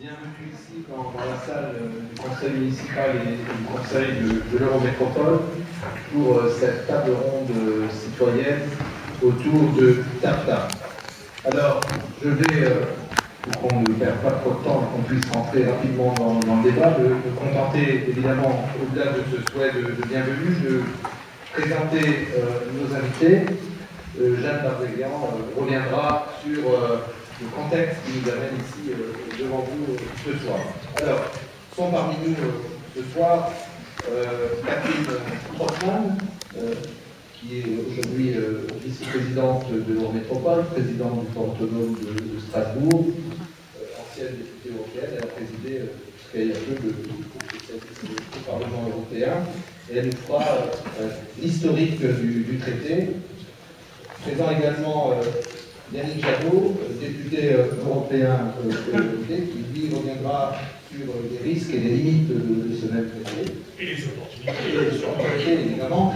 bienvenue ici dans la salle du conseil municipal et du conseil de l'Eurométropole pour cette table ronde citoyenne autour de TAFTA. Alors, je vais, pour qu'on ne perde pas trop de temps et qu'on puisse rentrer rapidement dans le débat, me contenter évidemment, au-delà de ce souhait de bienvenue, de présenter nos invités. Jeanne Barzéguian reviendra sur le contexte qui nous amène ici devant vous ce soir. Alors, sont parmi nous ce soir Catherine Trottmann, qui est aujourd'hui vice-présidente de l'Eurométropole, présidente du port autonome de Strasbourg, ancienne députée européenne. Elle a présidé jusqu'à il y a peu le groupe socialiste au Parlement européen, et elle nous fera l'historique du traité. Présent également Yannick Jadot, député européen qui lui reviendra sur les risques et les limites de ce même traité. Et les opportunités. Et les opportunités, évidemment.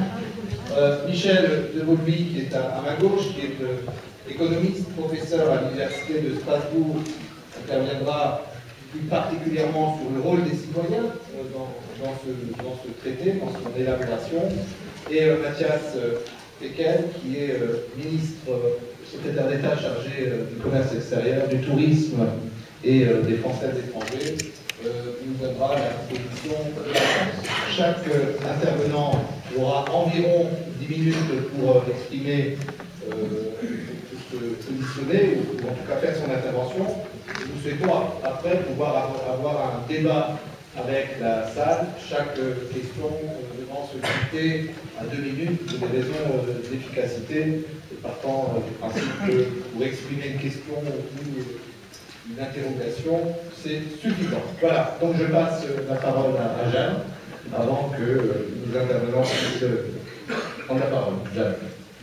Michel de Vaudeville, qui est à ma gauche, qui est économiste, professeur à l'Université de Strasbourg, interviendra plus particulièrement sur le rôle des citoyens dans ce traité, dans son élaboration. Et Mathias Fekl, qui est ministre, secrétaire d'État chargé du commerce extérieur, du tourisme et des Français à l'étranger, nous donnera la proposition de la France. Chaque intervenant aura environ 10 minutes pour exprimer, se positionner, ou en tout cas faire son intervention. Nous souhaitons après pouvoir avoir un débat avec la salle, chaque question devant se limiter à 2 minutes pour des raisons d'efficacité, et partant du principe que pour exprimer une question ou une interrogation, c'est suffisant. Voilà, donc je passe la parole à Jeanne, avant que nous intervenants puissent prendre la parole. Jeanne.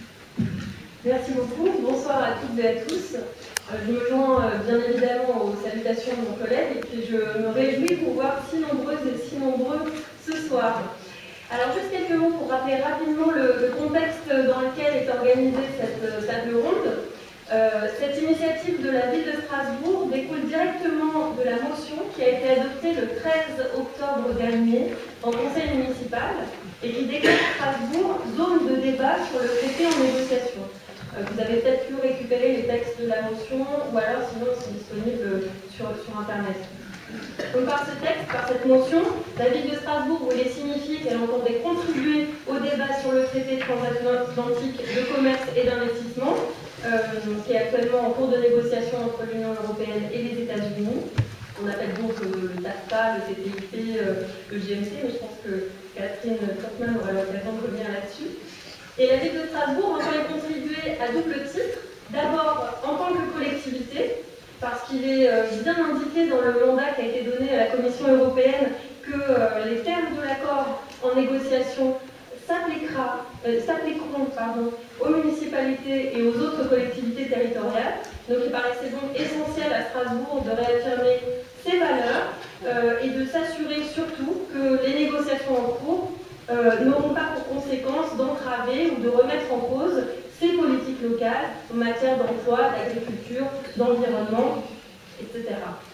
Merci beaucoup, bonsoir à toutes et à tous. Je me joins bien évidemment aux salutations de mon collègue et puis je me réjouis pour voir si nombreuses et si nombreux ce soir. Alors juste quelques mots pour rappeler rapidement le contexte dans lequel est organisée cette table ronde. Cette initiative de la ville de Strasbourg découle directement de la motion qui a été adoptée le 13 octobre dernier en conseil municipal et qui déclare Strasbourg zone de débat sur le traité en négociation. Vous avez peut-être pu récupérer les textes de la motion, ou alors sinon ils sont disponibles sur Internet. Donc par ce texte, par cette motion, la ville de Strasbourg voulait signifier qu'elle entendait contribuer au débat sur le traité transatlantique de commerce et d'investissement, qui est actuellement en cours de négociation entre l'Union européenne et les États-Unis. On appelle donc le TAFTA, le TTIP, le GMC, mais je pense que Catherine Trottmann aura l'occasion de revenir là-dessus. Et la ville de Strasbourg entend y contribuer à double titre. D'abord en tant que collectivité, parce qu'il est bien indiqué dans le mandat qui a été donné à la Commission européenne que les termes de l'accord en négociation s'appliqueront aux municipalités et aux autres collectivités territoriales. Donc il paraissait donc essentiel à Strasbourg de réaffirmer ces valeurs et de s'assurer surtout que les négociations en cours n'auront pas pour conséquence d'entraver ou de remettre en cause ces politiques locales en matière d'emploi, d'agriculture, d'environnement, etc.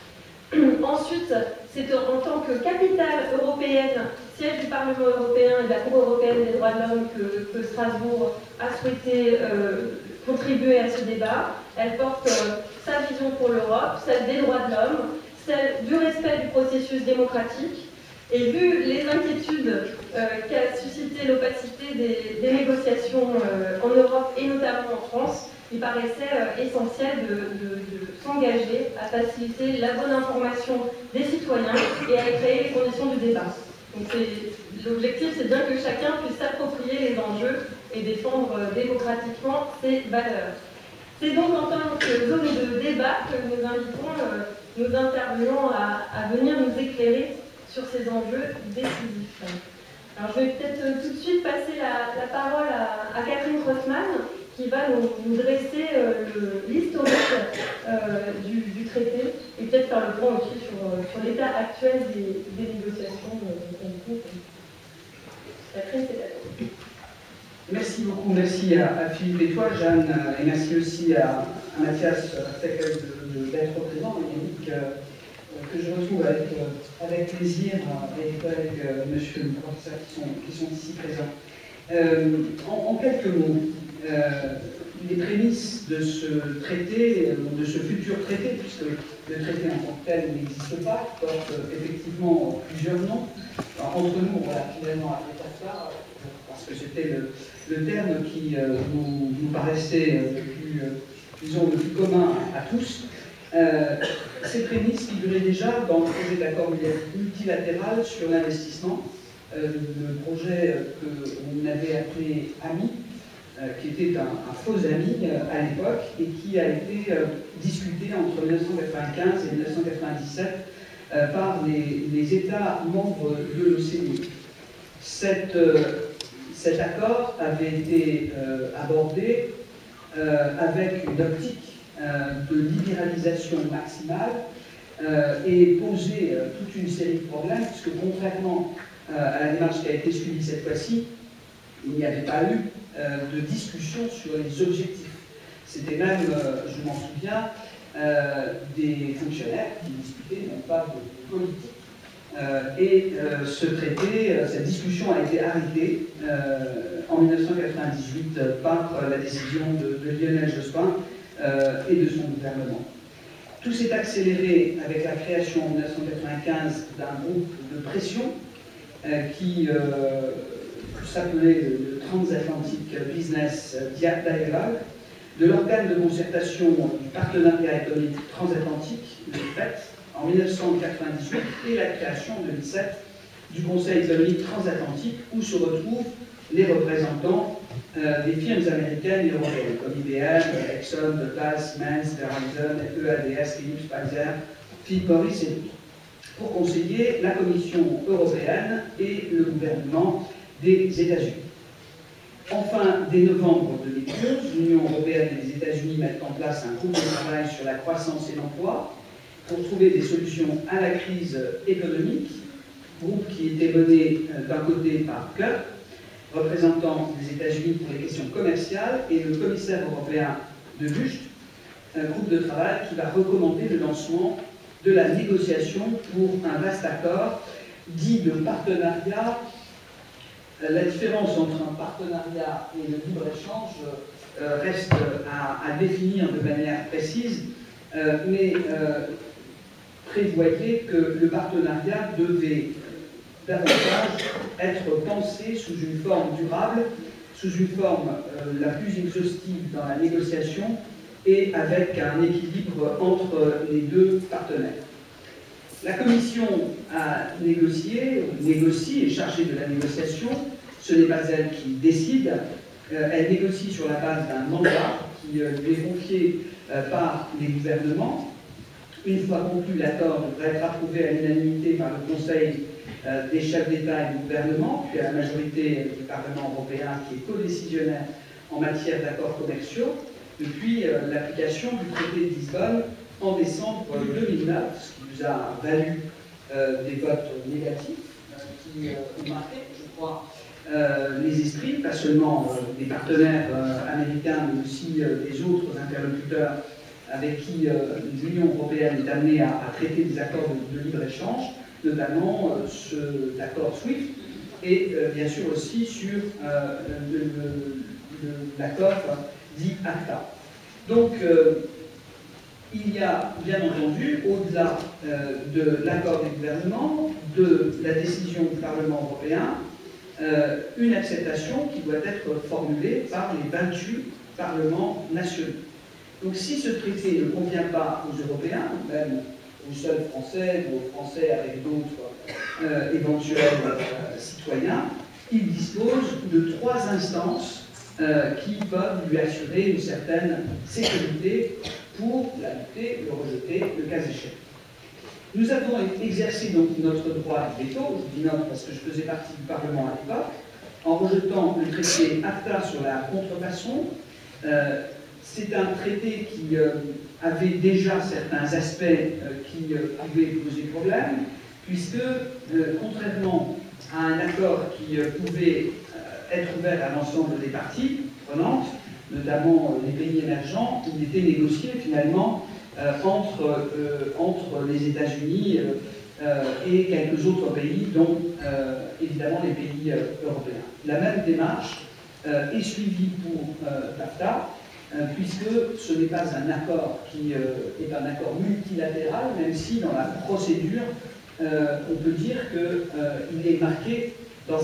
Ensuite, c'est en tant que capitale européenne, siège du Parlement européen et de la Cour européenne des droits de l'homme que Strasbourg a souhaité contribuer à ce débat. Elle porte sa vision pour l'Europe, celle des droits de l'homme, celle du respect du processus démocratique. Et vu les inquiétudes qu'a suscité l'opacité des négociations en Europe et notamment en France, il paraissait essentiel de s'engager à faciliter la bonne information des citoyens et à créer les conditions du débat. Donc l'objectif, c'est bien que chacun puisse s'approprier les enjeux et défendre démocratiquement ses valeurs. C'est donc en tant que zone de débat que nous invitons nos intervenants à venir nous éclairer sur ces enjeux décisifs. Alors je vais peut-être tout de suite passer la parole à Catherine Trottmann qui va nous dresser l'historique du traité et peut-être faire le point aussi sur l'état actuel des négociations. Catherine, c'est à toi. Merci beaucoup, merci à Philippe et toi, Jeanne, et merci aussi à Mathias Fekl d'être présent, et Yannick, que je avec plaisir et avec monsieur le professeur qui sont ici présents. En quelques mots, les prémices de ce traité, de ce futur traité, puisque le traité en tant que tel n'existe pas, porte effectivement plusieurs noms. Alors, entre nous, on va finalement appeler ça, parce que c'était le terme qui nous paraissait le plus commun à tous. Ces prémices figuraient déjà dans le projet d'accord multilatéral sur l'investissement, le projet qu'on avait appelé AMI, qui était un faux ami à l'époque et qui a été discuté entre 1995 et 1997 par les États membres de l'OCDE. Cet accord avait été abordé avec une optique de libéralisation maximale et posait toute une série de problèmes, puisque contrairement à la démarche qui a été suivie cette fois-ci, il n'y avait pas eu de discussion sur les objectifs. C'était même, je m'en souviens, des fonctionnaires qui discutaient, non pas de politique. Ce traité, cette discussion a été arrêtée en 1998 par la décision de Lionel Jospin et de son gouvernement. Tout s'est accéléré avec la création en 1995 d'un groupe de pression qui s'appelait le Transatlantic Business Dialogue, de l'organe de concertation du partenariat économique transatlantique, le FET, en 1998, et la création en 2007 du Conseil économique transatlantique, où se retrouvent les représentants des firmes américaines et européennes, comme IBM, Exxon, Total, Siemens, Verizon, EADS, Philips, Pfizer, Philip Morris et d'autres, pour conseiller la Commission européenne et le gouvernement des États-Unis. Enfin, dès novembre 2011, l'Union européenne et les États-Unis mettent en place un groupe de travail sur la croissance et l'emploi pour trouver des solutions à la crise économique, groupe qui était mené d'un côté par Kirk, représentant des États-Unis pour les questions commerciales, et le commissaire européen de Gucht, un groupe de travail qui va recommander le lancement de la négociation pour un vaste accord dit de partenariat. La différence entre un partenariat et le libre-échange reste à définir de manière précise, mais prévoyait que le partenariat devait davantage être pensé sous une forme durable, sous une forme la plus exhaustive dans la négociation et avec un équilibre entre les deux partenaires. La Commission a négocie, est chargée de la négociation. Ce n'est pas elle qui décide. Elle négocie sur la base d'un mandat qui lui est confié par les gouvernements. Une fois conclu, l'accord devrait être approuvé à l'unanimité par le Conseil des chefs d'État et de gouvernement, puis à la majorité du Parlement européen qui est codécisionnaire en matière d'accords commerciaux, depuis l'application du traité de Lisbonne en décembre 2009, ce qui nous a valu des votes négatifs qui ont marqué, je crois, les esprits, pas seulement des partenaires américains, mais aussi des autres interlocuteurs avec qui l'Union européenne est amenée à traiter des accords de libre-échange, notamment l'accord SWIFT, et bien sûr aussi sur l'accord dit ACTA. Donc, il y a bien entendu, au-delà de l'accord des gouvernements, de la décision du Parlement européen, une acceptation qui doit être formulée par les 28 parlements nationaux. Donc si ce traité ne convient pas aux Européens, même aux seuls Français ou aux Français avec d'autres éventuels citoyens, il dispose de 3 instances qui peuvent lui assurer une certaine sécurité pour la lutter, le rejeter, le cas échéant. Nous avons exercé donc notre droit de veto, je dis notre parce que je faisais partie du Parlement à l'époque, en rejetant le traité ACTA sur la contrefaçon. C'est un traité qui avait déjà certains aspects qui pouvaient poser problème, puisque, contrairement à un accord qui pouvait être ouvert à l'ensemble des parties prenantes, notamment les pays émergents, il était négocié finalement entre les États-Unis et quelques autres pays, dont évidemment les pays européens. La même démarche est suivie pour TAFTA, puisque ce n'est pas un accord qui est un accord multilatéral, même si dans la procédure, on peut dire qu'il est marqué dans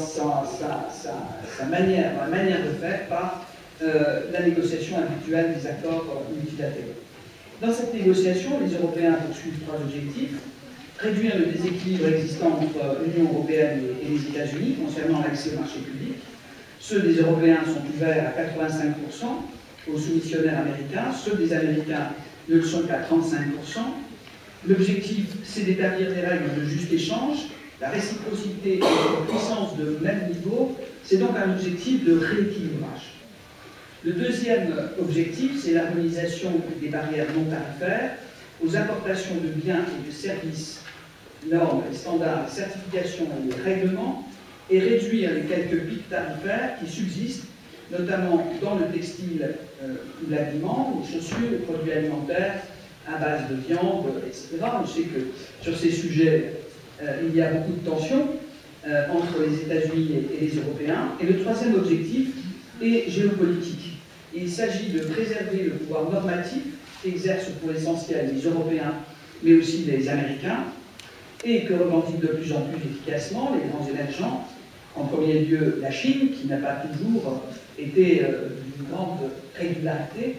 sa manière, dans la manière de faire par la négociation habituelle des accords multilatéraux. Dans cette négociation, les Européens poursuivent trois objectifs: réduire le déséquilibre existant entre l'Union européenne et les États-Unis concernant l'accès au marché public. Ceux des Européens sont ouverts à 85% aux soumissionnaires américains, ceux des Américains ne le sont qu'à 35%. L'objectif, c'est d'établir des règles de juste échange, la réciprocité et la puissance de même niveau. C'est donc un objectif de rééquilibrage. Le deuxième objectif, c'est l'harmonisation des barrières non tarifaires aux importations de biens et de services, normes, standards, certifications et règlements, et réduire les quelques pics tarifaires qui subsistent, notamment dans le textile ou l'habillement, les chaussures, les produits alimentaires à base de viande, etc. On sait que sur ces sujets, il y a beaucoup de tensions entre les États-Unis et les Européens. Et le troisième objectif est géopolitique. Il s'agit de préserver le pouvoir normatif qu'exercent pour l'essentiel les Européens, mais aussi les Américains, et que revendiquent de plus en plus efficacement les grands émergents. En premier lieu, la Chine, qui n'a pas toujours été d'une grande régularité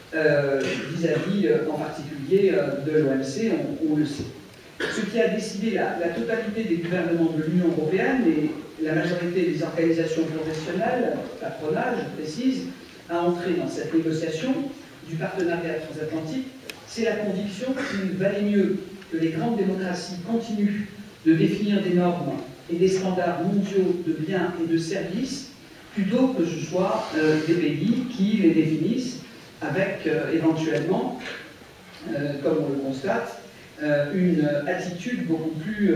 vis-à-vis, en particulier, de l'OMC, on le sait. Ce qui a décidé la totalité des gouvernements de l'Union européenne et la majorité des organisations professionnelles, patronage, je précise, à entrer dans cette négociation du partenariat transatlantique, c'est la conviction qu'il valait mieux que les grandes démocraties continuent de définir des normes et des standards mondiaux de biens et de services, plutôt que ce soit des pays qui les définissent avec éventuellement, comme on le constate, une attitude beaucoup plus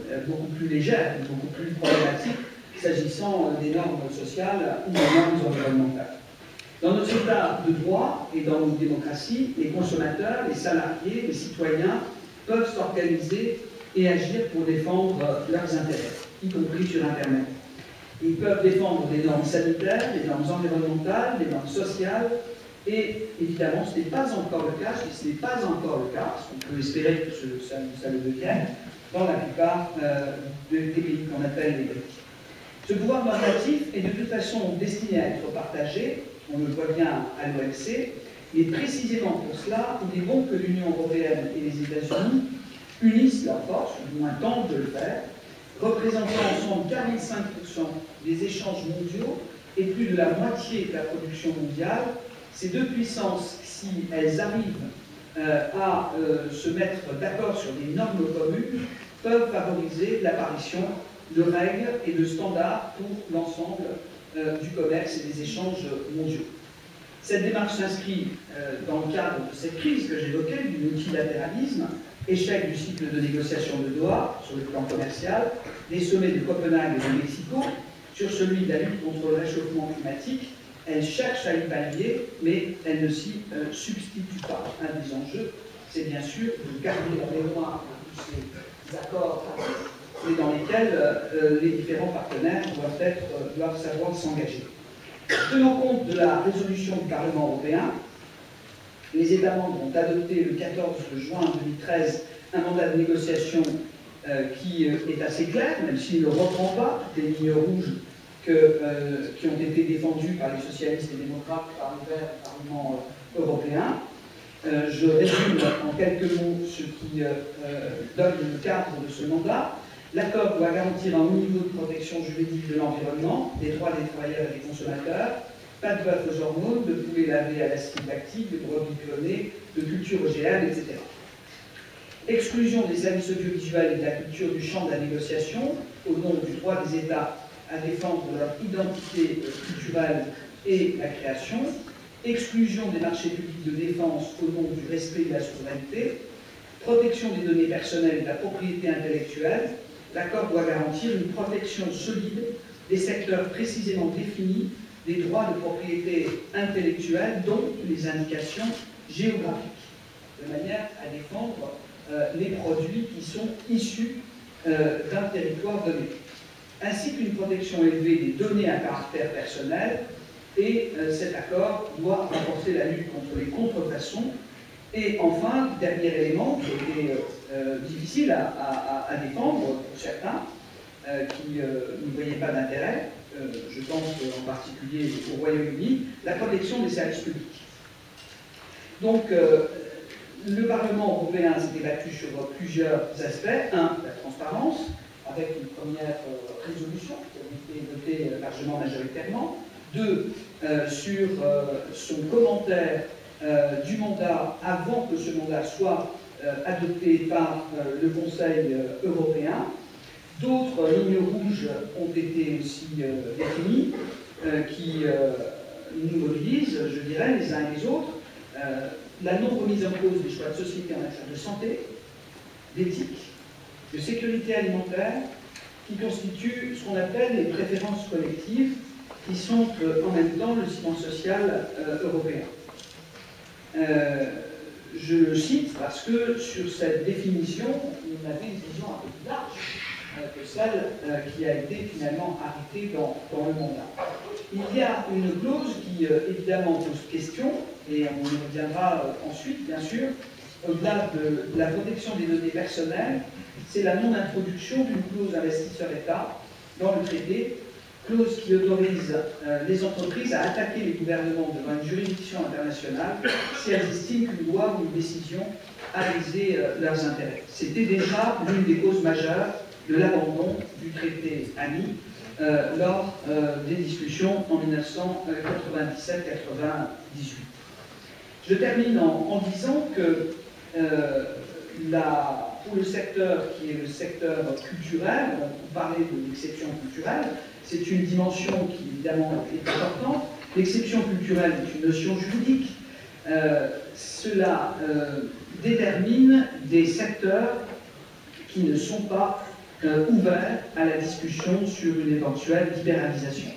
légère, beaucoup plus problématique, s'agissant des normes sociales ou des normes environnementales. Dans nos États de droit et dans nos démocraties, les consommateurs, les salariés, les citoyens peuvent s'organiser et agir pour défendre leurs intérêts, y compris sur Internet. Ils peuvent défendre des normes sanitaires, des normes environnementales, des normes sociales, et évidemment, ce n'est pas encore le cas, ce n'est pas encore le cas, parce qu'on peut espérer que ça le devienne, dans la plupart des pays qu'on appelle les BRICS. Ce pouvoir normatif est de toute façon destiné à être partagé, on le voit bien à l'OMC, mais précisément pour cela, il est bon que l'Union européenne et les États-Unis unissent leurs forces, ou du moins tentent de le faire, représentant ensemble 45% des échanges mondiaux et plus de la moitié de la production mondiale. Ces deux puissances, si elles arrivent à se mettre d'accord sur des normes communes, peuvent favoriser l'apparition de règles et de standards pour l'ensemble du commerce et des échanges mondiaux. Cette démarche s'inscrit dans le cadre de cette crise que j'évoquais, du multilatéralisme, échec du cycle de négociation de Doha sur le plan commercial, des sommets de Copenhague et de Mexico, sur celui de la lutte contre le réchauffement climatique. Elle cherche à y pallier, mais elle ne s'y substitue pas. Un des enjeux, c'est bien sûr de garder la mémoire de tous ces accords, mais dans lesquels les différents partenaires doivent savoir s'engager. Tenant compte de la résolution du Parlement européen, les États membres ont adopté le 14 juin 2013 un mandat de négociation qui est assez clair, même s'il ne reprend pas toutes les lignes rouges qui ont été défendues par les socialistes et démocrates par le vert du Parlement européen. Je résume en quelques mots ce qui donne le cadre de ce mandat. L'accord doit garantir un haut niveau de protection juridique de l'environnement, des droits des travailleurs et des consommateurs, pas de bœuf aux hormones, de poulet lavé à l'acide lactique, de brebis clonées, de culture OGM, etc. Exclusion des services audiovisuels et de la culture du champ de la négociation, au nom du droit des États à défendre leur identité culturelle et la création. Exclusion des marchés publics de défense au nom du respect de la souveraineté. Protection des données personnelles et de la propriété intellectuelle. L'accord doit garantir une protection solide des secteurs précisément définis des droits de propriété intellectuelle, dont les indications géographiques, de manière à défendre les produits qui sont issus d'un territoire donné, ainsi qu'une protection élevée des données à caractère personnel, et cet accord doit renforcer la lutte contre les contrefaçons. Et enfin, dernier élément qui était difficile à défendre pour certains, qui ne voyaient pas d'intérêt, je pense en particulier au Royaume-Uni, la protection des services publics. Donc, le Parlement européen s'est débattu sur plusieurs aspects. Un, la transparence, avec une première résolution qui a été votée largement majoritairement. Deux, sur son commentaire du mandat avant que ce mandat soit adopté par le Conseil européen. D'autres lignes rouges ont été aussi définies, qui nous mobilisent, je dirais, les uns et les autres. La non-remise en cause des choix de société en matière de santé, d'éthique, de sécurité alimentaire, qui constituent ce qu'on appelle les préférences collectives, qui sont en même temps le ciment social européen. Je le cite parce que sur cette définition, on avait une vision un peu plus large que celle qui a été finalement arrêtée dans le mandat. Il y a une clause qui évidemment pose question, et on y reviendra ensuite bien sûr, au-delà de la protection des données personnelles, c'est la non-introduction d'une clause investisseur-État dans le traité, clause qui autorise les entreprises à attaquer les gouvernements devant une juridiction internationale si elles estiment qu'une loi ou une décision a lésé leurs intérêts. C'était déjà l'une des causes majeures de l'abandon du traité ANI lors des discussions en 1997-98. Je termine en disant que pour le secteur qui est le secteur culturel, on parlait de l'exception culturelle, c'est une dimension qui évidemment est importante. L'exception culturelle est une notion juridique. Cela détermine des secteurs qui ne sont pas ouverts à la discussion sur une éventuelle libéralisation.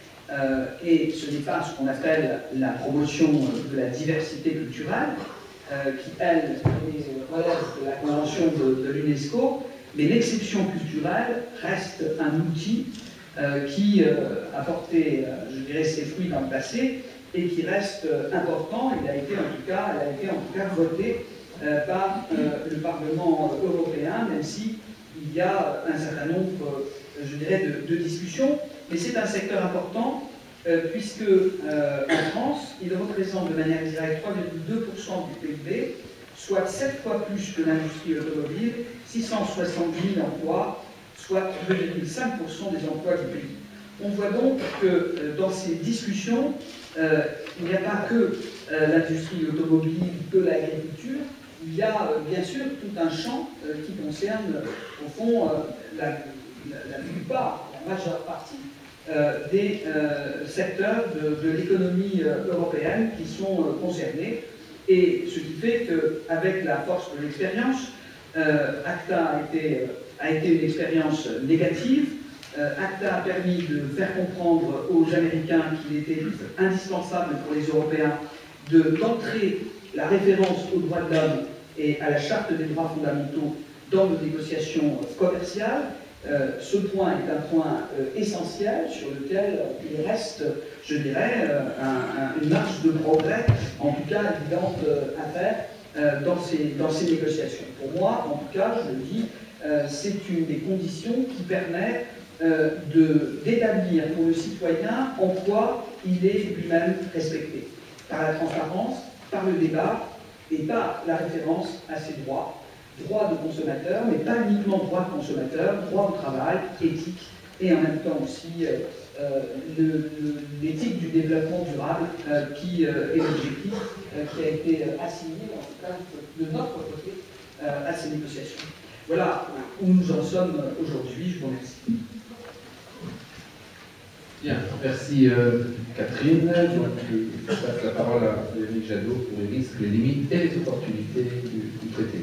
Et ce n'est pas ce qu'on appelle la promotion de la diversité culturelle, qui, elle, relève de la convention de l'UNESCO, mais l'exception culturelle reste un outil qui a porté, je dirais, ses fruits dans le passé et qui reste important. Elle a été en tout cas votée par le Parlement européen, même si il y a un certain nombre, je dirais, de discussions. Mais c'est un secteur important puisque en France, il représente de manière directe 3,2% du PIB, soit 7 fois plus que l'industrie automobile, 670 000 emplois, soit 2,5% des emplois du pays. On voit donc que dans ces discussions, il n'y a pas que l'industrie automobile, que l'agriculture, il y a bien sûr tout un champ qui concerne, au fond, la plupart, la majeure partie des secteurs de l'économie européenne qui sont concernés. Et ce qui fait qu'avec la force de l'expérience, ACTA a été une expérience négative. ACTA a permis de faire comprendre aux Américains qu'il était indispensable pour les Européens d'entrer la référence aux droits de l'homme et à la charte des droits fondamentaux dans nos négociations commerciales. Ce point est un point essentiel sur lequel il reste, je dirais, une marge de progrès, en tout cas évidente à faire dans ces négociations. Pour moi, en tout cas, je le dis, c'est une des conditions qui permet d'établir pour le citoyen en quoi il est lui-même respecté, par la transparence, par le débat et par la référence à ses droits. Droit de consommateur, mais pas uniquement droit de consommateur, droit au travail, éthique, et en même temps aussi l'éthique du développement durable, qui est l'objectif qui a été assigné, en tout cas de notre côté, à ces négociations. Voilà où nous en sommes aujourd'hui. Je vous remercie. Bien, merci Catherine. Donc, je passe la parole à Frédéric Jadot pour les risques, les limites et les opportunités du traité.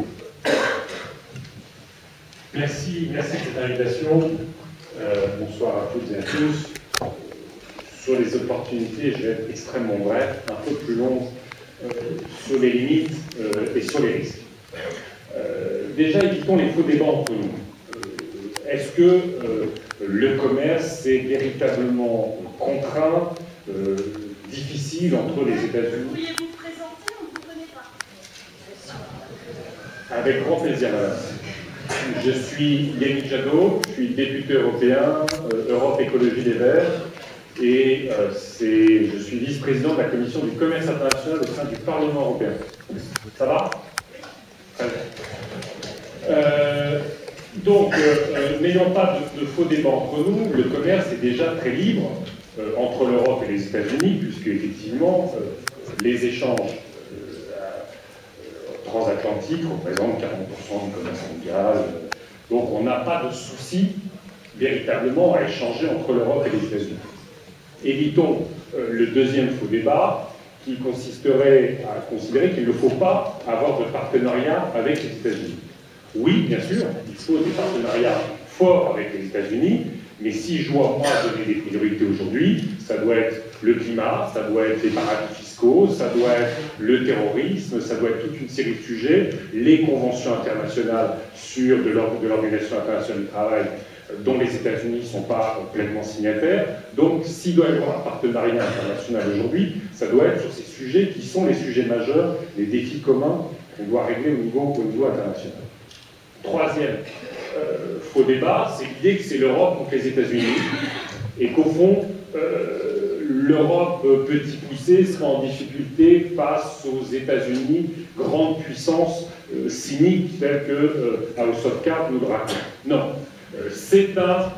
Merci de cette invitation. Bonsoir à toutes et à tous. Sur les opportunités, je vais être extrêmement bref, un peu plus long sur les limites et sur les risques. Déjà, évitons les faux débats entre nous. est-ce que le commerce est véritablement contraint, difficile entre les États-Unis? Pourriez-vous vous présenter, on ne vous connaît pas. Avec grand plaisir, madame. Je suis Yannick Jadot, je suis député européen, Europe Écologie Les Verts, et je suis vice-président de la commission du commerce international au sein du Parlement européen. Ça va? Très bien. Donc, n'ayons pas de faux débats entre nous, le commerce est déjà très libre entre l'Europe et les États-Unis, puisque effectivement, les échanges transatlantiques représentent 40% du commerce mondial. Donc, on n'a pas de souci véritablement à échanger entre l'Europe et les États-Unis. Évitons le deuxième faux débat, qui consisterait à considérer qu'il ne faut pas avoir de partenariat avec les États-Unis. Oui, bien sûr, il faut des partenariats forts avec les États-Unis, mais si je dois, moi, donner des priorités aujourd'hui, ça doit être le climat, ça doit être les paradis fiscaux, ça doit être le terrorisme, ça doit être toute une série de sujets, les conventions internationales de l'Organisation internationale du travail, dont les États-Unis ne sont pas pleinement signataires. Donc, s'il doit y avoir un partenariat international aujourd'hui, ça doit être sur ces sujets qui sont les sujets majeurs, les défis communs qu'on doit régler au niveau international. Troisième faux débat, c'est l'idée que c'est l'Europe contre les États-Unis et qu'au fond, l'Europe petit poussé sera en difficulté face aux États-Unis, grande puissance cynique telle que House of Cards nous le raconte. Non. C'est un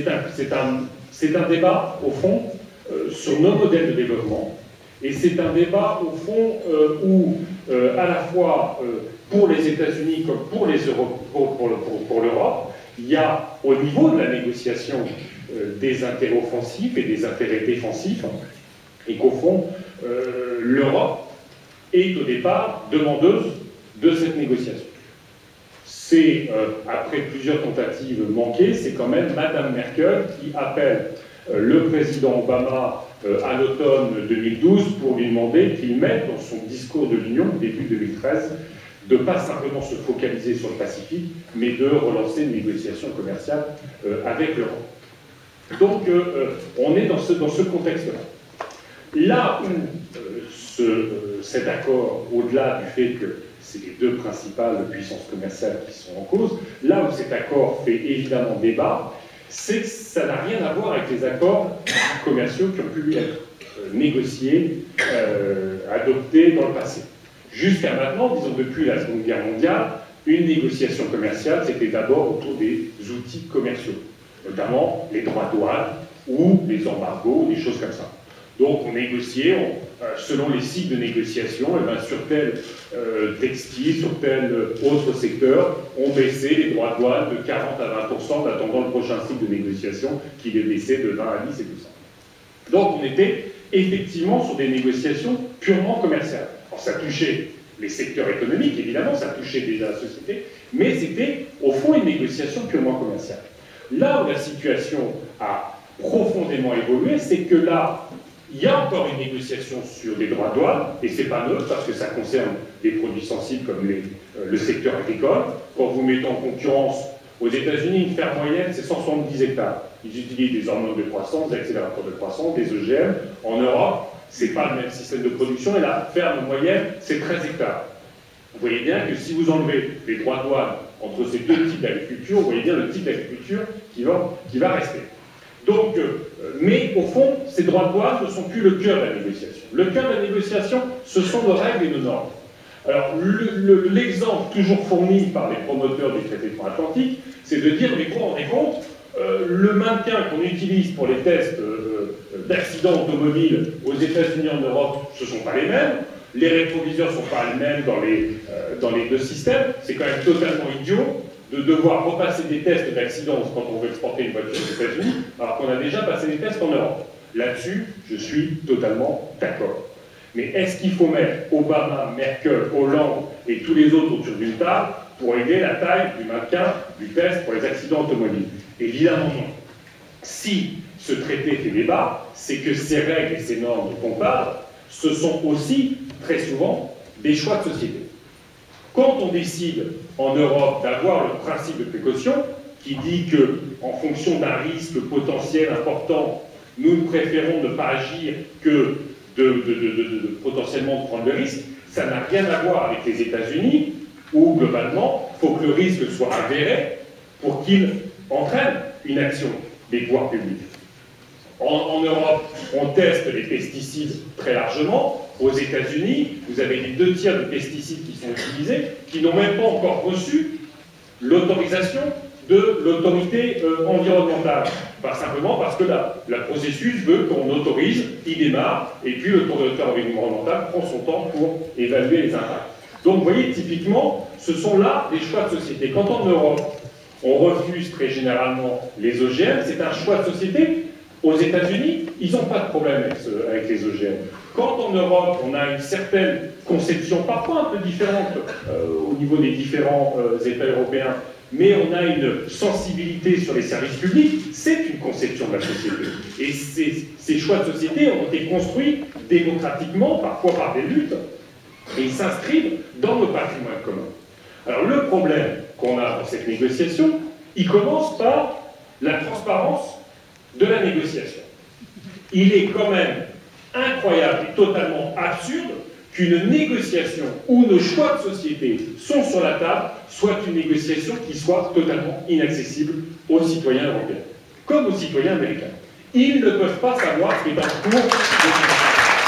débat, au fond, sur nos modèles de développement, et c'est un débat, au fond, où, à la fois, pour les États-Unis comme pour l'Europe, il y a, au niveau de la négociation, des intérêts offensifs et des intérêts défensifs, et qu'au fond, l'Europe est, au départ, demandeuse de cette négociation. C'est, après plusieurs tentatives manquées, c'est quand même Madame Merkel qui appelle le président Obama à l'automne 2012 pour lui demander qu'il mette dans son discours de l'Union, début 2013, de ne pas simplement se focaliser sur le Pacifique, mais de relancer une négociation commerciale avec l'Europe. Donc, on est dans ce contexte-là. Là où cet accord, au-delà du fait que c'est les deux principales puissances commerciales qui sont en cause, là où cet accord fait évidemment débat, c'est que ça n'a rien à voir avec les accords commerciaux qui ont pu être négociés, adoptés dans le passé. Jusqu'à maintenant, disons depuis la Seconde Guerre mondiale, une négociation commerciale, c'était d'abord autour des outils commerciaux, notamment les droits de douane ou les embargos, des choses comme ça. Donc on négociait, selon les cycles de négociation, et bien, sur tel textile, sur tel autre secteur, on baissait les droits de douane de 40 à 20% en attendant le prochain cycle de négociation qui les baissait de 20 à 10 et tout ça. Donc on était effectivement sur des négociations purement commerciales. Alors ça touchait les secteurs économiques, évidemment, ça touchait déjà la société, mais c'était au fond une négociation purement commerciale. Là où la situation a profondément évolué, c'est que là, il y a encore une négociation sur les droits de douane, et c'est pas neutre parce que ça concerne des produits sensibles comme le secteur agricole. Quand vous mettez en concurrence, aux États-Unis, une ferme moyenne, c'est 170 hectares. Ils utilisent des hormones de croissance, des accélérateurs de croissance, des OGM. En Europe, c'est pas le même système de production, et la ferme moyenne, c'est 13 hectares. Vous voyez bien que si vous enlevez les droits de douane entre ces deux types d'agriculture, vous voyez bien le type d'agriculture qui va rester. Donc, mais au fond, ces droits de douane ne sont plus le cœur de la négociation. Le cœur de la négociation, ce sont nos règles et nos normes. Alors, l'exemple toujours fourni par les promoteurs des traités transatlantiques, c'est de dire, mais vous vous rendez compte, le maintien qu'on utilise pour les tests d'accidents automobiles aux États-Unis et en Europe, ce ne sont pas les mêmes. Les rétroviseurs ne sont pas les mêmes dans les deux systèmes. C'est quand même totalement idiot de devoir repasser des tests d'accidents quand on veut exporter une voiture aux États-Unis, alors qu'on a déjà passé des tests en Europe. Là-dessus, je suis totalement d'accord. Mais est-ce qu'il faut mettre Obama, Merkel, Hollande et tous les autres autour d'une table pour aider la taille du maintien du test pour les accidents automobiles? Évidemment non. Si ce traité fait débat, c'est que ces règles et ces normes dont on parle, ce sont aussi, très souvent, des choix de société. Quand on décide en Europe d'avoir le principe de précaution, qui dit que, en fonction d'un risque potentiel important, nous préférons ne pas agir que potentiellement de prendre le risque, ça n'a rien à voir avec les États-Unis, où globalement, il faut que le risque soit avéré pour qu'il entraîne une action des pouvoirs publics. En Europe, on teste les pesticides très largement. Aux États-Unis, vous avez les 2 tiers des pesticides qui sont utilisés, qui n'ont même pas encore reçu l'autorisation de l'autorité environnementale. Pas simplement parce que la processus veut qu'on autorise, il démarre, et puis l'autorité environnementale prend son temps pour évaluer les impacts. Donc vous voyez, typiquement, ce sont là des choix de société. Quand en Europe, on refuse très généralement les OGM, c'est un choix de société. Aux États-Unis, ils n'ont pas de problème avec les OGM. Quand en Europe, on a une certaine conception, parfois un peu différente au niveau des différents États européens, mais on a une sensibilité sur les services publics, c'est une conception de la société. Et ces choix de société ont été construits démocratiquement, parfois par des luttes, et ils s'inscrivent dans nos patrimoines communs. Alors le problème qu'on a dans cette négociation, il commence par la transparence de la négociation. Il est quand même incroyable et totalement absurde qu'une négociation où nos choix de société sont sur la table soit une négociation qui soit totalement inaccessible aux citoyens européens, comme aux citoyens américains. Ils ne peuvent pas savoir ce qui est en cours de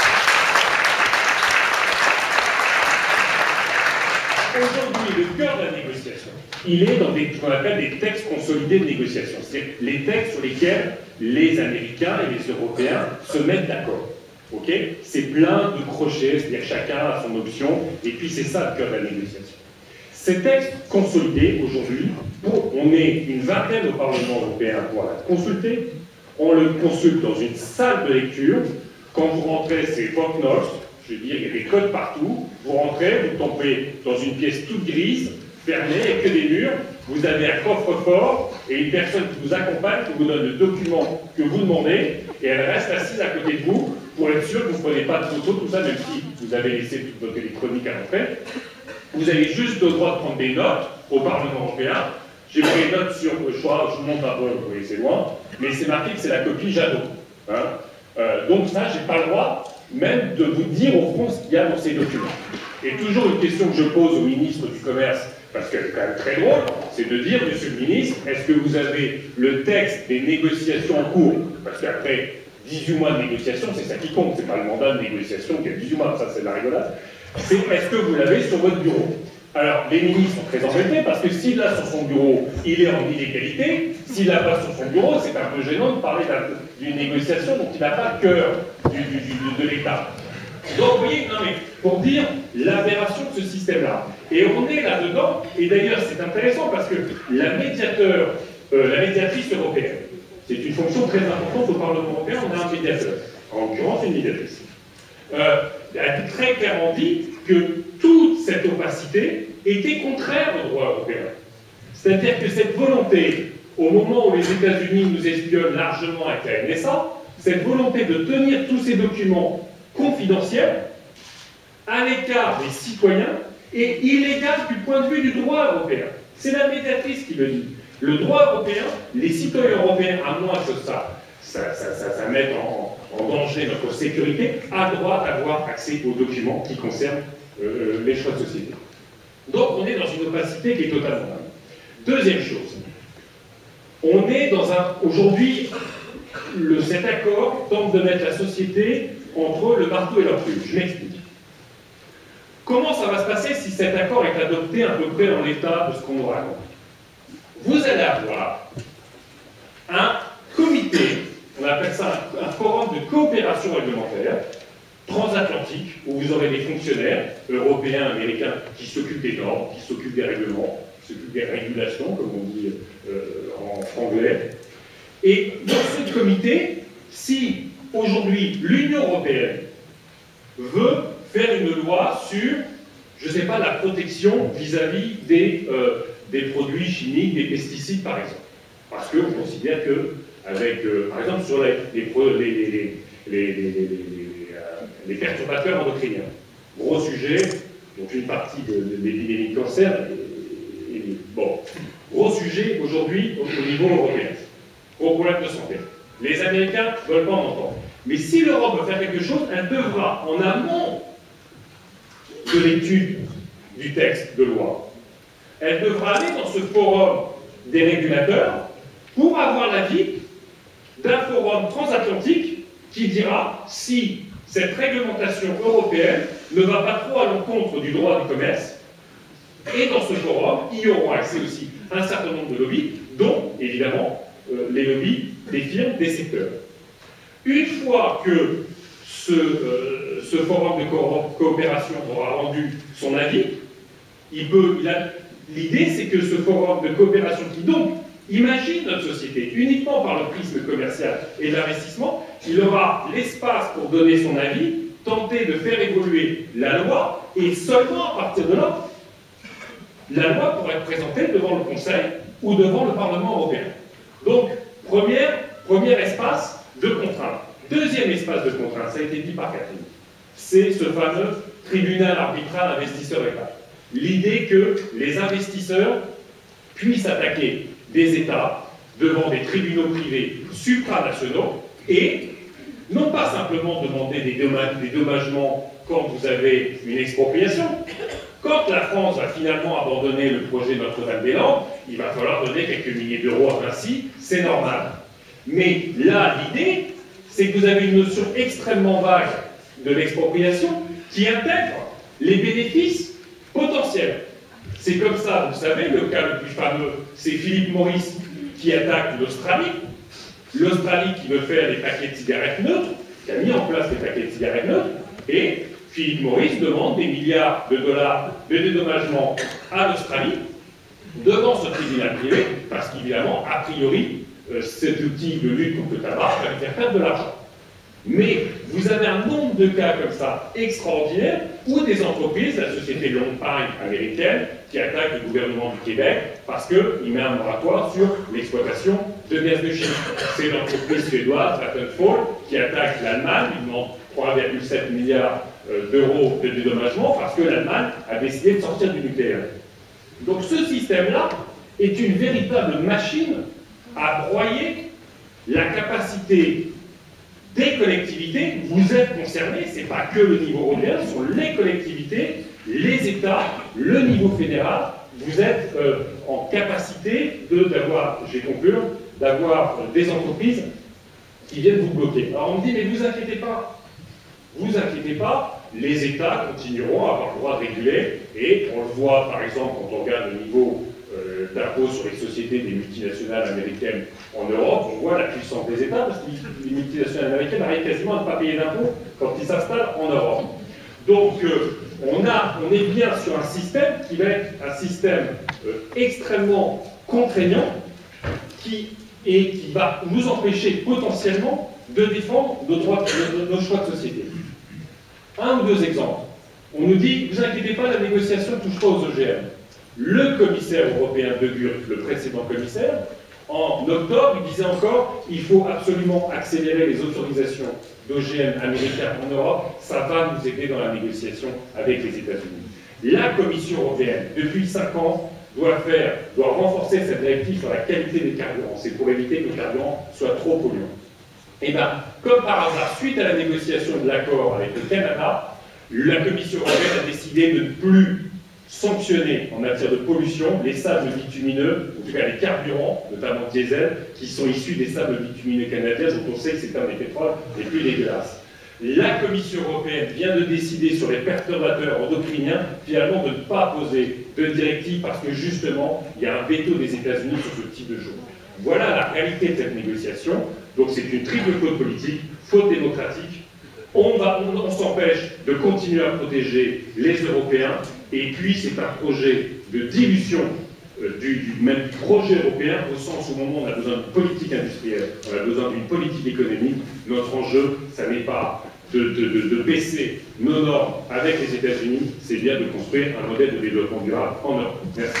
Aujourd'hui, le cœur de la négociation, il est dans ce qu'on appelle des textes consolidés de négociation. C'est les textes sur lesquels les Américains et les Européens se mettent d'accord. Okay, c'est plein de crochets, c'est-à-dire chacun a son option, et puis c'est ça le cœur de la négociation. Ces textes consolidés, aujourd'hui, on est une vingtaine au Parlement européen pour la consulter, on le consulte dans une salle de lecture, quand vous rentrez, c'est Fort Knox, je veux dire, il y a des codes partout, vous rentrez, vous tombez dans une pièce toute grise, fermée, et que des murs, vous avez un coffre-fort, et une personne qui vous accompagne, qui vous donne le document que vous demandez, et elle reste assise à côté de vous, pour être sûr que vous ne prenez pas de photos, tout ça, même si vous avez laissé toute votre électronique à l'entrée. Vous avez juste le droit de prendre des notes au Parlement européen. J'ai pris des notes sur le choix, je vous montre un peu, vous voyez, c'est loin, mais c'est marqué que c'est la copie Jadot. Hein. Donc ça, je n'ai pas le droit même de vous dire au fond ce qu'il y a dans ces documents. Et toujours une question que je pose au ministre du Commerce, parce qu'elle est quand même très drôle, c'est de dire, monsieur le ministre, est-ce que vous avez le texte des négociations en cours? Parce qu'après 18 mois de négociation, c'est ça qui compte, c'est pas le mandat de négociation qui a 18 mois, ça c'est de la rigolade. C'est est-ce que vous l'avez sur votre bureau? Alors, les ministres sont très embêtés parce que s'il l'a sur son bureau, il est en illégalité. S'il l'a pas sur son bureau, c'est un peu gênant de parler d'une négociation dont il n'a pas le cœur de l'État. Donc, vous voyez, non mais, pour dire l'aberration de ce système-là. Et on est là-dedans, et d'ailleurs, c'est intéressant parce que la médiatrice européenne, c'est une fonction très importante au Parlement européen, on a un médiateur, en l'occurrence une médiatrice. Elle a très clairement dit que toute cette opacité était contraire au droit européen. C'est-à-dire que cette volonté, au moment où les États-Unis nous espionnent largement avec la NSA, cette volonté de tenir tous ces documents confidentiels à l'écart des citoyens est illégale du point de vue du droit européen. C'est la médiatrice qui le dit. Le droit européen, les citoyens européens, à moins que ça mette en danger notre sécurité, a droit d'avoir accès aux documents qui concernent les choix de société. Donc on est dans une opacité qui est totalement dingue. Deuxième chose, on est dans un... Aujourd'hui, cet accord tente de mettre la société entre le marteau et l'enclume. Je m'explique. Comment ça va se passer si cet accord est adopté à peu près dans l'état de ce qu'on nous raconte? Vous allez avoir un comité, on appelle ça un forum de coopération réglementaire, transatlantique, où vous aurez des fonctionnaires européens, américains, qui s'occupent des normes, qui s'occupent des règlements, qui s'occupent des régulations, comme on dit en franglais. Et dans ce comité, si aujourd'hui l'Union européenne veut faire une loi sur, je ne sais pas, la protection vis-à-vis des produits chimiques, des pesticides par exemple, parce qu'on considère que, par exemple, sur les perturbateurs endocriniens, gros sujet, donc une partie de l'épidémie de cancer, bon, gros sujet aujourd'hui au niveau européen, gros problème de santé. Les Américains ne veulent pas en entendre. Mais si l'Europe veut faire quelque chose, elle devra, en amont de l'étude du texte de loi, elle devra aller dans ce forum des régulateurs pour avoir l'avis d'un forum transatlantique qui dira si cette réglementation européenne ne va pas trop à l'encontre du droit du commerce. Et dans ce forum, ils auront accès aussi à un certain nombre de lobbies, dont, évidemment, les lobbies des firmes, des secteurs. Une fois que ce forum de coopération aura rendu son avis, l'idée c'est que ce forum de coopération qui donc imagine notre société uniquement par le prisme commercial et de l'investissement, il aura l'espace pour donner son avis, tenter de faire évoluer la loi, et seulement à partir de là, la loi pourrait être présentée devant le Conseil ou devant le Parlement européen. Donc, premier espace de contrainte. Deuxième espace de contrainte, ça a été dit par Catherine, c'est ce fameux tribunal arbitral investisseur-État. L'idée que les investisseurs puissent attaquer des États devant des tribunaux privés supranationaux et non pas simplement demander des dédommagements quand vous avez une expropriation. Quand la France va finalement abandonner le projet Notre-Dame-des-Landes, il va falloir donner quelques milliers d'euros à Vinci, c'est normal. Mais là, l'idée, c'est que vous avez une notion extrêmement vague de l'expropriation qui intègre les bénéfices potentiels. C'est comme ça, vous savez, le cas le plus fameux, c'est Philip Morris qui attaque l'Australie. L'Australie qui veut faire des paquets de cigarettes neutres, qui a mis en place des paquets de cigarettes neutres, et Philip Morris demande des milliards de dollars de dédommagement à l'Australie devant ce tribunal privé, parce qu'évidemment, a priori, cet outil de lutte contre le tabac va lui faire perdre de l'argent. Mais vous avez un nombre de cas comme ça extraordinaires où des entreprises, la société Long Pine américaine, qui attaque le gouvernement du Québec parce qu'il met un moratoire sur l'exploitation de gaz de schiste. C'est l'entreprise suédoise Vattenfall qui attaque l'Allemagne, il demande 3,7 milliards d'euros de dédommagement parce que l'Allemagne a décidé de sortir du nucléaire. Donc ce système-là est une véritable machine à broyer la capacité des collectivités. Vous êtes concernés, ce n'est pas que le niveau européen, ce sont les collectivités, les États, le niveau fédéral. Vous êtes en capacité d'avoir, j'ai conclu, d'avoir des entreprises qui viennent vous bloquer. Alors on me dit, mais vous inquiétez pas, les États continueront à avoir le droit de réguler, et on le voit par exemple quand on regarde le niveau d'impôt sur les sociétés des multinationales américaines en Europe, on voit la puissance des États, parce que les multinationales américaines n'arrivent quasiment à ne pas payer d'impôts quand ils s'installent en Europe. Donc on est bien sur un système qui va être un système extrêmement contraignant qui va nous empêcher potentiellement de défendre nos droits, nos choix de société. Un ou deux exemples. On nous dit, vous inquiétez pas, la négociation ne touche pas aux OGM. Le commissaire européen De Gucht, le précédent commissaire, en octobre, il disait encore, il faut absolument accélérer les autorisations d'OGM américains en Europe, ça va nous aider dans la négociation avec les États-Unis. La Commission européenne, depuis 5 ans, doit renforcer cette directive sur la qualité des carburants. C'est pour éviter que les carburants soient trop polluants. Et bien, comme par hasard, suite à la négociation de l'accord avec le Canada, la Commission européenne a décidé de ne plus sanctionner en matière de pollution les sables bitumineux, en tout cas les carburants, notamment diesel, qui sont issus des sables bitumineux canadiens, dont on sait que c'est un des pétroles les plus dégueulasses. La Commission européenne vient de décider sur les perturbateurs endocriniens, finalement, de ne pas poser de directive parce que justement, il y a un veto des États-Unis sur ce type de choses. Voilà la réalité de cette négociation. Donc c'est une triple faute politique, faute démocratique. On s'empêche de continuer à protéger les Européens, et puis c'est un projet de dilution même du projet européen, au sens où au moment où on a besoin d'une politique industrielle, on a besoin d'une politique économique. Notre enjeu, ça n'est pas de baisser nos normes avec les États-Unis, c'est bien de construire un modèle de développement durable en Europe. Merci.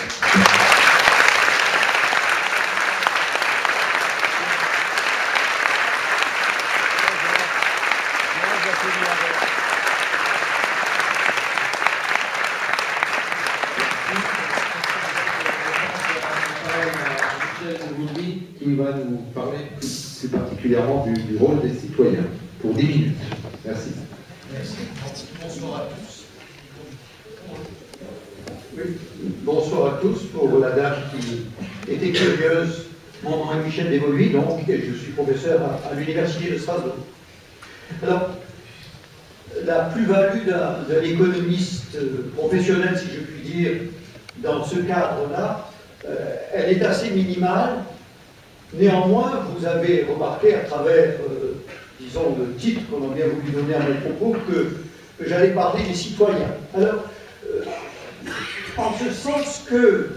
Michel Woodby qui va nous parler plus particulièrement du rôle des citoyens, pour 10 minutes. Merci. Merci. Bonsoir à tous. Oui. Bonsoir à tous. Pour la dame qui était curieuse, mon nom est Michel Devoluy, donc, et je suis professeur à l'Université de Strasbourg. Alors, la plus-value d'un économiste professionnel, si je puis dire, dans ce cadre-là, elle est assez minimale. Néanmoins, vous avez remarqué à travers, disons, le titre qu'on a bien voulu donner à mes propos, que j'allais parler des citoyens. Alors, en ce sens que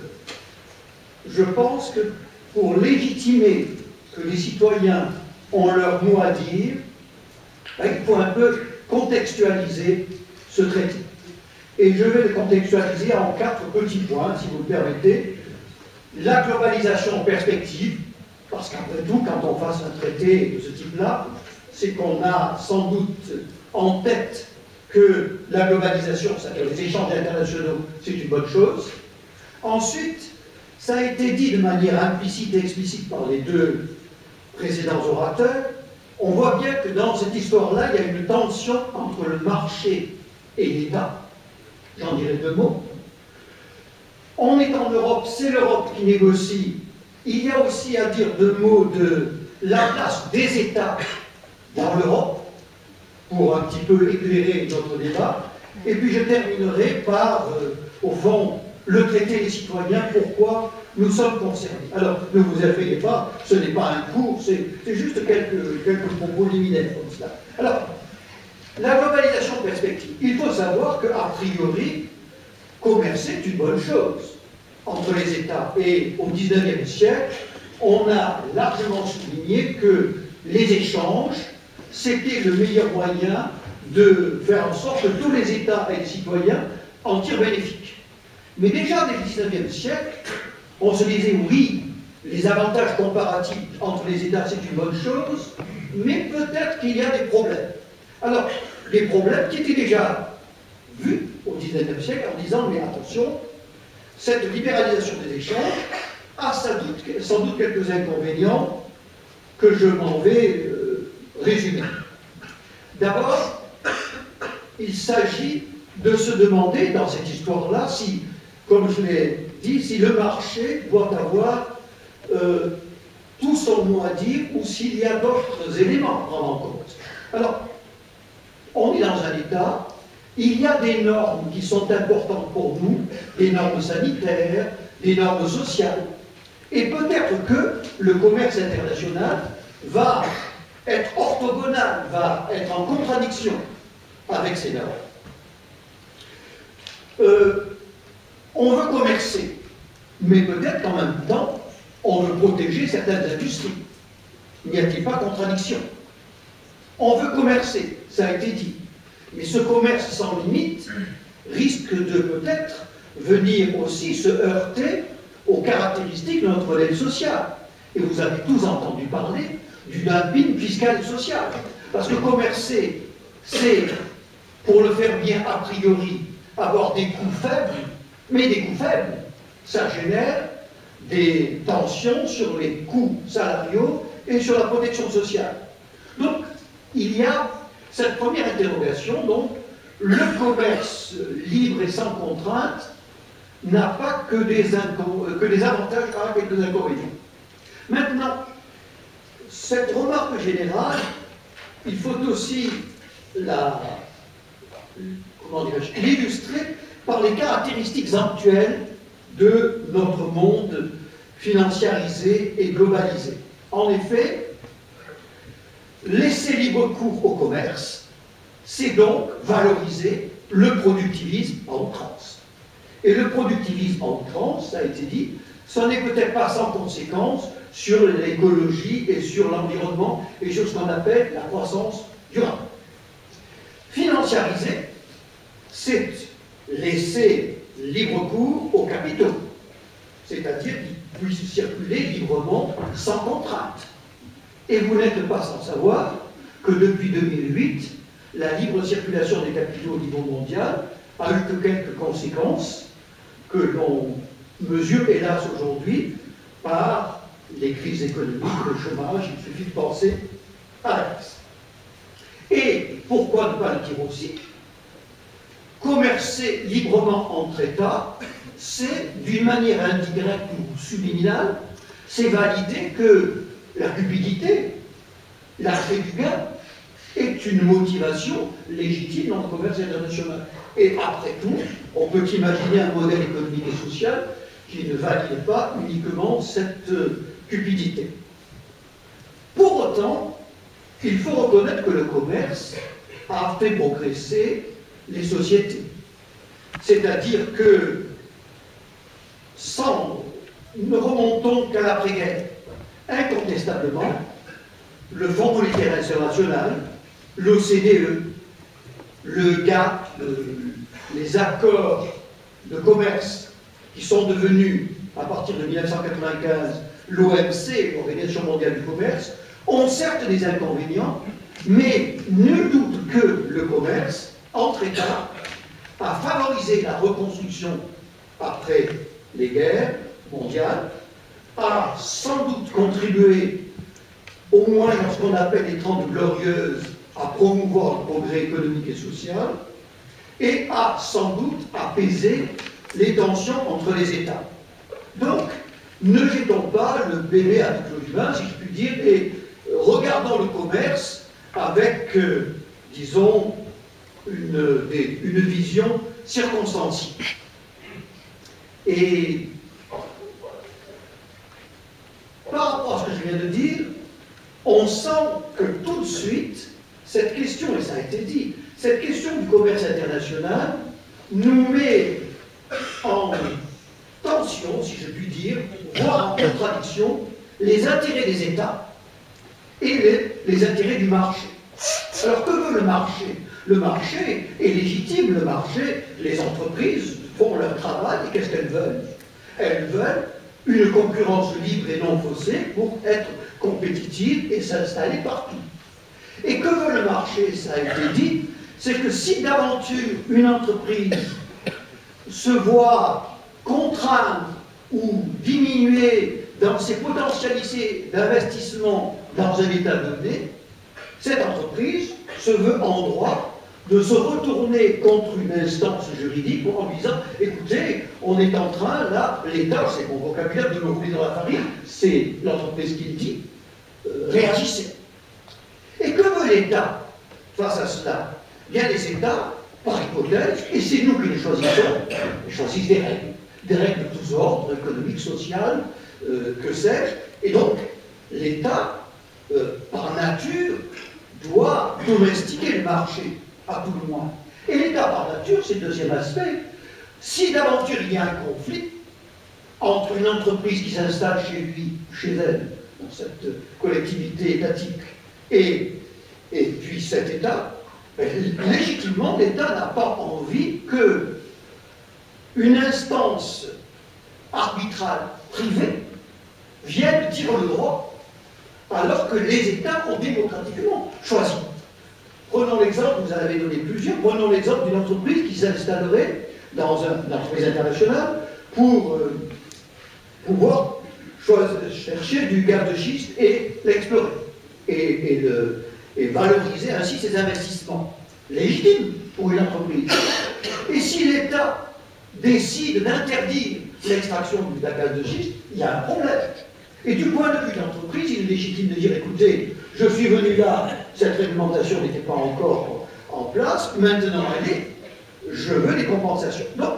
je pense que pour légitimer que les citoyens ont leur mot à dire, il faut un peu contextualiser ce traité. Et je vais le contextualiser en 4 petits points, si vous le permettez. La globalisation en perspective, parce qu'après tout, quand on fasse un traité de ce type-là, c'est qu'on a sans doute en tête que la globalisation, c'est-à-dire les échanges internationaux, c'est une bonne chose. Ensuite, ça a été dit de manière implicite et explicite par les 2 précédents orateurs, on voit bien que dans cette histoire-là, il y a une tension entre le marché et l'État. J'en dirai 2 mots. On est en Europe, c'est l'Europe qui négocie. Il y a aussi à dire 2 mots de la place des États dans l'Europe, pour un petit peu éclairer notre débat. Et puis je terminerai par, au fond, le traité des citoyens, pourquoi nous sommes concernés. Alors, ne vous effrayez pas, ce n'est pas un cours, c'est juste quelques propos liminaires comme cela. Alors, la globalisation perspective. Il faut savoir qu'a priori, commercer est une bonne chose. Entre les États et au XIXe siècle, on a largement souligné que les échanges, c'était le meilleur moyen de faire en sorte que tous les États et les citoyens en tirent bénéfice. Mais déjà dès le XIXe siècle, on se disait oui, les avantages comparatifs entre les États c'est une bonne chose, mais peut-être qu'il y a des problèmes. Alors, des problèmes qui étaient déjà vus au XIXe siècle en disant mais attention, cette libéralisation des échanges a sans doute quelques inconvénients que je m'en vais résumer. D'abord, il s'agit de se demander dans cette histoire-là si, comme je l'ai dit, si le marché doit avoir tout son mot à dire ou s'il y a d'autres éléments à prendre en compte. Alors, on est dans un État, il y a des normes qui sont importantes pour nous, des normes sanitaires, des normes sociales, et peut-être que le commerce international va être orthogonal, va être en contradiction avec ces normes. On veut commercer, mais peut-être qu'en même temps, on veut protéger certaines industries. N'y a-t-il pas contradiction? On veut commercer, ça a été dit, mais ce commerce sans limite risque de peut-être venir aussi se heurter aux caractéristiques de notre modèle social. Et vous avez tous entendu parler du dumping fiscal et social. Parce que commercer, c'est, pour le faire bien a priori, avoir des coûts faibles, mais des coûts faibles, ça génère des tensions sur les coûts salariaux et sur la protection sociale. Donc, il y a cette première interrogation, donc, le commerce libre et sans contrainte n'a pas que des avantages, a quelques inconvénients. Maintenant, cette remarque générale, il faut aussi l'illustrer par les caractéristiques actuelles de notre monde financiarisé et globalisé. En effet, laisser libre cours au commerce, c'est donc valoriser le productivisme à outrance. Et le productivisme à outrance, ça a été dit, ça n'est peut-être pas sans conséquence sur l'écologie et sur l'environnement et sur ce qu'on appelle la croissance durable. Financiariser, c'est laisser libre cours aux capitaux, c'est-à-dire qu'ils puissent circuler librement sans contrainte. Et vous n'êtes pas sans savoir que depuis 2008, la libre circulation des capitaux au niveau mondial a eu que quelques conséquences que l'on mesure hélas aujourd'hui par les crises économiques, le chômage, il suffit de penser à la Grèce. Et pourquoi ne pas le dire aussi? Commercer librement entre États, c'est d'une manière indirecte ou subliminale, c'est valider que la cupidité, l'attrait du gain, est une motivation légitime dans le commerce international. Et après tout, on peut imaginer un modèle économique et social qui ne valide pas uniquement cette cupidité. Pour autant, il faut reconnaître que le commerce a fait progresser les sociétés. C'est-à-dire que, ne remontons qu'à l'après-guerre, incontestablement, le Fonds monétaire international, l'OCDE, le GATT, les accords de commerce qui sont devenus, à partir de 1995, l'OMC, l'Organisation mondiale du commerce, ont certes des inconvénients, mais nul doute que le commerce, entre États, a favorisé la reconstruction après les guerres mondiales, a sans doute contribué, au moins dans ce qu'on appelle les 30 glorieuses, à promouvoir le progrès économique et social, et a sans doute apaisé les tensions entre les États. Donc, ne jetons pas le bébé avec l'eau du bain, si je puis dire, et regardons le commerce avec, disons, une vision circonstanciée. Et par rapport à ce que je viens de dire, on sent que tout de suite, cette question, et ça a été dit, cette question du commerce international nous met en tension, si je puis dire, voire en contradiction, les intérêts des États et les intérêts du marché. Alors que veut le marché? Le marché est légitime, le marché, les entreprises font leur travail, et qu'est-ce qu'elles veulent? Elles veulent une concurrence libre et non faussée pour être compétitives et s'installer partout. Et que veut le marché? Ça a été dit, c'est que si d'aventure une entreprise se voit contraindre ou diminuer dans ses potentialités d'investissement dans un État donné, cette entreprise se veut en droit de se retourner contre une instance juridique en lui disant « Écoutez, on est en train, là, l'État, c'est mon vocabulaire de me rouler dans la farine, c'est l'entreprise qui le dit, réagissez. » Et que veut l'État face à cela? Bien des États, par hypothèse, et c'est nous qui les choisissons, ils choisissent des règles de tous ordres, économiques, sociales, que sais-je, et donc l'État, par nature, doit domestiquer le marché, à tout le moins. Et l'État, par nature, c'est le deuxième aspect. Si d'aventure il y a un conflit entre une entreprise qui s'installe chez lui, chez elle, dans cette collectivité étatique, et puis cet État, légitimement, l'État n'a pas envie que une instance arbitrale privée vienne dire le droit, alors que les États ont démocratiquement choisi. Prenons l'exemple, vous en avez donné plusieurs, prenons l'exemple d'une entreprise qui s'installerait dans une entreprise internationale pour pouvoir chercher du gaz de schiste et l'explorer, et valoriser ainsi ses investissements. Légitime pour une entreprise. Et si l'État décide d'interdire l'extraction du gaz de schiste, il y a un problème. Et du point de vue de l'entreprise, il est légitime de dire, écoutez, je suis venu là, cette réglementation n'était pas encore en place, maintenant elle est, je veux des compensations. Donc,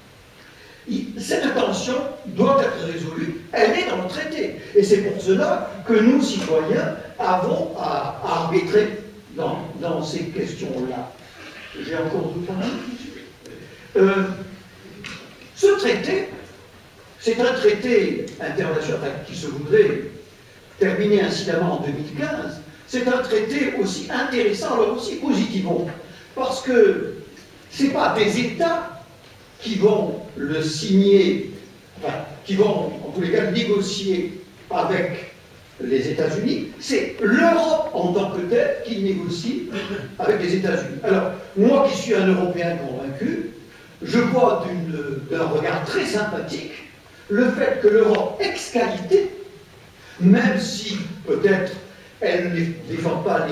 cette tension doit être résolue, elle est dans le traité. Et c'est pour cela que nous, citoyens, avons à arbitrer dans ces questions-là. J'ai encore d'autres points. Ce traité, c'est un traité international qui se voudrait terminer incidemment en 2015. C'est un traité aussi intéressant, alors aussi positivement, parce que ce n'est pas des États qui vont le signer, enfin, qui vont en tous les cas négocier avec les États-Unis, c'est l'Europe en tant que telle qui négocie avec les États-Unis. Alors, moi qui suis un Européen convaincu, je vois d'un regard très sympathique le fait que l'Europe ex qualité même si peut-être elle ne défend pas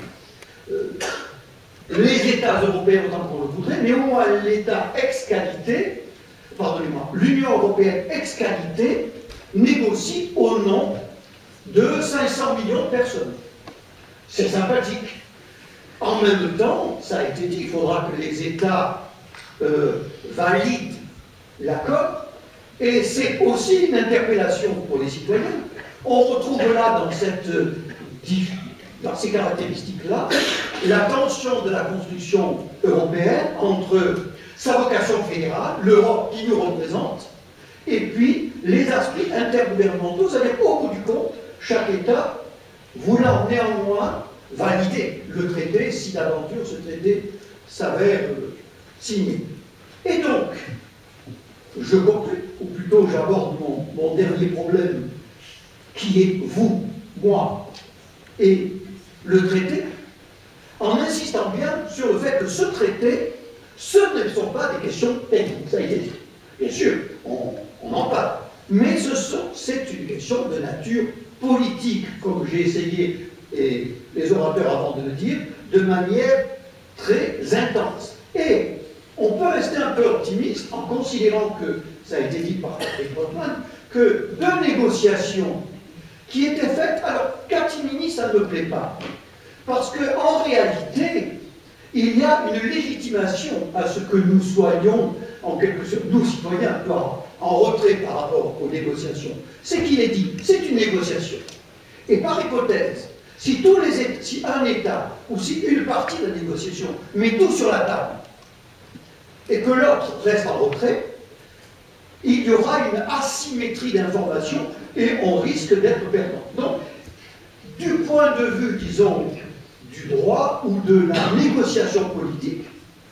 les États européens autant qu'on le voudrait, mais au moins l'État ex-qualité, pardonnez-moi, l'Union européenne ex-qualité négocie au nom de 500 millions de personnes. C'est sympathique. En même temps, ça a été dit, il faudra que les États valident l'accord, et c'est aussi une interpellation pour les citoyens. On retrouve là, dans ces caractéristiques-là, la tension de la construction européenne entre sa vocation fédérale, l'Europe qui nous représente, et puis les aspects intergouvernementaux, c'est-à-dire au bout du compte, chaque État voulant néanmoins valider le traité si d'aventure ce traité s'avère signé. Et donc, je conclue, ou plutôt j'aborde mon dernier problème, qui est vous, moi et le traité, en insistant bien sur le fait que ce traité, ce ne sont pas des questions techniques, ça a été dit. Bien sûr, on en parle, mais c'est une question de nature politique, comme j'ai essayé, et les orateurs avant de le dire, de manière très intense. Et on peut rester un peu optimiste en considérant que, ça a été dit par Patrick Botman, que deux négociations qui étaient faites, alors catimini ça ne me plaît pas, parce qu'en réalité, il y a une légitimation à ce que nous soyons, en quelque sorte, nous citoyens, en retrait par rapport aux négociations. C'est qu'il est dit, c'est une négociation. Et par hypothèse, si un État, ou si une partie de la négociation met tout sur la table, et que l'autre reste en retrait, il y aura une asymétrie d'information et on risque d'être perdant. Donc, du point de vue, disons, du droit ou de la négociation politique,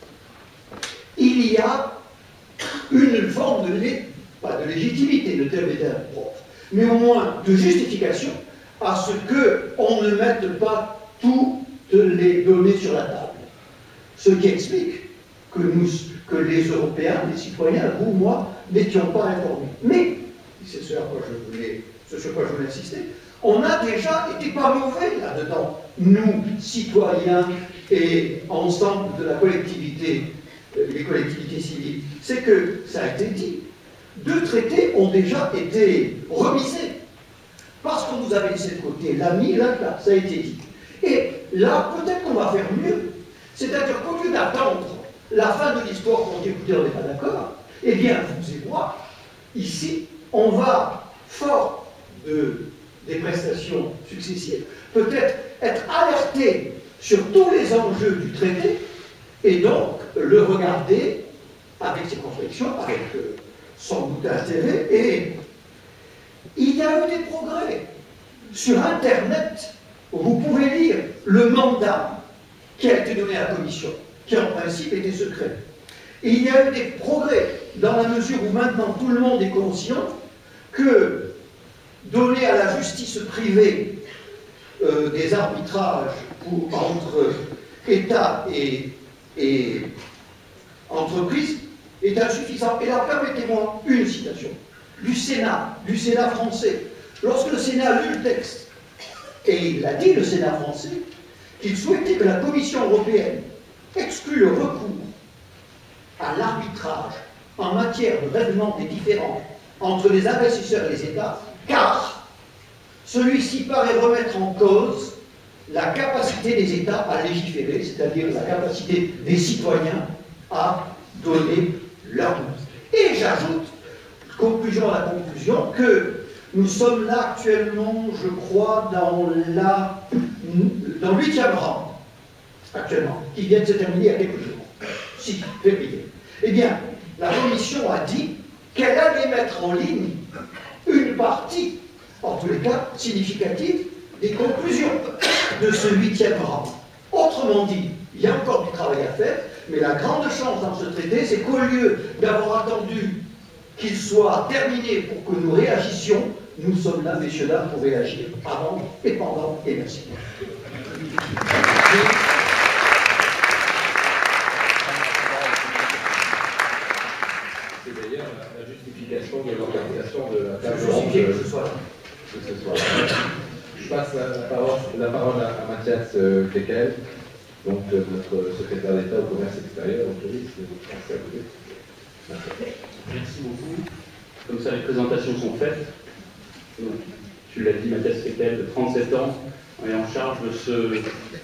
il y a une forme pas de légitimité, le terme est impropre, mais au moins de justification à ce qu'on ne mette pas toutes les données sur la table. Ce qui explique que les Européens, les citoyens, vous, moi, n'étions pas informés. Mais, c'est ce sur quoi je voulais insister, on a déjà été pas mauvais là-dedans, nous, citoyens et ensemble de la collectivité, les collectivités civiles. C'est que, ça a été dit, deux traités ont déjà été remisés. Parce qu'on nous avait laissé de côté l'ami, là, ça a été dit. Et là, peut-être qu'on va faire mieux. C'est-à-dire qu'au lieu d'attendre la fin de l'histoire pour dire, écoutez, on n'est pas d'accord, eh bien, vous et moi, ici, on va, fort des prestations successives, peut-être être alerté sur tous les enjeux du traité, et donc le regarder avec ses contradictions, avec sans doute intérêt, et il y a eu des progrès. Sur Internet, vous pouvez lire le mandat qui a été donné à la Commission, qui en principe était secret. Et il y a eu des progrès dans la mesure où maintenant tout le monde est conscient que donner à la justice privée des arbitrages entre États et entreprises est insuffisant. Et là, permettez-moi une citation du Sénat français. Lorsque le Sénat a lu le texte, et il a dit, le Sénat français, qu'il souhaitait que la Commission européenne exclue le recours à l'arbitrage en matière de règlement des différends entre les investisseurs et les États, car celui-ci paraît remettre en cause la capacité des États à légiférer, c'est-à-dire la capacité des citoyens à donner leur mot. Et j'ajoute, conclusion à la conclusion, que nous sommes là actuellement, je crois, dans le 8e rang, actuellement, qui vient de se terminer il y a quelques jours, 6 février. Eh bien, la Commission a dit qu'elle allait mettre en ligne une partie, en tous les cas significative, des conclusions de ce 8e rang. Autrement dit, il y a encore du travail à faire, mais la grande chance dans ce traité, c'est qu'au lieu d'avoir attendu qu'il soit terminé pour que nous réagissions, nous sommes là, messieurs, dames, pour réagir avant et pendant, et merci. C'est d'ailleurs la justification de l'organisation de la table Je ronde. que ce soit là. de ce soir. Je passe la parole à Mathias Feckel, donc notre secrétaire d'État au commerce extérieur, au tourisme français à côté. Merci beaucoup. Comme ça, les présentations sont faites. Donc, tu l'as dit, Mathias Feckel, de 37 ans, est en charge de ce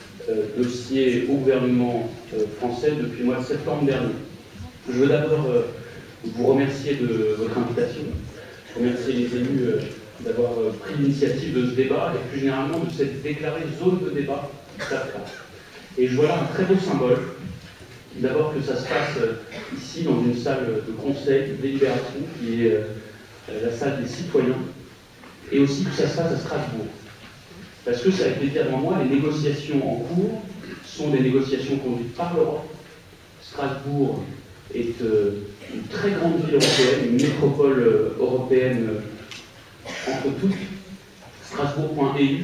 dossier au gouvernement français depuis le mois de septembre dernier. Je veux d'abord vous remercier de votre invitation, remercier les élus d'avoir pris l'initiative de ce débat et plus généralement de cette déclarée zone de débat TAFTA. Et je vois là un très beau symbole. D'abord que ça se passe ici dans une salle de conseil, de délibération, qui est la salle des citoyens, et aussi que ça se passe à Strasbourg. Parce que ça a été dit avant moi, les négociations en cours sont des négociations conduites par l'Europe. Strasbourg est une très grande ville européenne, une métropole européenne entre toutes, Strasbourg.eu.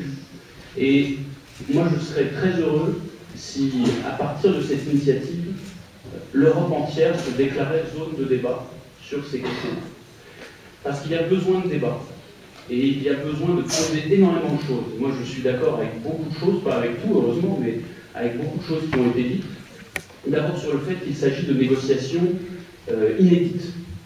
Et moi je serais très heureux si, à partir de cette initiative, l'Europe entière se déclarait zone de débat sur ces questions. Parce qu'il y a besoin de débat. Et il y a besoin de poser énormément de choses. Moi, je suis d'accord avec beaucoup de choses, pas avec tout, heureusement, mais avec beaucoup de choses qui ont été dites. D'abord sur le fait qu'il s'agit de négociations inédites.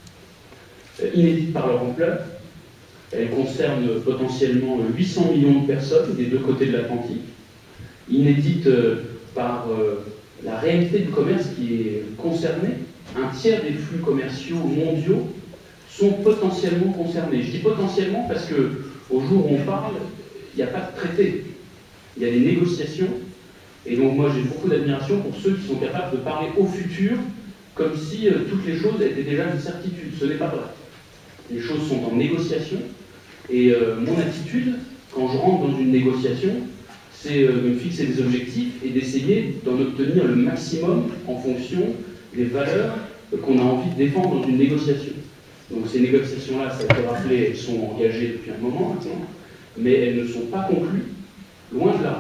Inédites par leur ampleur. Elles concernent potentiellement 800 millions de personnes des deux côtés de l'Atlantique. Inédites par la réalité du commerce qui est concerné. Un tiers des flux commerciaux mondiaux sont potentiellement concernés. Je dis potentiellement parce qu'au jour où on parle, il n'y a pas de traité. Il y a des négociations. Et donc moi j'ai beaucoup d'admiration pour ceux qui sont capables de parler au futur comme si toutes les choses étaient déjà une certitude. Ce n'est pas vrai. Les choses sont en négociation. Et mon attitude, quand je rentre dans une négociation, c'est de me fixer des objectifs et d'essayer d'en obtenir le maximum en fonction des valeurs qu'on a envie de défendre dans une négociation. Donc ces négociations-là, ça a été rappelé, elles sont engagées depuis un moment maintenant, mais elles ne sont pas conclues, loin de là.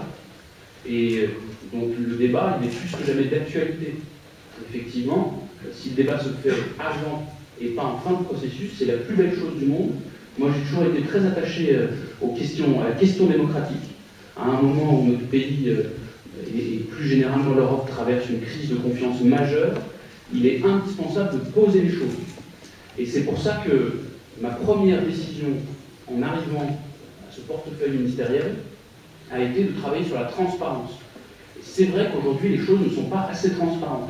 Et donc le débat, il est plus que jamais d'actualité. Effectivement, si le débat se fait avant et pas en fin de processus, c'est la plus belle chose du monde. Moi, j'ai toujours été très attaché à la question démocratique. À un moment où notre pays, et plus généralement l'Europe, traverse une crise de confiance majeure, il est indispensable de poser les choses. Et c'est pour ça que ma première décision en arrivant à ce portefeuille ministériel a été de travailler sur la transparence. Et c'est vrai qu'aujourd'hui, les choses ne sont pas assez transparentes.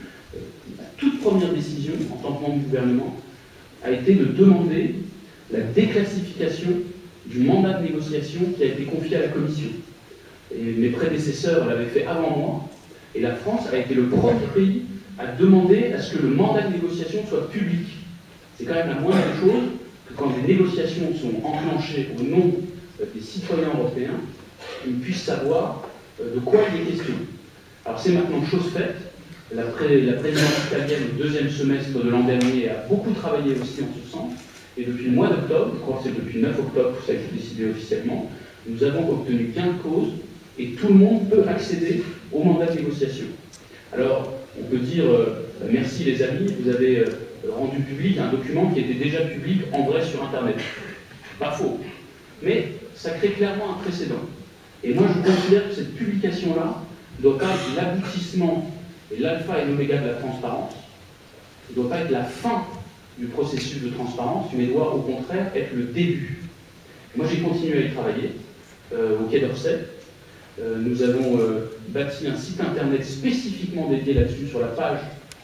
Ma toute première décision, en tant que membre du gouvernement, a été de demander la déclassification du mandat de négociation qui a été confié à la Commission. Et mes prédécesseurs l'avaient fait avant moi, et la France a été le premier pays à demander à ce que le mandat de négociation soit public. C'est quand même la moindre des choses que quand des négociations sont enclenchées au nom des citoyens européens, ils puissent savoir de quoi il est question. Alors c'est maintenant chose faite. La présidence italienne au deuxième semestre de l'an dernier a beaucoup travaillé aussi en ce sens. Et depuis le mois d'octobre, je crois que c'est depuis 9 octobre que ça a été décidé officiellement, nous avons obtenu gain de cause et tout le monde peut accéder au mandat de négociation. Alors, on peut dire merci les amis, vous avez rendu public un document qui était déjà public en vrai sur Internet. Pas faux. Mais ça crée clairement un précédent. Et moi, je considère que cette publication-là ne doit pas être l'aboutissement et l'alpha et l'oméga de la transparence. Il ne doit pas être la fin du processus de transparence, mais doit au contraire être le début. Moi, j'ai continué à y travailler au Quai d'Orsay. Nous avons bâti un site internet spécifiquement dédié là-dessus sur la page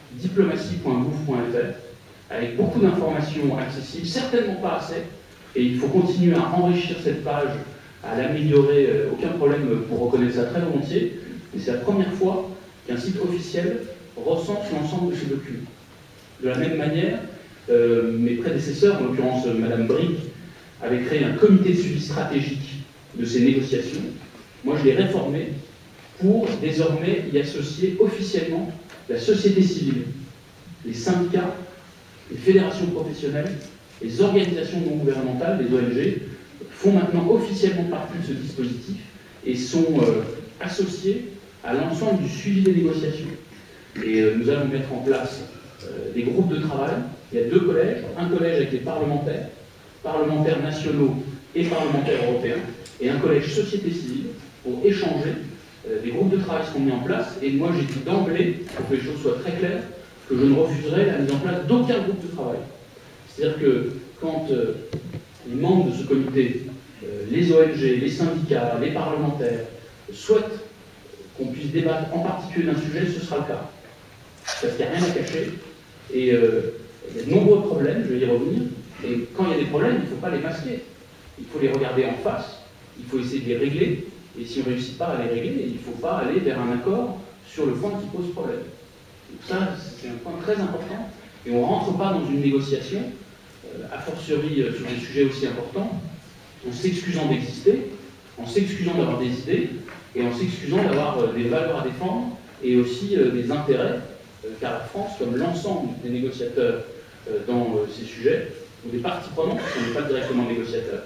diplomatie.gouv.fr avec beaucoup d'informations accessibles, certainement pas assez, et il faut continuer à enrichir cette page, à l'améliorer, aucun problème pour reconnaître ça très volontiers, mais c'est la première fois qu'un site officiel recense l'ensemble de ces documents. De la même manière, mes prédécesseurs, en l'occurrence Madame Brick, avaient créé un comité de suivi stratégique de ces négociations. Moi, je l'ai réformé pour désormais y associer officiellement la société civile, les syndicats, les fédérations professionnelles, les organisations non gouvernementales, les ONG, font maintenant officiellement partie de ce dispositif et sont associés à l'ensemble du suivi des négociations. Et nous allons mettre en place des groupes de travail. Il y a 2 collèges, un collège avec les parlementaires nationaux et parlementaires européens, et un collège société civile pour échanger. Des groupes de travail seront mis en place, et moi j'ai dit d'emblée, pour que les choses soient très claires, que je ne refuserai la mise en place d'aucun groupe de travail. C'est-à-dire que quand les membres de ce comité, les ONG, les syndicats, les parlementaires, souhaitent qu'on puisse débattre en particulier d'un sujet, ce sera le cas. Parce qu'il n'y a rien à cacher, et il y a de nombreux problèmes, je vais y revenir, et quand il y a des problèmes, il ne faut pas les masquer. Il faut les regarder en face, il faut essayer de les régler, et si on ne réussit pas à les régler, il ne faut pas aller vers un accord sur le point qui pose problème. Donc ça, c'est un point très important, et on ne rentre pas dans une négociation, a fortiori sur des sujets aussi importants, en s'excusant d'exister, en s'excusant d'avoir des idées, et en s'excusant d'avoir des valeurs à défendre, et aussi des intérêts, car la France, comme l'ensemble des négociateurs dans ces sujets, ou des parties prenantes, parce qu'on n'est pas directement négociateurs,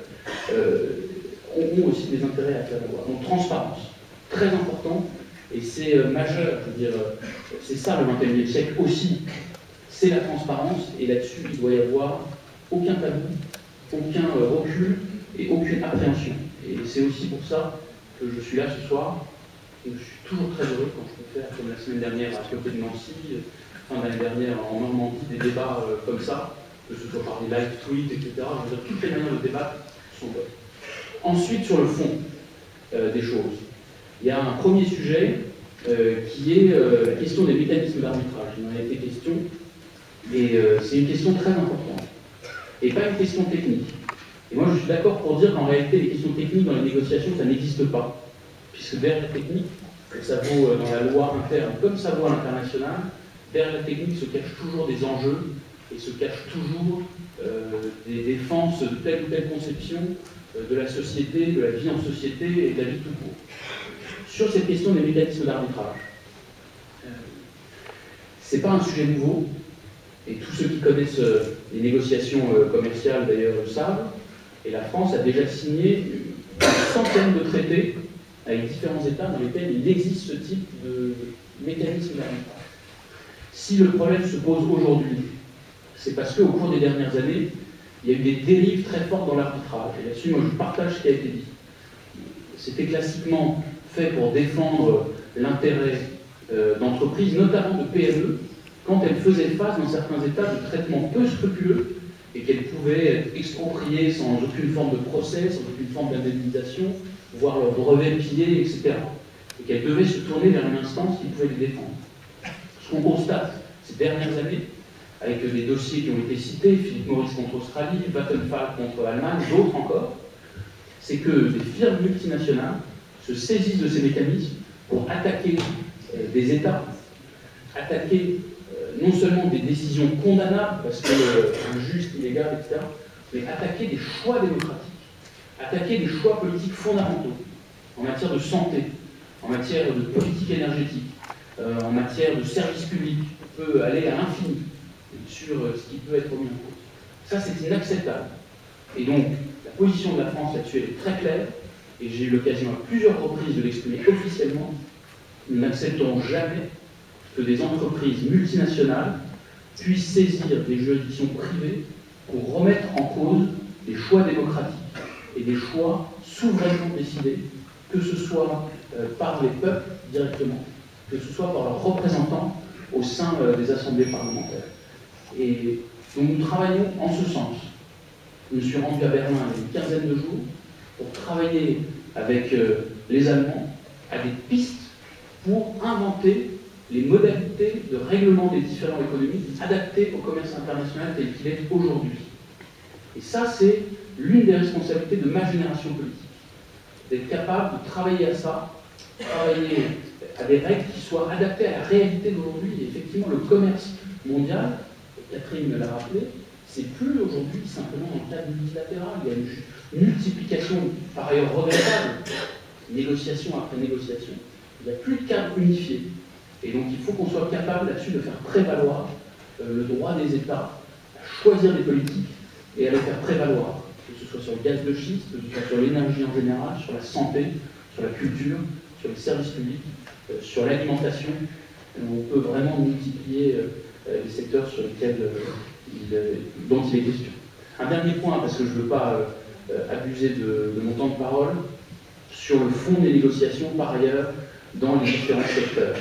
ont aussi des intérêts à faire valoir. Donc transparence, très important, et c'est majeur, je veux dire, c'est ça le XXIe siècle aussi, c'est la transparence, et là-dessus il doit y avoir aucun tabou, aucun recul et aucune appréhension. Et c'est aussi pour ça que je suis là ce soir, et je suis toujours très heureux quand je peux faire, comme la semaine dernière à côté de Nancy, fin d'année dernière en Normandie, des débats comme ça, que ce soit par des live tweets, etc. Je veux dire, toutes les manières de débattre sont bonnes. Ensuite, sur le fond des choses, il y a un premier sujet qui est la question des mécanismes d'arbitrage. Il en a été question, et c'est une question très importante, et pas une question technique. Et moi, je suis d'accord pour dire qu'en réalité, les questions techniques dans les négociations, ça n'existe pas. Puisque derrière la technique, ça vaut dans la loi interne comme ça vaut à l'international, derrière la technique se cachent toujours des enjeux et se cachent toujours des défenses de telle ou telle conception de la société, de la vie en société et de la vie tout court. Sur cette question des mécanismes d'arbitrage, c'est pas un sujet nouveau, et tous ceux qui connaissent les négociations commerciales d'ailleurs le savent, et la France a déjà signé une centaine de traités avec différents États dans lesquels il existe ce type de mécanisme d'arbitrage. Si le problème se pose aujourd'hui, c'est parce qu'au cours des dernières années, il y a eu des dérives très fortes dans l'arbitrage. Et là-dessus, moi, je partage ce qui a été dit. C'était classiquement fait pour défendre l'intérêt d'entreprises, notamment de PME, quand elles faisaient face, dans certains États, de traitements peu scrupuleux et qu'elles pouvaient être expropriées sans aucune forme de procès, sans aucune forme d'indemnisation, voire leur brevet pillé, etc. Et qu'elles devaient se tourner vers une instance qui pouvait les défendre. Ce qu'on constate ces dernières années, avec des dossiers qui ont été cités, Philip Morris contre Australie, Vattenfall contre Allemagne, d'autres encore, c'est que des firmes multinationales se saisissent de ces mécanismes pour attaquer des États, attaquer non seulement des décisions condamnables, parce que injustes, illégales, etc., mais attaquer des choix démocratiques, attaquer des choix politiques fondamentaux en matière de santé, en matière de politique énergétique, en matière de services publics. On peut aller à l'infini sur ce qui peut être mis en cause. Ça, c'est inacceptable. Et donc, la position de la France là-dessus est très claire, et j'ai eu l'occasion à plusieurs reprises de l'exprimer officiellement. Nous n'accepterons jamais que des entreprises multinationales puissent saisir des juridictions privées pour remettre en cause des choix démocratiques et des choix souverainement décidés, que ce soit par les peuples directement, que ce soit par leurs représentants au sein des assemblées parlementaires. Et donc nous travaillons en ce sens. Je me suis rendu à Berlin il y a une quinzaine de jours pour travailler avec les Allemands à des pistes pour inventer les modalités de règlement des différends économiques adaptées au commerce international tel qu'il est aujourd'hui. Et ça, c'est l'une des responsabilités de ma génération politique. D'être capable de travailler à ça, travailler à des règles qui soient adaptées à la réalité d'aujourd'hui. Et effectivement, le commerce mondial, Catherine me l'a rappelé, c'est plus aujourd'hui simplement dans le cadre multilatéral. Il y a une multiplication, par ailleurs regrettable, négociation après négociation. Il n'y a plus de cadre unifié. Et donc il faut qu'on soit capable là-dessus de faire prévaloir le droit des États à choisir des politiques et à les faire prévaloir, que ce soit sur le gaz de schiste, que ce soit sur l'énergie en général, sur la santé, sur la culture, sur les services publics, sur l'alimentation. On peut vraiment multiplier les secteurs sur lesquels dont il est question. Un dernier point, parce que je ne veux pas abuser de mon temps de parole sur le fond des négociations par ailleurs dans les différents secteurs.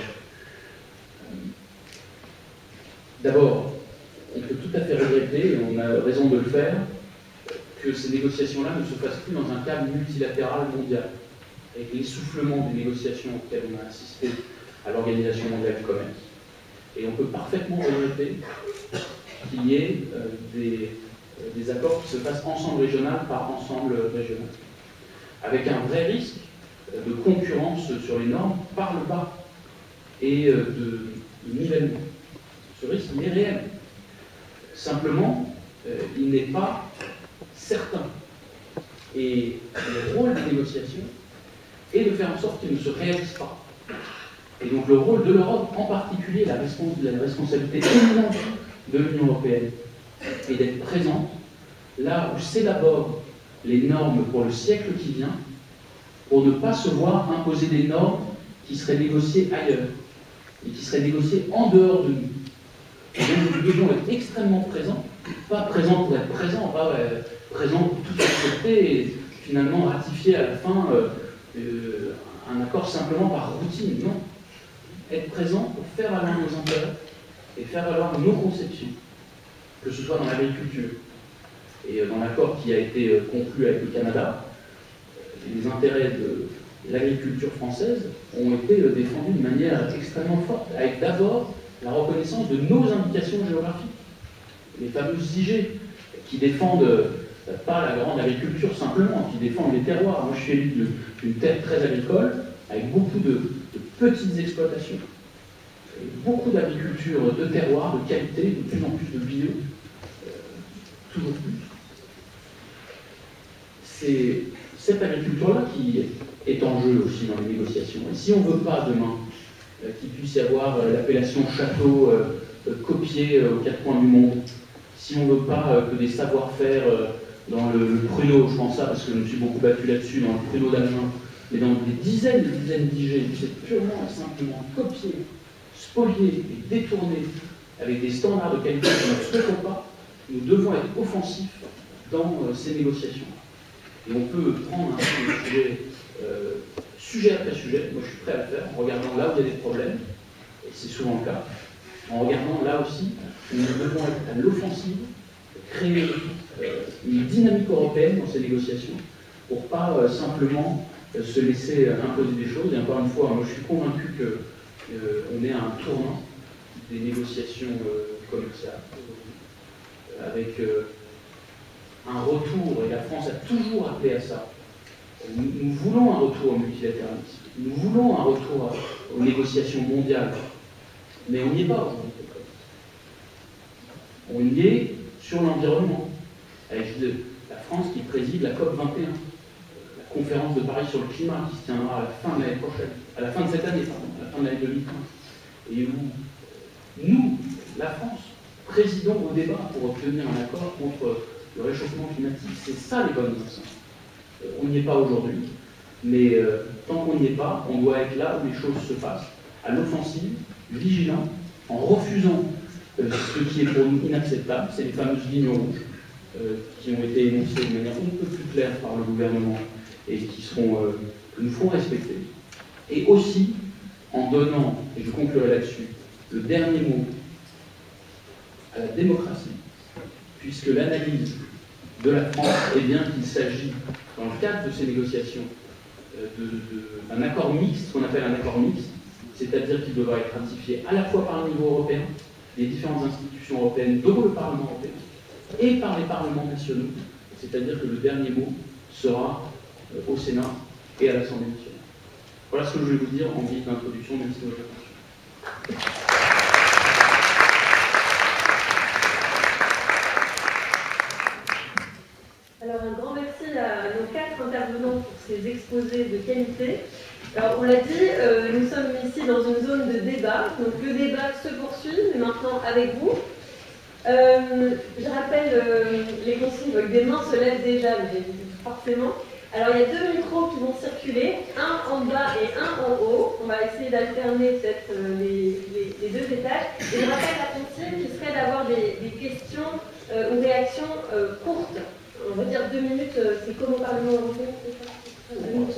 D'abord, on peut tout à fait regretter, et on a raison de le faire, que ces négociations-là ne se fassent plus dans un cadre multilatéral mondial, avec l'essoufflement des négociations auxquelles on a assisté à l'Organisation mondiale du commerce. Et on peut parfaitement regretter qu'il y ait des accords qui se fassent ensemble régional par ensemble régional, avec un vrai risque de concurrence sur les normes par le bas et de nivellement. Ce risque, il est réel. Simplement, il n'est pas certain. Et le rôle des négociations est de faire en sorte qu'ils ne se réalisent pas. Et donc le rôle de l'Europe, en particulier la responsabilité éminente de l'Union européenne, est d'être présente là où s'élaborent les normes pour le siècle qui vient, pour ne pas se voir imposer des normes qui seraient négociées ailleurs, et qui seraient négociées en dehors de nous. Et donc nous devons être extrêmement présents, pas présents pour être présents, pas présents pour tout accepter et finalement ratifier à la fin un accord simplement par routine. Non. Être présent pour faire valoir nos intérêts et faire valoir nos conceptions, que ce soit dans l'agriculture. Et dans l'accord qui a été conclu avec le Canada, les intérêts de l'agriculture française ont été défendus de manière extrêmement forte, avec d'abord la reconnaissance de nos indications géographiques, les fameuses IG, qui défendent pas la grande agriculture simplement, qui défendent les terroirs. Moi je suis élu d'une terre très agricole, avec beaucoup de petites exploitations, beaucoup d'agriculture de terroir, de qualité, de plus en plus de bio, toujours plus. C'est cette agriculture-là qui est en jeu aussi dans les négociations. Et si on ne veut pas demain qu'il puisse y avoir l'appellation château copiée aux quatre coins du monde, si on ne veut pas que des savoir-faire dans le pruneau, je pense ça parce que je me suis beaucoup battu là-dessus, dans le pruneau d'Allemagne, mais dans des dizaines d'IG, c'est purement et simplement copié, spolié et détourné avec des standards de qualité que nous ne souhaitons pas, nous devons être offensifs dans ces négociations. Et on peut prendre un sujet, sujet après sujet, moi je suis prêt à le faire, en regardant là où il y a des problèmes, et c'est souvent le cas, en regardant là aussi, nous devons être à l'offensive, créer une dynamique européenne dans ces négociations, pour pas simplement se laisser imposer des choses. Et encore une fois, moi je suis convaincu qu'on est à un tournant des négociations commerciales, avec un retour, et la France a toujours appelé à ça. Nous voulons un retour au multilatéralisme, nous voulons un retour aux négociations mondiales, mais on n'y est pas aujourd'hui. On y est sur l'environnement, avec la France qui préside la COP21, la conférence de Paris sur le climat qui se tiendra à la fin de l'année prochaine, à la fin de cette année, pardon, à la fin de l'année 2030, et où nous, la France, présidons au débat pour obtenir un accord contre le réchauffement climatique. C'est ça les bonnes nouvelles. On n'y est pas aujourd'hui, mais tant qu'on n'y est pas, on doit être là où les choses se passent, à l'offensive, vigilant, en refusant ce qui est pour nous inacceptable, c'est les fameuses lignes rouges qui ont été énoncées de manière un peu plus claire par le gouvernement et qui seront, que nous ferons respecter. Et aussi en donnant, et je conclurai là-dessus, le dernier mot à la démocratie, puisque l'analyse de la France est bien qu'il s'agit, dans le cadre de ces négociations, d'un accord mixte, ce qu'on appelle un accord mixte, c'est-à-dire qu'il devra être ratifié à la fois par le niveau européen, les différentes institutions européennes, dont le Parlement européen, et par les parlements nationaux, c'est-à-dire que le dernier mot sera au Sénat et à l'Assemblée nationale. Voilà ce que je voulais vous dire en guise d'introduction. Merci de votre attention. Alors un grand merci à nos 4 intervenants pour ces exposés de qualité. Alors on l'a dit, nous sommes ici dans une zone de débat, donc le débat se poursuit, mais maintenant avec vous. Je rappelle les consignes, des mains se lèvent déjà, mais forcément. Alors il y a 2 micros qui vont circuler, un en bas et un en haut. On va essayer d'alterner peut-être les 2 étages. Et je rappelle la consigne qui serait d'avoir des questions ou réactions courtes. on va dire 2 minutes, c'est comme au Parlement européen, c'est ça? 2 minutes.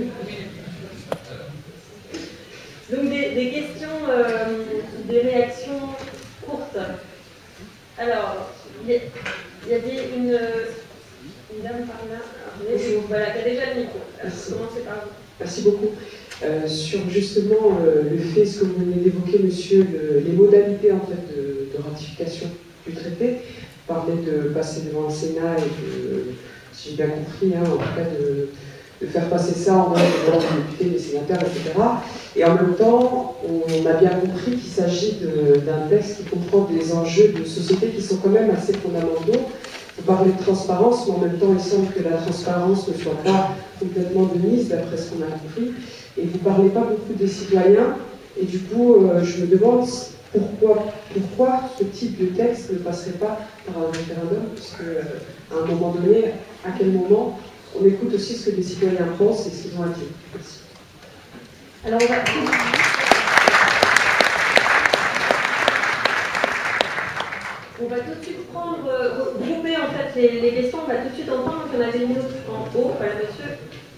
Donc des questions, des réactions courtes. Alors, il y avait une dame par là, voilà, qui a déjà le micro. Commencez par vous. Merci beaucoup. Sur justement le fait, ce que vous venez d'évoquer, monsieur, les modalités en fait de ratification du traité, vous parlez de passer devant le Sénat et de, si j'ai bien compris, hein, en tout cas de faire passer ça en devant les députés, les sénateurs, etc. Et en même temps, on a bien compris qu'il s'agit d'un texte qui comprend des enjeux de société qui sont quand même assez fondamentaux. Vous parlez de transparence, mais en même temps, il semble que la transparence ne soit pas complètement de mise, d'après ce qu'on a compris. Et vous ne parlez pas beaucoup des citoyens. Et du coup, je me demande pourquoi ce type de texte ne passerait pas par un référendum, parce qu'à un moment donné, à quel moment, on écoute aussi ce que les citoyens pensent et ce qu'ils ont à dire. Merci. Alors, on va tout de suite grouper en fait les questions, on va tout de suite entendre, donc on avait une autre en haut, voilà monsieur.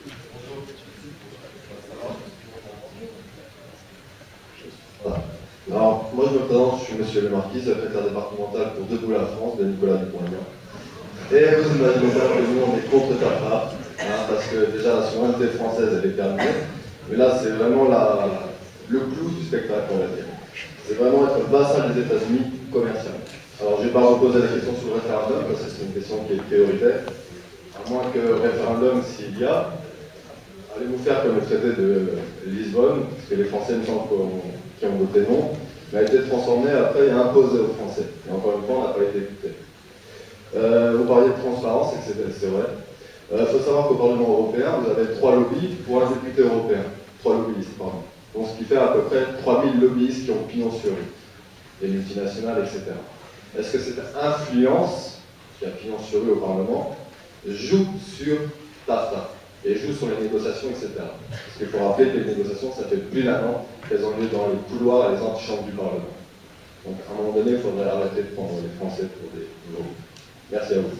Alors, moi je me présente, je suis monsieur le Marquis, secrétaire départemental pour Debout la France de Nicolas Dupont-Aignan. Et vous imaginez bien que nous on est contre TAFTA, parce que déjà la souveraineté française elle est terminée, mais là c'est vraiment le clou du spectacle, on va dire. C'est vraiment être vassal des États-Unis commercial. Alors je ne vais pas reposer la question sur le référendum, parce que c'est une question qui est prioritaire, à moins que référendum s'il y a, allez vous faire comme le traité de Lisbonne, parce que les Français me semble qui ont voté non, mais a été transformé après et imposé aux Français. Et encore une fois, on n'a pas été écouté. Vous parliez de transparence, et c'est vrai. Il faut savoir qu'au Parlement européen, vous avez 3 lobbies pour un député européen. 3 lobbyistes, pardon. Donc ce qui fait à peu près 3000 lobbyistes qui ont pignon sur rue. Les multinationales, etc. Est-ce que cette influence, qui a pignon sur rue au Parlement, joue sur TAFTA et joue sur les négociations, etc. Parce qu'il faut rappeler que les négociations, ça fait plus d'un an qu'elles ont lieu dans les couloirs et les antichambres du Parlement. Donc à un moment donné, il faudrait arrêter de prendre les Français pour des lobbies. Merci à vous.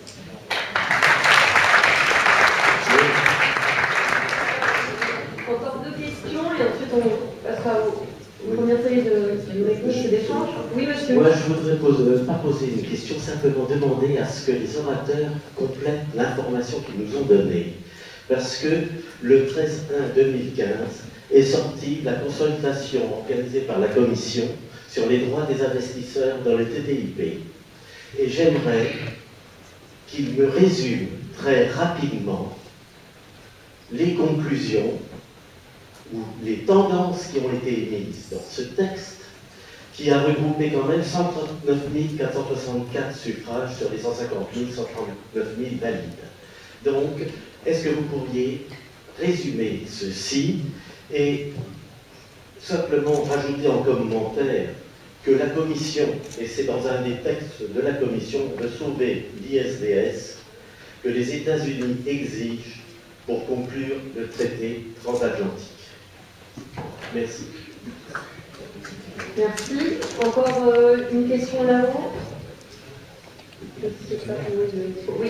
Encore 2 questions et ensuite on passera aux premières séries de réponses et d'échanges. Oui, monsieur. Moi, je voudrais pas poser une question, simplement demander à ce que les orateurs complètent l'information qu'ils nous ont donnée. Parce que le 13/1/2015 est sortie la consultation organisée par la Commission sur les droits des investisseurs dans le TTIP. Et j'aimerais qu'il me résume très rapidement les conclusions ou les tendances qui ont été émises dans ce texte, qui a regroupé quand même 139 464 suffrages sur les 150 139 000 valides. Donc, est-ce que vous pourriez résumer ceci et simplement rajouter en commentaire que la Commission, et c'est dans un des textes de la Commission, veut sauver l'ISDS, que les États-Unis exigent pour conclure le traité transatlantique. Merci. Merci. Encore une question là-haut. Oui.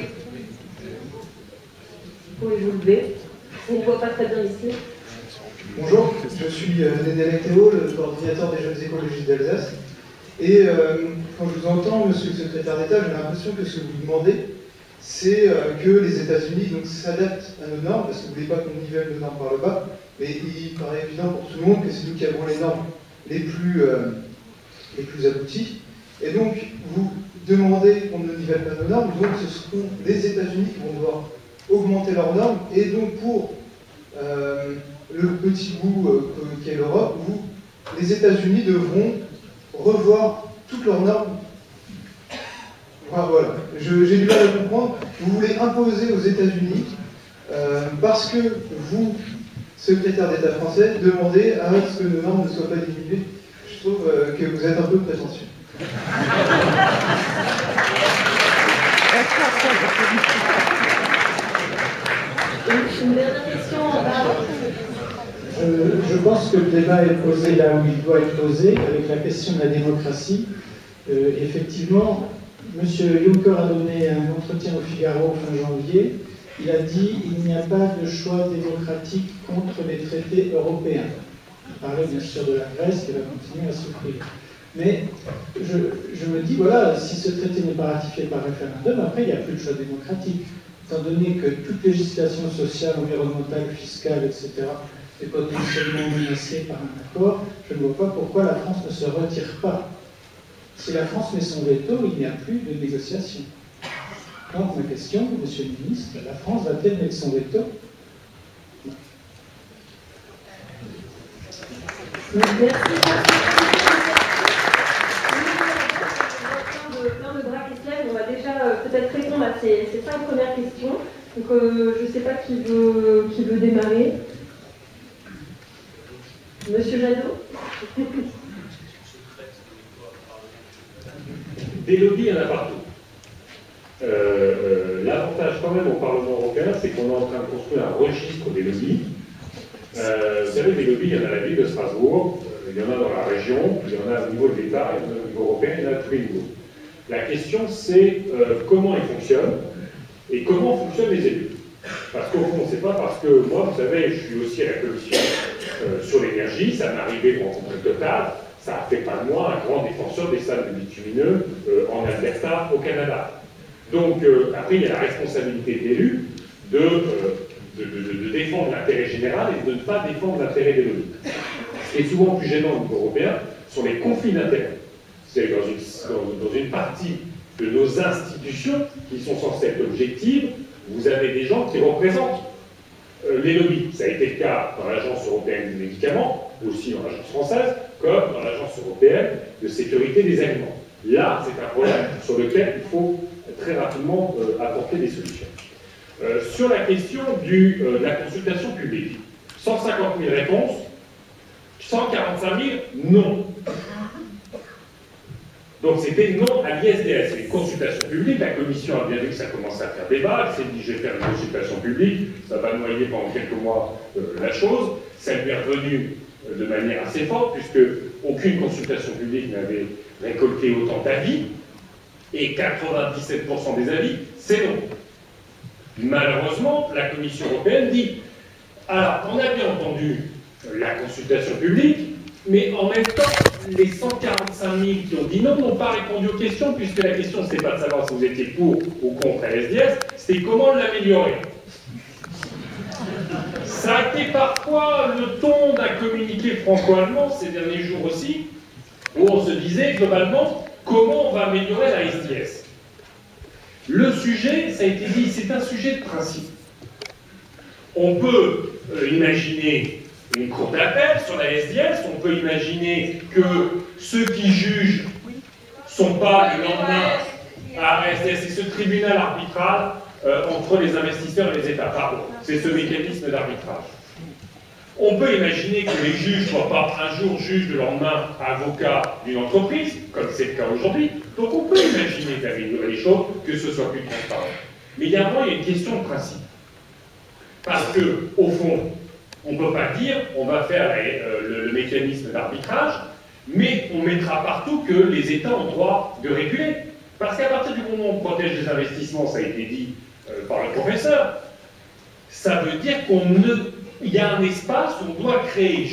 Vous pouvez vous lever. On ne voit pas très bien ici. Bonjour, je suis Dédé Théo, le coordinateur des Jeunes écologistes d'Alsace. Et quand je vous entends, monsieur le secrétaire d'État, j'ai l'impression que ce que vous demandez, c'est que les États-Unis s'adaptent à nos normes, parce que vous ne voulez pas qu'on nivelle nos normes par le bas, mais il paraît évident pour tout le monde que c'est nous qui avons les normes les plus abouties. Et donc, vous demandez qu'on ne nivelle pas nos normes, donc ce seront les États-Unis qui vont devoir augmenter leurs normes, et donc pour le petit bout qu'est l'Europe, où les États-Unis devront revoir toutes leurs normes. Enfin, voilà, j'ai du mal à comprendre. Vous voulez imposer aux États-Unis, parce que vous, secrétaire d'État français, demandez à ce que nos normes ne soient pas diminuées. Je trouve que vous êtes un peu prétentieux. Une dernière question. Je pense que le débat est posé là où il doit être posé, avec la question de la démocratie. Effectivement, Monsieur Juncker a donné un entretien au Figaro fin janvier. Il a dit qu'il n'y a pas de choix démocratique contre les traités européens. Il parlait bien sûr de la Grèce qui va continuer à souffrir. Mais je me dis, voilà, si ce traité n'est pas ratifié par référendum, après il n'y a plus de choix démocratique. Étant donné que toute législation sociale, environnementale, fiscale, etc., est potentiellement menacée par un accord, je ne vois pas pourquoi la France ne se retire pas. Si la France met son veto, il n'y a plus de négociation. Donc ma question, Monsieur le Ministre, la France va-t-elle mettre son veto? Merci. Plein de bras qui se lèvent. On va déjà peut-être répondre à ces 5 premières questions. Donc je ne sais pas qui veut démarrer. Monsieur Jadot. Des lobbies, il y en a partout. L'avantage quand même au Parlement européen, c'est qu'on est en train de construire un registre des lobbies. Vous savez, des lobbies, il y en a à la ville de Strasbourg, il y en a dans la région, il y en a au niveau de l'État, il y en a au niveau européen, il y en a à tous les niveaux. La question, c'est comment ils fonctionnent et comment fonctionnent les élus. Parce qu'au fond, c'est pas parce que moi, vous savez, je suis aussi à la commission sur l'énergie, ça m'est arrivé de rencontrer Total, ça ne fait pas de moi un grand défenseur des sables bitumineux en Alberta, au Canada. Donc, après, il y a la responsabilité de l'élu de défendre l'intérêt général et de ne pas défendre l'intérêt des lobbies. Ce qui est souvent plus gênant au niveau européen sont les conflits d'intérêts. C'est dans une partie de nos institutions qui sont censées être objectives, vous avez des gens qui représentent les lobbies. Ça a été le cas dans l'Agence européenne des médicaments, aussi dans l'Agence française, comme dans l'Agence européenne de sécurité des aliments. Là, c'est un problème sur lequel il faut très rapidement apporter des solutions. Sur la question de la consultation publique, 150 000 réponses, 145 000 non. Donc c'était non à l'ISDS. C'est une consultation publique, la commission a bien vu que ça commençait à faire débat, elle s'est dit je vais faire une consultation publique, ça va noyer pendant quelques mois la chose, ça lui est revenu de manière assez forte, puisque aucune consultation publique n'avait récolté autant d'avis, et 97% des avis, c'est non. Malheureusement, la Commission européenne dit, alors on a bien entendu la consultation publique, mais en même temps, les 145 000 qui ont dit non n'ont pas répondu aux questions, puisque la question, ce n'est pas de savoir si vous étiez pour ou contre LSDS, c'était comment l'améliorer. Ça a été parfois le ton d'un communiqué franco-allemand ces derniers jours aussi, où on se disait globalement comment on va améliorer la LSDS. Le sujet, ça a été dit, c'est un sujet de principe. On peut imaginer une cour d'appel sur la SDS, on peut imaginer que ceux qui jugent ne sont pas le lendemain à SDS, c'est ce tribunal arbitral entre les investisseurs et les États. Pardon, c'est ce mécanisme d'arbitrage. On peut imaginer que les juges ne soient pas un jour juges, le lendemain avocats d'une entreprise, comme c'est le cas aujourd'hui. Donc on peut imaginer d'améliorer les choses, que ce soit plus transparent. Mais il y a une question de principe. Parce que, au fond, on ne peut pas dire on va faire le mécanisme d'arbitrage, mais on mettra partout que les États ont droit de réguler. Parce qu'à partir du moment où on protège les investissements, ça a été dit par le professeur, ça veut dire qu'il y a un espace qu'on doit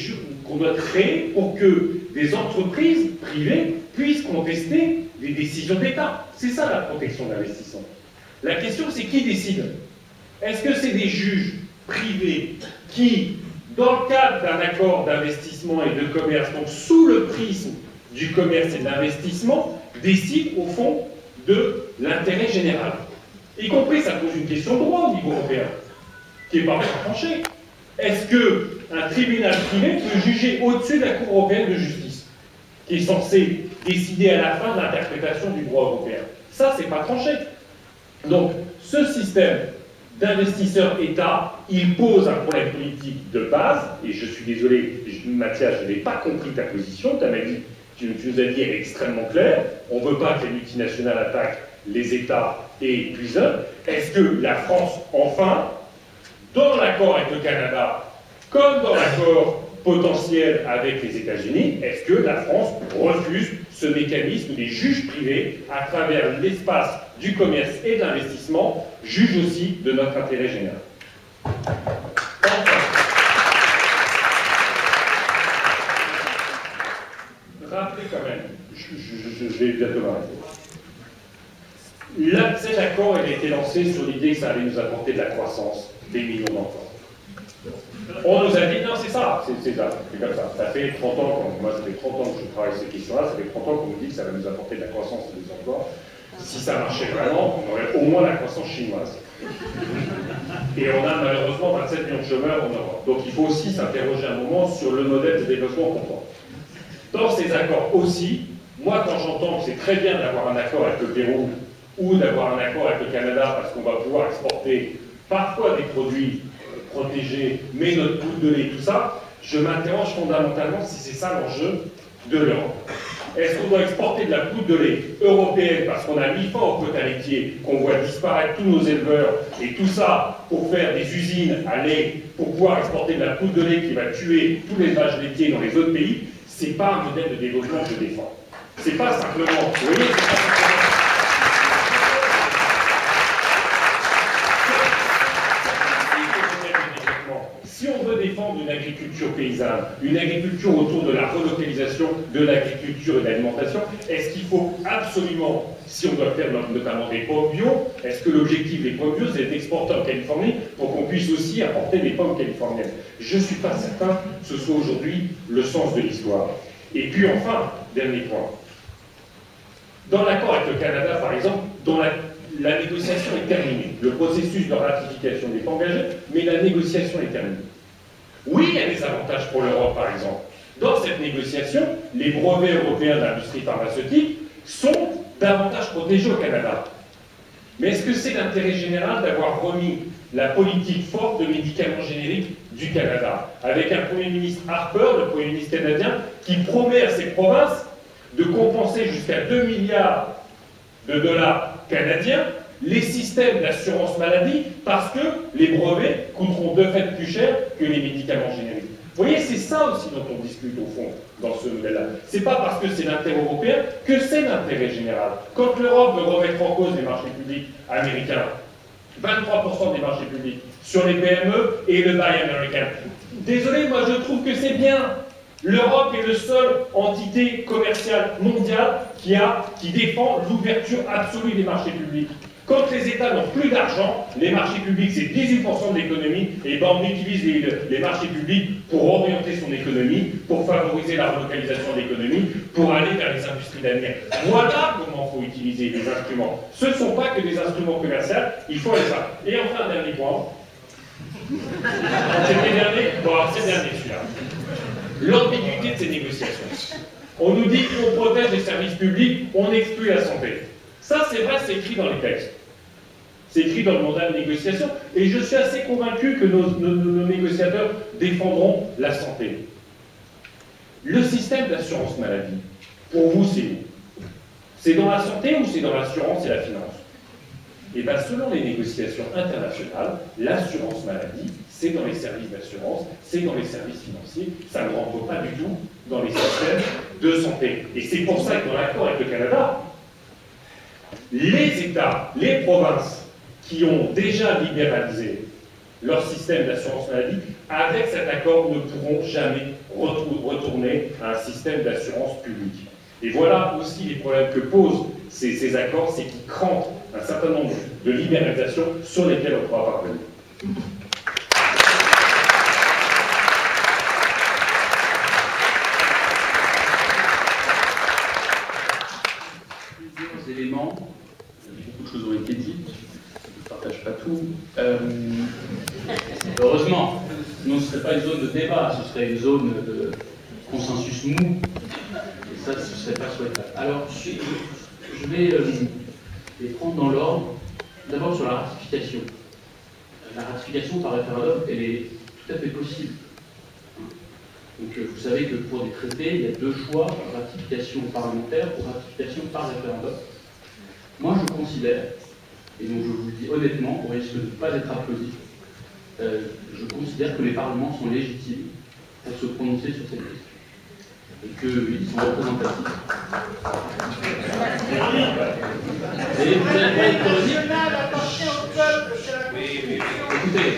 créer pour que des entreprises privées puissent contester des décisions d'État. C'est ça la protection de l'investissement. La question, c'est qui décide? Est-ce que c'est des juges privés qui, dans le cadre d'un accord d'investissement et de commerce, donc sous le prisme du commerce et de l'investissement, décident au fond de l'intérêt général? Y compris, ça pose une question de droit au niveau européen, qui n'est pas tranchée. Est-ce qu'un tribunal privé peut juger au-dessus de la Cour européenne de justice, qui est censée décider à la fin de l'interprétation du droit européen? Ça, c'est pas tranché. Donc, ce système d'investisseurs-État, il pose un problème politique de base, et je suis désolé, Mathias, je n'ai pas compris ta position, tu nous as dit, elle est extrêmement claire, on ne veut pas que les multinationales attaquent les États et prisonnent. Est-ce que la France, enfin, dans l'accord avec le Canada, comme dans l'accord potentielle avec les États-Unis, est-ce que la France refuse ce mécanisme des juges privés à travers l'espace du commerce et de l'investissement, juge aussi de notre intérêt général? Rappelez quand même, je vais bientôt m'arrêter. Cet accord il a été lancé sur l'idée que ça allait nous apporter de la croissance, des millions d'emplois. On nous a dit, non, c'est ça, c'est comme ça. Ça fait 30 ans, moi ça fait 30 ans que je travaille sur ces questions-là, ça fait 30 ans qu'on nous dit que ça va nous apporter de la croissance et des emplois. Si ça marchait vraiment, on aurait au moins la croissance chinoise. Et on a malheureusement 27 millions de chômeurs en Europe. Donc il faut aussi s'interroger un moment sur le modèle de développement qu'on prend. Dans ces accords aussi, moi quand j'entends que c'est très bien d'avoir un accord avec le Pérou ou d'avoir un accord avec le Canada parce qu'on va pouvoir exporter parfois des produits protégés, mais notre poudre de lait, tout ça, je m'interroge fondamentalement si c'est ça l'enjeu de l'Europe. Est-ce qu'on doit exporter de la poudre de lait européenne parce qu'on a mis fin aux quotas laitiers, qu'on voit disparaître tous nos éleveurs, et tout ça pour faire des usines à lait, pour pouvoir exporter de la poudre de lait qui va tuer tous les vaches laitiers dans les autres pays? C'est pas un modèle de développement que je défends. C'est pas simplement, vous voyez, c'est pas simplement... Si on veut défendre une agriculture paysanne, une agriculture autour de la relocalisation de l'agriculture et de l'alimentation, est-ce qu'il faut absolument, si on doit faire notamment des pommes bio, est-ce que l'objectif des pommes bio, c'est d'exporter en Californie pour qu'on puisse aussi apporter des pommes californiennes? Je ne suis pas certain que ce soit aujourd'hui le sens de l'histoire. Et puis enfin, dernier point. Dans l'accord avec le Canada, par exemple, dont la négociation est terminée. Le processus de ratification est engagé, mais la négociation est terminée. Oui, il y a des avantages pour l'Europe, par exemple. Dans cette négociation, les brevets européens d'industrie pharmaceutique sont davantage protégés au Canada. Mais est-ce que c'est l'intérêt général d'avoir remis la politique forte de médicaments génériques du Canada, avec un Premier ministre Harper, le Premier ministre canadien, qui promet à ses provinces de compenser jusqu'à 2 milliards de dollars canadiens les systèmes d'assurance maladie parce que les brevets coûteront de fait plus cher que les médicaments génériques. Vous voyez, c'est ça aussi dont on discute au fond dans ce modèle-là. C'est pas parce que c'est l'intérêt européen que c'est l'intérêt général. Quand l'Europe veut remettre en cause les marchés publics américains, 23% des marchés publics sur les PME et le Buy American. Désolé, moi je trouve que c'est bien. L'Europe est la seule entité commerciale mondiale qui défend l'ouverture absolue des marchés publics. Quand les États n'ont plus d'argent, les marchés publics, c'est 18% de l'économie, et ben on utilise les marchés publics pour orienter son économie, pour favoriser la relocalisation de l'économie, pour aller vers les industries d'avenir. Voilà comment il faut utiliser les instruments. Ce ne sont pas que des instruments commerciaux, il faut aller ça. Et enfin, un dernier point. C'était dernier? Bon, alors c'est le dernier celui-là. L'ambiguïté de ces négociations. On nous dit qu'on protège les services publics, on exclut la santé. Ça, c'est vrai, c'est écrit dans les textes. C'est écrit dans le mandat de négociation, et je suis assez convaincu que nos négociateurs défendront la santé. Le système d'assurance maladie, pour vous, c'est où? C'est dans la santé ou c'est dans l'assurance et la finance? Et bien, selon les négociations internationales, l'assurance maladie, c'est dans les services d'assurance, c'est dans les services financiers, ça ne rentre pas du tout dans les systèmes de santé. Et c'est pour ça que dans l'accord avec le Canada, les États, les provinces qui ont déjà libéralisé leur système d'assurance maladie, avec cet accord, ne pourront jamais retourner à un système d'assurance publique. Et voilà aussi les problèmes que posent ces accords, c'est qu'ils crampent un certain nombre de libéralisations sur lesquelles on ne pourra pas revenir. Plusieurs éléments, beaucoup de choses ont été dites, je ne partage pas tout. Heureusement, sinon ce ne serait pas une zone de débat, ce serait une zone de consensus mou, et ça, ce ne serait pas souhaitable. Alors, je vais les prendre dans l'ordre. D'abord sur la ratification. La ratification par référendum, elle est tout à fait possible. Donc vous savez que pour des traités, il y a deux choix, ratification parlementaire ou ratification par référendum. Moi je considère, et donc je vous le dis honnêtement, au risque de ne pas être applaudi, je considère que les parlements sont légitimes pour se prononcer sur cette question. Et qu'ils sont représentatifs. Et vous allez pas être écoutez,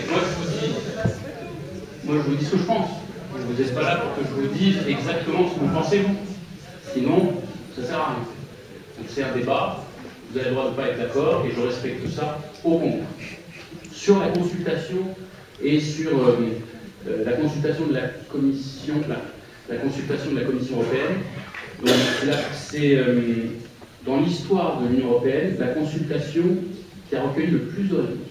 moi je vous dis ce que je pense. Vous n'êtes pas là pour que je vous dise exactement ce que vous pensez, vous. Sinon, ça ne sert à rien. Donc c'est un débat, vous avez le droit de ne pas être d'accord, et je respecte ça au contraire. Sur la consultation et sur la consultation de la Commission, la consultation de la Commission européenne, donc là, c'est dans l'histoire de l'Union européenne, la consultation qui a recueilli le plus de réponses.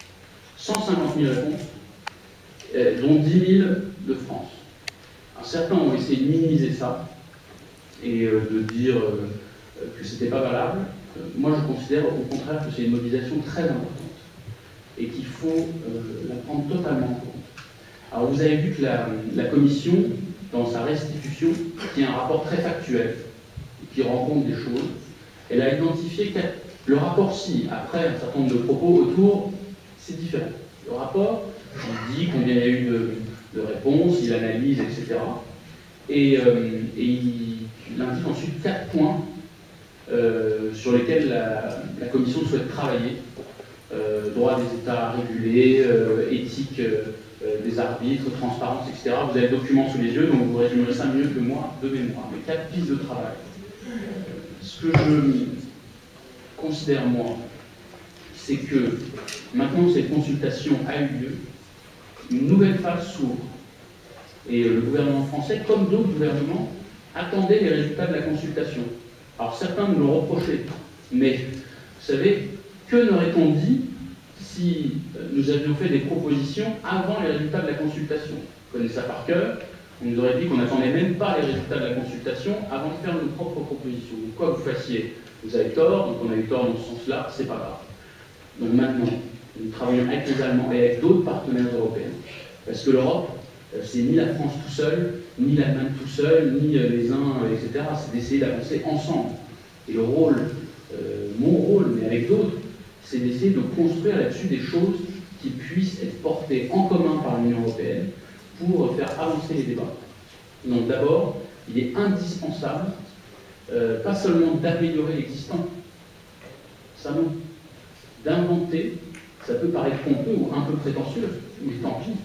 150 000 réponses, dont 10 000 de France. Alors, certains ont essayé de minimiser ça et de dire que ce n'était pas valable. Moi, je considère au contraire que c'est une mobilisation très importante et qu'il faut la prendre totalement en compte. Alors, vous avez vu que la Commission, dans sa restitution, qui est un rapport très factuel, qui rencontre des choses, elle a identifié que le rapport, si, après un certain nombre de propos autour, c'est différent. Le rapport, il dit combien il y a eu de réponses, il analyse, etc. Et il indique ensuite 4 points sur lesquels la Commission souhaite travailler. Droit des États régulés, éthique des arbitres, transparence, etc. Vous avez le document sous les yeux, donc vous résumerez ça mieux que moi de mémoire. Mais 4 pistes de travail. Ce que je considère, moi, c'est que maintenant que cette consultation a eu lieu, une nouvelle phase s'ouvre. Et le gouvernement français, comme d'autres gouvernements, attendait les résultats de la consultation. Alors certains nous l'ont reproché, mais vous savez, que n'aurait-on dit si nous avions fait des propositions avant les résultats de la consultation? Vous connaissez ça par cœur, on nous aurait dit qu'on n'attendait même pas les résultats de la consultation avant de faire nos propres propositions. Donc quoi que vous fassiez, vous avez tort, donc on a eu tort dans ce sens-là, c'est pas grave. Donc maintenant, nous travaillons avec les Allemands et avec d'autres partenaires européens, parce que l'Europe, c'est ni la France tout seul, ni l'Allemagne tout seul, ni les uns, etc. C'est d'essayer d'avancer ensemble. Et le rôle, mon rôle, mais avec d'autres, c'est d'essayer de construire là-dessus des choses qui puissent être portées en commun par l'Union européenne pour faire avancer les débats. Donc d'abord, il est indispensable, pas seulement d'améliorer l'existant, ça non, d'inventer, ça peut paraître pompeux ou un peu prétentieux, mais tant pis,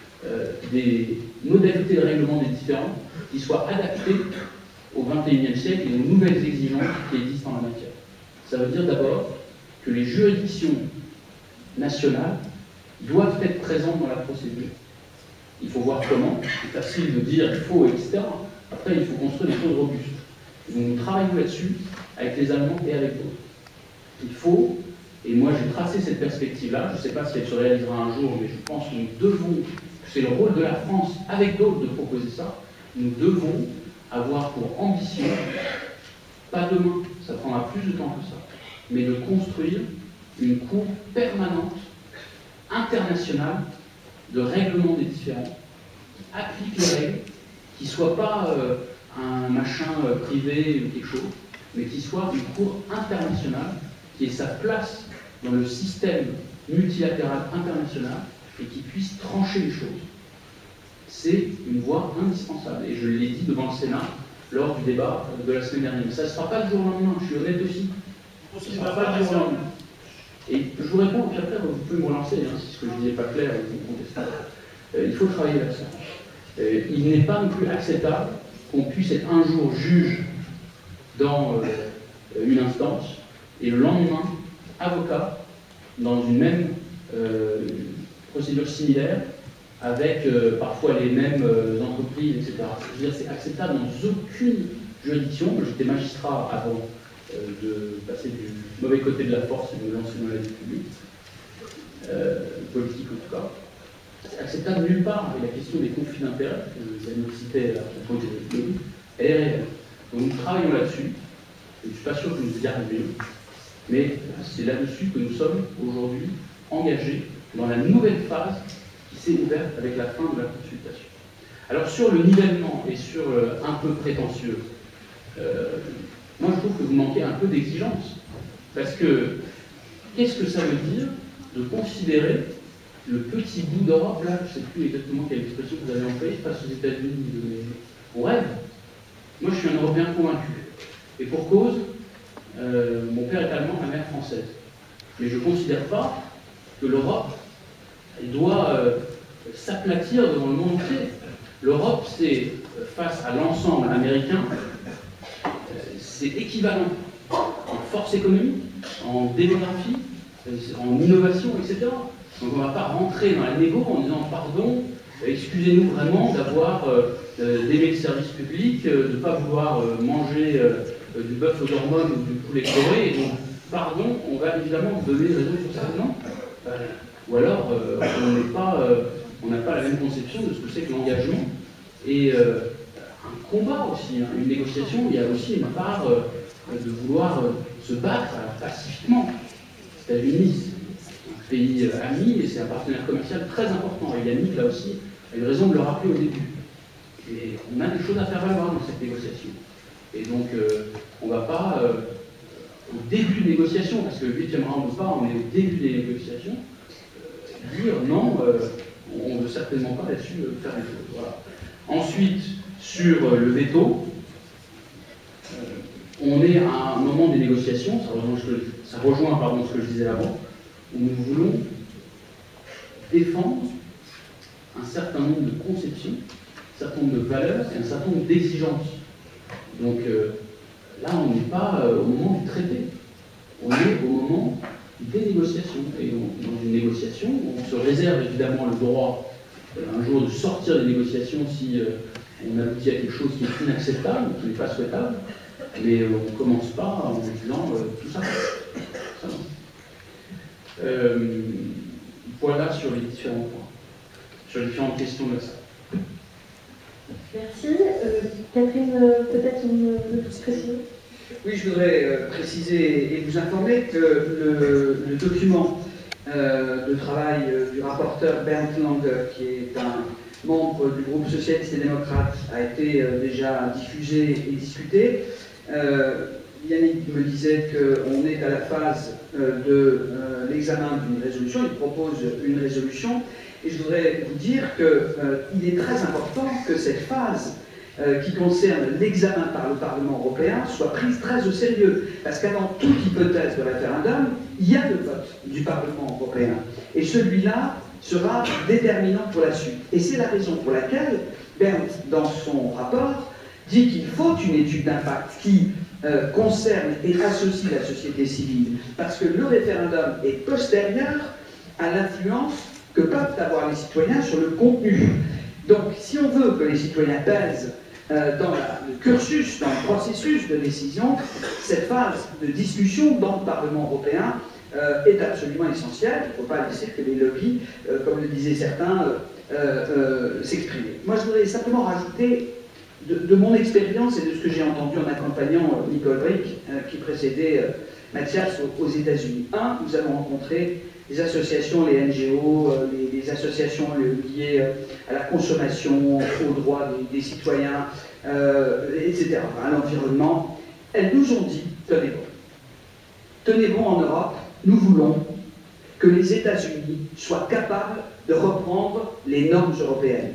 des modalités de règlement des différends qui soient adaptées au XXIe siècle et aux nouvelles exigences qui existent en la matière. Ça veut dire d'abord que les juridictions nationales doivent être présentes dans la procédure. Il faut voir comment, c'est facile de dire il faut, etc. Après, il faut construire des choses robustes. Donc nous travaillons là-dessus avec les Allemands et avec d'autres. Il faut, et moi j'ai tracé cette perspective-là, je ne sais pas si elle se réalisera un jour, mais je pense que nous devons, c'est le rôle de la France avec d'autres de proposer ça, nous devons avoir pour ambition, pas demain, ça prendra plus de temps que ça, mais de construire une cour permanente, internationale, de règlement des différends, qui applique les règles, qui ne soit pas un machin privé ou quelque chose, mais qui soit une cour internationale, qui ait sa place dans le système multilatéral international et qui puisse trancher les choses. C'est une voie indispensable. Et je l'ai dit devant le Sénat lors du débat de la semaine dernière. Mais ça ne sera pas le jour au lendemain, je suis honnête aussi. Ça ne sera pas le jour au lendemain. Et je vous réponds, puis après, vous pouvez me relancer, hein, si ce que je disais pas clair, vous me contestez. Il faut travailler là-dessus. Il n'est pas non plus acceptable qu'on puisse être un jour juge dans une instance et le lendemain avocat dans une même procédure similaire avec parfois les mêmes entreprises, etc. Je veux dire, c'est acceptable dans aucune juridiction. J'étais magistrat avant de passer du mauvais côté de la force et de me lancer dans la vie publique, politique en tout cas. C'est acceptable nulle part. Et la question des conflits d'intérêts, que Yannick citait à propos de l'économie, elle est réelle. Donc nous travaillons là-dessus. Je ne suis pas sûr que nous y arrivions, mais c'est là-dessus que nous sommes aujourd'hui engagés dans la nouvelle phase qui s'est ouverte avec la fin de la consultation. Alors sur le nivellement et sur un peu prétentieux, moi je trouve que vous manquez un peu d'exigence. Parce que qu'est-ce que ça veut dire de considérer le petit bout d'Europe, là, je ne sais plus exactement quelle expression vous avez employée, face aux États-Unis, on rêve. Moi, je suis un Européen convaincu. Et pour cause, mon père est allemand, ma mère française. Mais je ne considère pas que l'Europe doit s'aplatir devant le monde entier. L'Europe, c'est, face à l'ensemble américain, c'est équivalent en force économique, en démographie, en innovation, etc. Donc on ne va pas rentrer dans la négo en disant pardon, excusez-nous vraiment d'avoir d'aimer le service public, de ne pas vouloir manger du bœuf aux hormones ou du poulet coloré, et donc pardon, on va évidemment donner des raisons pour ça, non? Ou alors on n'a pas la même conception de ce que c'est que l'engagement. Et un combat aussi, hein, une négociation, il y a aussi une part de vouloir se battre pacifiquement. Les États-Unis, c'est un pays ami et c'est un partenaire commercial très important. Et Yannick, là aussi, a eu raison de le rappeler au début. Et on a des choses à faire valoir dans cette négociation. Et donc, on ne va pas, au début de négociation, parce que le 8e round ou pas, on est au début des négociations, dire non, on ne veut certainement pas là-dessus faire les choses. Voilà. Ensuite, sur le veto, on est à un moment des négociations, ça rejoint ce que je disais avant, où nous voulons défendre un certain nombre de conceptions, un certain nombre de valeurs et un certain nombre d'exigences. Donc là, on n'est pas au moment du traité, on est au moment des négociations. Et dans une négociation, on se réserve évidemment le droit un jour de sortir des négociations si on aboutit à quelque chose qui est inacceptable, qui n'est pas souhaitable, mais on ne commence pas en disant tout ça. Voilà sur les différents points, sur les différentes questions de ça. Merci. Catherine, peut-être une petite précision? Oui, je voudrais préciser et vous informer que le document de travail du rapporteur Bernd Lange, qui est un membre du groupe socialiste et démocrate, a été déjà diffusé et discuté. Yannick me disait qu'on est à la phase de l'examen d'une résolution, il propose une résolution, et je voudrais vous dire qu'il est très important que cette phase qui concerne l'examen par le Parlement européen soit prise très au sérieux, parce qu'avant toute hypothèse de référendum, il y a le vote du Parlement européen, et celui-là sera déterminant pour la suite. Et c'est la raison pour laquelle Bernd, dans son rapport, dit qu'il faut une étude d'impact qui concerne et associe la société civile, parce que le référendum est postérieur à l'influence que peuvent avoir les citoyens sur le contenu. Donc, si on veut que les citoyens pèsent dans le cursus, dans le processus de décision, cette phase de discussion dans le Parlement européen est absolument essentielle. Il ne faut pas laisser que les lobbies, comme le disaient certains, s'exprimer. Moi, je voudrais simplement rajouter de mon expérience et de ce que j'ai entendu en accompagnant Nicole Bricq, qui précédait Mathias aux États-Unis. Nous avons rencontré les associations, les NGO, les associations liées à la consommation, aux droits des citoyens, etc., à l'environnement. Elles nous ont dit, tenez bon. Tenez bon en Europe, nous voulons que les États-Unis soient capables de reprendre les normes européennes.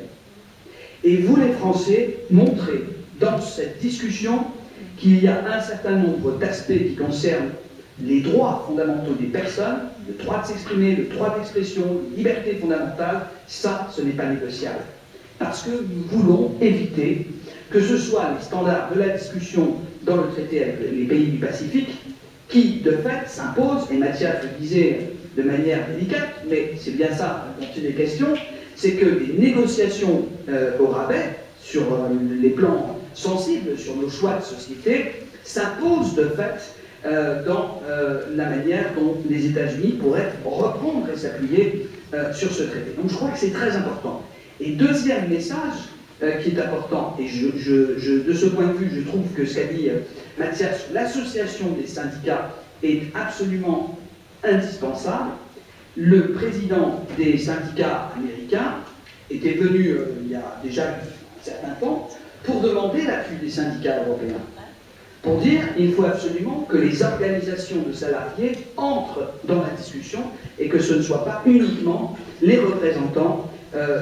Et vous, les Français, montrez dans cette discussion qu'il y a un certain nombre d'aspects qui concernent les droits fondamentaux des personnes, le droit de s'exprimer, le droit d'expression, les libertés fondamentales. Ça, ce n'est pas négociable. Parce que nous voulons éviter que ce soit les standards de la discussion dans le traité avec les pays du Pacifique qui, de fait, s'imposent, et Mathias le disait de manière délicate, mais c'est bien ça dont il est question, c'est que les négociations au rabais, sur les plans sensibles, sur nos choix de société, s'imposent de fait dans la manière dont les États-Unis pourraient reprendre et s'appuyer sur ce traité. Donc je crois que c'est très important. Et deuxième message qui est important, et de ce point de vue, je trouve que ce qu'a dit Mathias, l'association des syndicats est absolument indispensable. Le président des syndicats américains était venu il y a déjà un certain temps pour demander l'appui des syndicats européens. pour dire qu'il faut absolument que les organisations de salariés entrent dans la discussion et que ce ne soit pas uniquement les représentants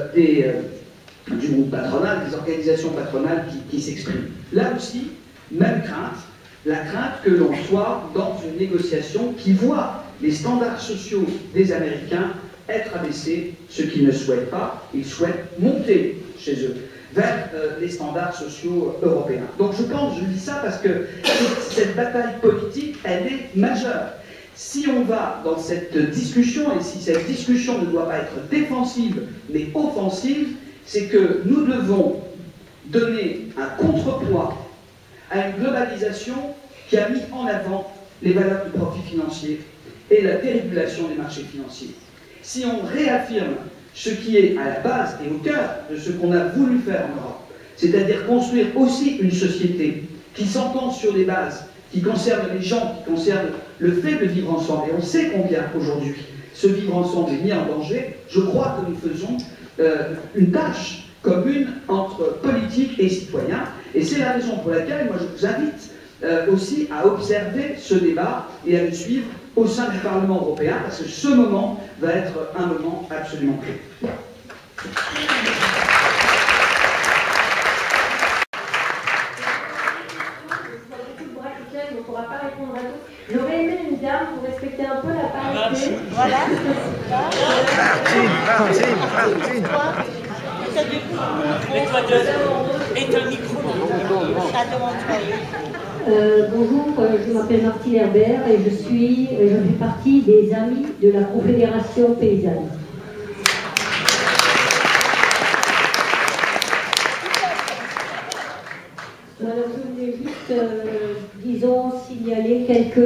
du groupe patronal, des organisations patronales qui s'expriment. Là aussi, même crainte, la crainte que l'on soit dans une négociation qui voit les standards sociaux des Américains être abaissés, ce qu'ils ne souhaitent pas, ils souhaitent monter chez eux vers les standards sociaux européens. Donc je dis ça parce que cette bataille politique, elle est majeure. Si on va dans cette discussion, et si cette discussion ne doit pas être défensive, mais offensive, c'est que nous devons donner un contrepoids à une globalisation qui a mis en avant les valeurs du profit financier et la dérégulation des marchés financiers. Si on réaffirme ce qui est à la base et au cœur de ce qu'on a voulu faire en Europe, c'est-à-dire construire aussi une société qui s'entend sur des bases qui concernent les gens, qui concernent le fait de vivre ensemble, et on sait combien aujourd'hui ce vivre ensemble est mis en danger, je crois que nous faisons une tâche commune entre politique et citoyens, et c'est la raison pour laquelle moi je vous invite aussi à observer ce débat et à le suivre au sein du Parlement européen, parce que ce moment va être un moment absolument clé. On ne pourra pas répondre à tout. J'aurais aimé une dame pour respecter un peu la parité. Voilà. Bonjour, je m'appelle Martine Herbert et je fais partie des amis de la Confédération paysanne. Alors je voulais juste, disons, signaler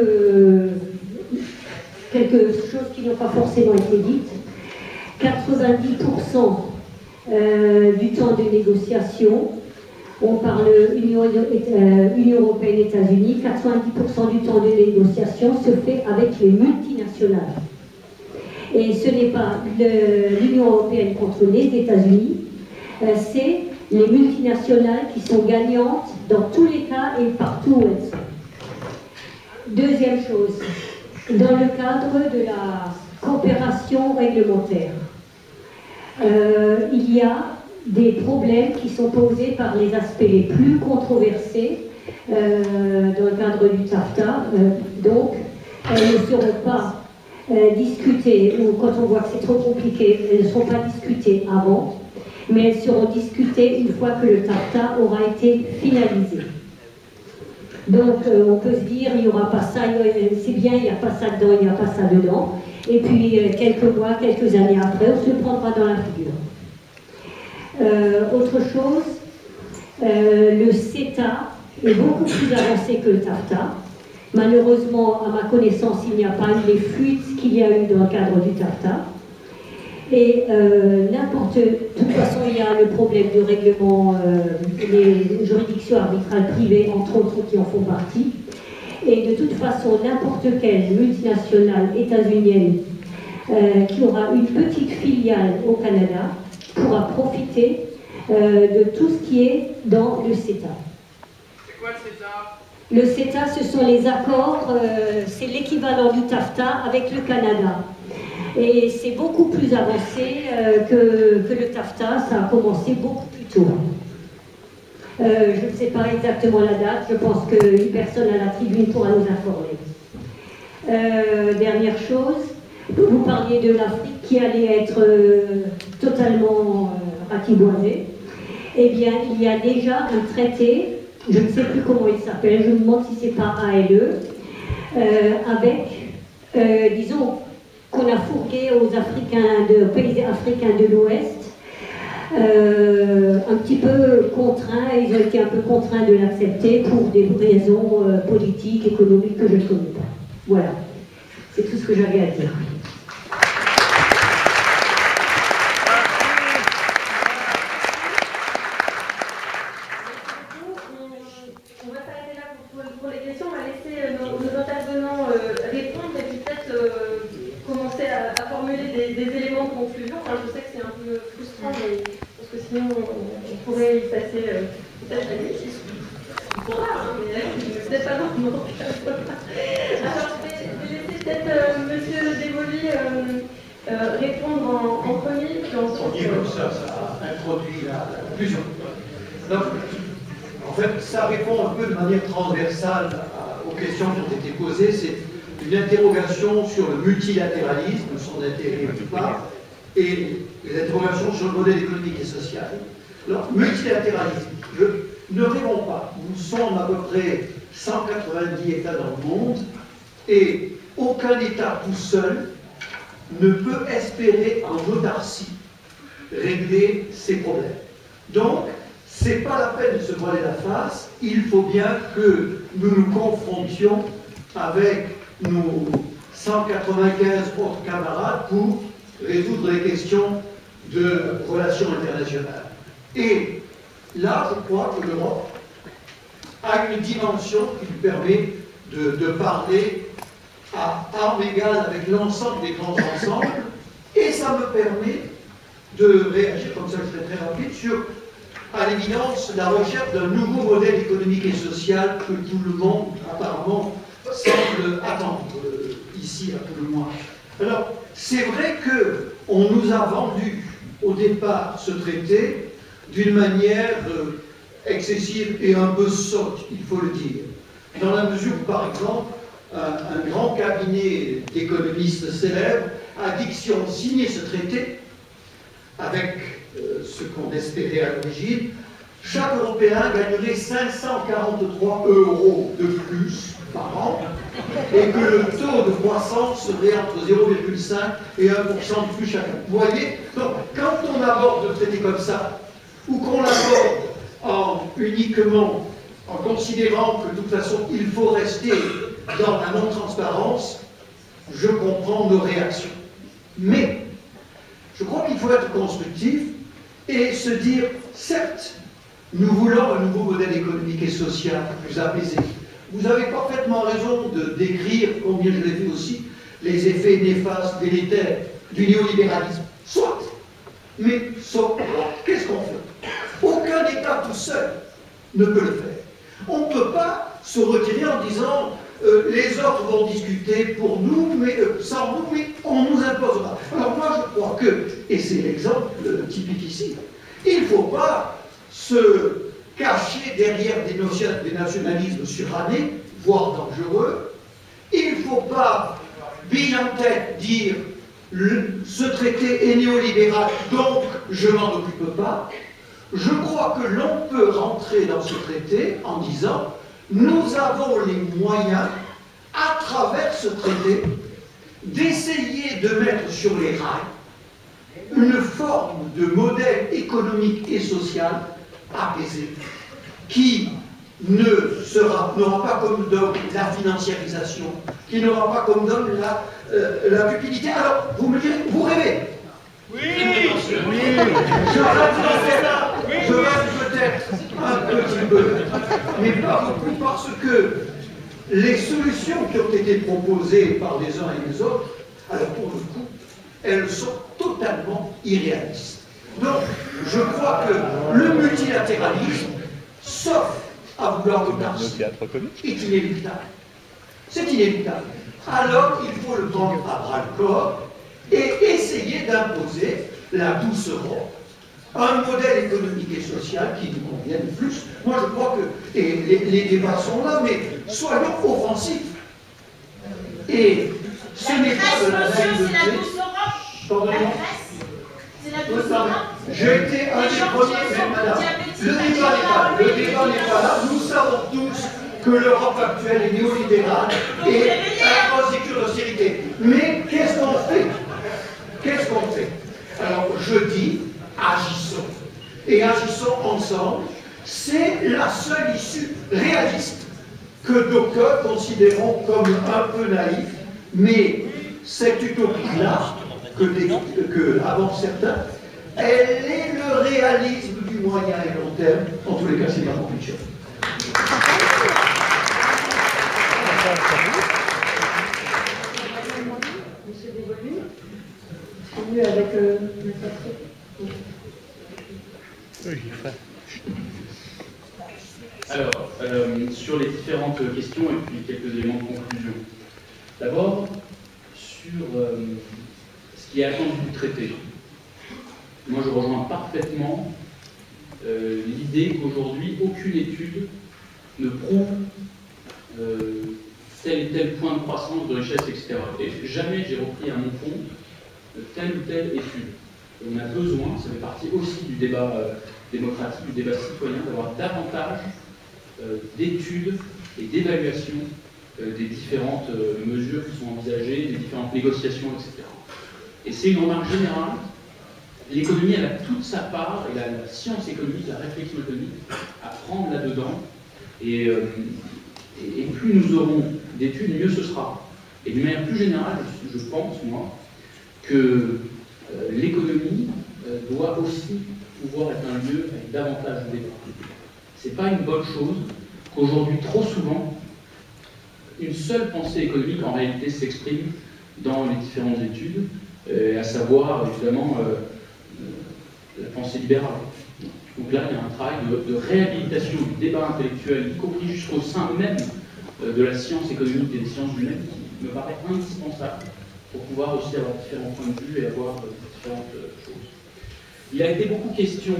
quelques choses qui n'ont pas forcément été dites. 90% du temps de négociation, on parle Union européenne, États-Unis, 90% du temps de négociation se fait avec les multinationales. Et ce n'est pas l'Union européenne contre les États-Unis, c'est les multinationales qui sont gagnantes dans tous les cas et partout où elles sont. Deuxième chose, dans le cadre de la coopération réglementaire, il y a des problèmes qui sont posés par les aspects les plus controversés dans le cadre du TAFTA. Donc, elles ne seront pas discutées, ou quand on voit que c'est trop compliqué, elles ne seront pas discutées avant, mais elles seront discutées une fois que le TAFTA aura été finalisé. Donc, on peut se dire, il n'y aura pas ça, c'est bien, il n'y a pas ça dedans, il n'y a pas ça dedans. Et puis, quelques mois, quelques années après, on se le prendra dans la figure. Autre chose, le CETA est beaucoup plus avancé que le TAFTA. Malheureusement, à ma connaissance, il n'y a pas eu les fuites qu'il y a eu dans le cadre du TAFTA. Et de toute façon, il y a le problème du règlement, les juridictions arbitrales privées, entre autres, qui en font partie. Et de toute façon, n'importe quelle multinationale états-unienne qui aura une petite filiale au Canada pourra profiter de tout ce qui est dans le CETA. C'est quoi le CETA? Le CETA, ce sont les accords, c'est l'équivalent du TAFTA avec le Canada. Et c'est beaucoup plus avancé que le TAFTA, ça a commencé beaucoup plus tôt. Je ne sais pas exactement la date, je pense qu'une personne à la tribune pourra nous informer. Dernière chose, vous parliez de l'Afrique qui allait être totalement ratiboisée. Eh bien, il y a déjà un traité, je ne sais plus comment il s'appelle, je me demande si c'est pas ALE, avec, disons, qu'on a fourgué aux pays africains de l'Ouest, un petit peu contraints, ils ont été un peu contraints de l'accepter pour des raisons politiques, économiques que je ne connais pas. Voilà, c'est tout ce que j'avais à dire. On va s'arrêter là pour les questions, on va laisser nos intervenants répondre et puis peut-être commencer à formuler des éléments de conclusion. Enfin, je sais que c'est un peu frustrant, mais parce que sinon on pourrait y passer peut-être la nuit. il pourra, hein, mais peut-être pas dans mon cas. Alors, je vais laisser peut-être Monsieur Dévoli répondre en premier, puis ensuite... Dit comme ça introduit la conclusion. Donc, en fait, ça répond un peu de manière transversale aux questions qui ont été posées. C'est une interrogation sur le multilatéralisme, son intérêt ou pas, et les interrogations sur le modèle économique et social. Alors, multilatéralisme, ne rêvons pas. Nous sommes à peu près 190 États dans le monde, et aucun État tout seul ne peut espérer en autarcie régler ses problèmes. Donc, ce n'est pas la peine de se voiler la face, il faut bien que nous nous confrontions avec nos 195 autres camarades pour résoudre les questions de relations internationales. Et là, je crois que l'Europe a une dimension qui lui permet de parler à armes égales avec l'ensemble des grands ensembles, et ça me permet de réagir, comme ça je serai très rapide, sur, à l'évidence, la recherche d'un nouveau modèle économique et social que tout le monde, apparemment, semble attendre, ici à tout le moins. Alors, c'est vrai qu'on nous a vendu, au départ, ce traité d'une manière excessive et un peu sotte, il faut le dire. Dans la mesure où, par exemple, un grand cabinet d'économistes célèbres a dit que si on signait ce traité, avec ce qu'on espérait à l'origine, chaque Européen gagnerait 543 € de plus par an, et que le taux de croissance serait entre 0,5 et 1% de plus chacun. Vous voyez, donc, quand on aborde le traité comme ça, ou qu'on l'aborde uniquement en considérant que de toute façon il faut rester dans la non-transparence, je comprends nos réactions. Mais je crois qu'il faut être constructif et se dire, certes, nous voulons un nouveau modèle économique et social plus apaisé. Vous avez parfaitement raison de décrire, combien je l'ai vu aussi, les effets néfastes, délétères du néolibéralisme. Soit. Mais soit. Qu'est-ce qu'on fait? Aucun État tout seul ne peut le faire. On ne peut pas se retirer en disant les autres vont discuter pour nous, mais sans nous, mais on nous imposera. Alors moi je crois que, et c'est l'exemple typique ici, il ne faut pas se cacher derrière des nationalismes surannés, voire dangereux. Il ne faut pas, bille en tête, dire ce traité est néolibéral, donc je m'en occupe pas. Je crois que l'on peut rentrer dans ce traité en disant nous avons les moyens, à travers ce traité, d'essayer de mettre sur les rails une forme de modèle économique et social apaisé, qui n'aura pas comme dogme la financiarisation, qui n'aura pas comme dogme la cupidité. Alors, vous me direz, vous rêvez? Oui, oui. Je rêve peut-être un petit peu, mais pas beaucoup, parce que les solutions qui ont été proposées par les uns et les autres, alors pour le coup, elles sont totalement irréalistes. Donc, je crois que le multilatéralisme, sauf à vouloir l'autarcie, est inéluctable. C'est inéluctable. Alors, il faut le prendre à bras-le-corps et essayer d'imposer la douce Europe, un modèle économique et social qui nous convienne plus. Moi, je crois que, et les débats sont là, mais soyons offensifs. Et ce n'est pas de la naïveté. Pardonnez-moi. J'ai été un des premiers, mais madame, le débat n'est pas là. Nous savons tous que l'Europe actuelle est néolibérale et un procédure d'austérité. Mais qu'est-ce qu'on fait? Qu'est-ce qu'on fait? Alors, je dis, agissons. Et agissons ensemble. C'est la seule issue réaliste que d'aucuns considérons comme un peu naïf, mais cette utopie-là, que avancent certains, elle est le réalisme du moyen et long terme. En tous les cas, c'est ma conviction. Monsieur Dévolu, c'est mieux avec le Alors, sur les différentes questions et puis quelques éléments de conclusion. D'abord, sur ce qui est attendu du traité. Moi, je rejoins parfaitement l'idée qu'aujourd'hui, aucune étude ne prouve tel et tel point de croissance, de richesse, etc. Et jamais j'ai repris à mon compte telle ou telle étude. Et on a besoin, ça fait partie aussi du débat démocratique, du débat citoyen, d'avoir davantage d'études et d'évaluation des différentes mesures qui sont envisagées, des différentes négociations, etc. Et c'est une remarque générale. L'économie, elle a toute sa part, et la science économique, la réflexion économique, à prendre là-dedans. Et plus nous aurons d'études, mieux ce sera. Et d'une manière plus générale, je pense, moi, que l'économie doit aussi pouvoir être un lieu avec davantage de débat. C'est pas une bonne chose qu'aujourd'hui, trop souvent, une seule pensée économique, en réalité, s'exprime dans les différentes études, à savoir, évidemment, la pensée libérale. Donc là, il y a un travail de réhabilitation du débat intellectuel, y compris jusqu'au sein même de la science économique et des sciences humaines, qui me paraît indispensable pour pouvoir aussi avoir différents points de vue et avoir différentes choses. Il a été beaucoup question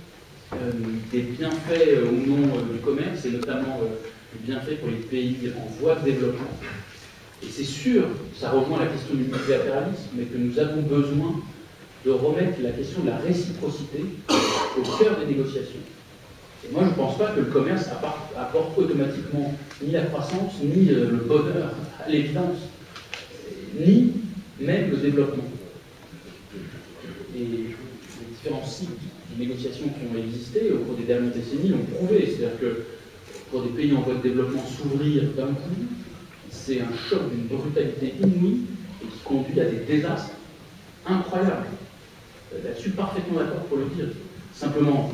des bienfaits ou non du commerce, et notamment des bienfaits pour les pays en voie de développement. Et c'est sûr, ça rejoint la question du multilatéralisme, mais que nous avons besoin de remettre la question de la réciprocité au cœur des négociations. Et moi, je ne pense pas que le commerce apporte automatiquement ni la croissance, ni le bonheur, à l'évidence, ni même le développement. Et les différents cycles de négociations qui ont existé au cours des dernières décennies l'ont prouvé. C'est-à-dire que pour des pays en voie de développement, s'ouvrir d'un coup, c'est un choc d'une brutalité inouïe et qui conduit à des désastres incroyables. Là-dessus, parfaitement d'accord pour le dire. Simplement,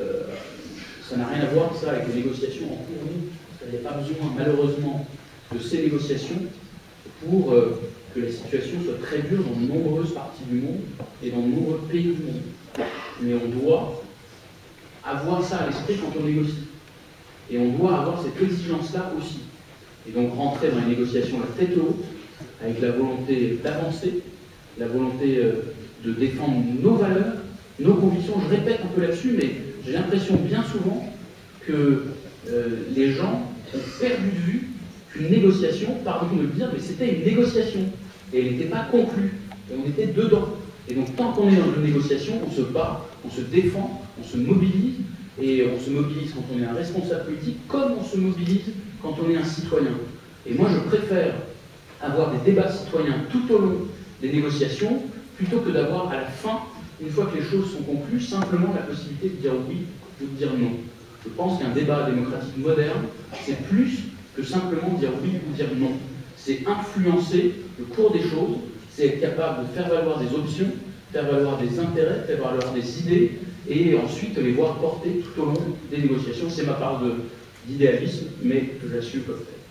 ça n'a rien à voir, ça, avec les négociations en cours. Il n'y a pas besoin, malheureusement, de ces négociations pour que la situation soit très dure dans de nombreuses parties du monde et dans de nombreux pays du monde. Mais on doit avoir ça à l'esprit quand on négocie. Et on doit avoir cette exigence-là aussi. Et donc rentrer dans les négociations la tête haute, avec la volonté d'avancer, la volonté de défendre nos valeurs, nos convictions. Je répète un peu là-dessus, mais j'ai l'impression bien souvent que les gens ont perdu de vue qu'une négociation, pardon de le dire, mais c'était une négociation. Et elle n'était pas conclue. Et on était dedans. Et donc tant qu'on est dans une négociation, on se bat, on se défend, on se mobilise, et on se mobilise quand on est un responsable politique, comme on se mobilise quand on est un citoyen. Et moi, je préfère avoir des débats citoyens tout au long des négociations, plutôt que d'avoir à la fin, une fois que les choses sont conclues, simplement la possibilité de dire oui ou de dire non. Je pense qu'un débat démocratique moderne, c'est plus que simplement dire oui ou dire non. C'est influencer le cours des choses, c'est être capable de faire valoir des options, faire valoir des intérêts, faire valoir des idées, et ensuite les voir porter tout au long des négociations. C'est ma part d'idéalisme, mais que j'assume comme tel.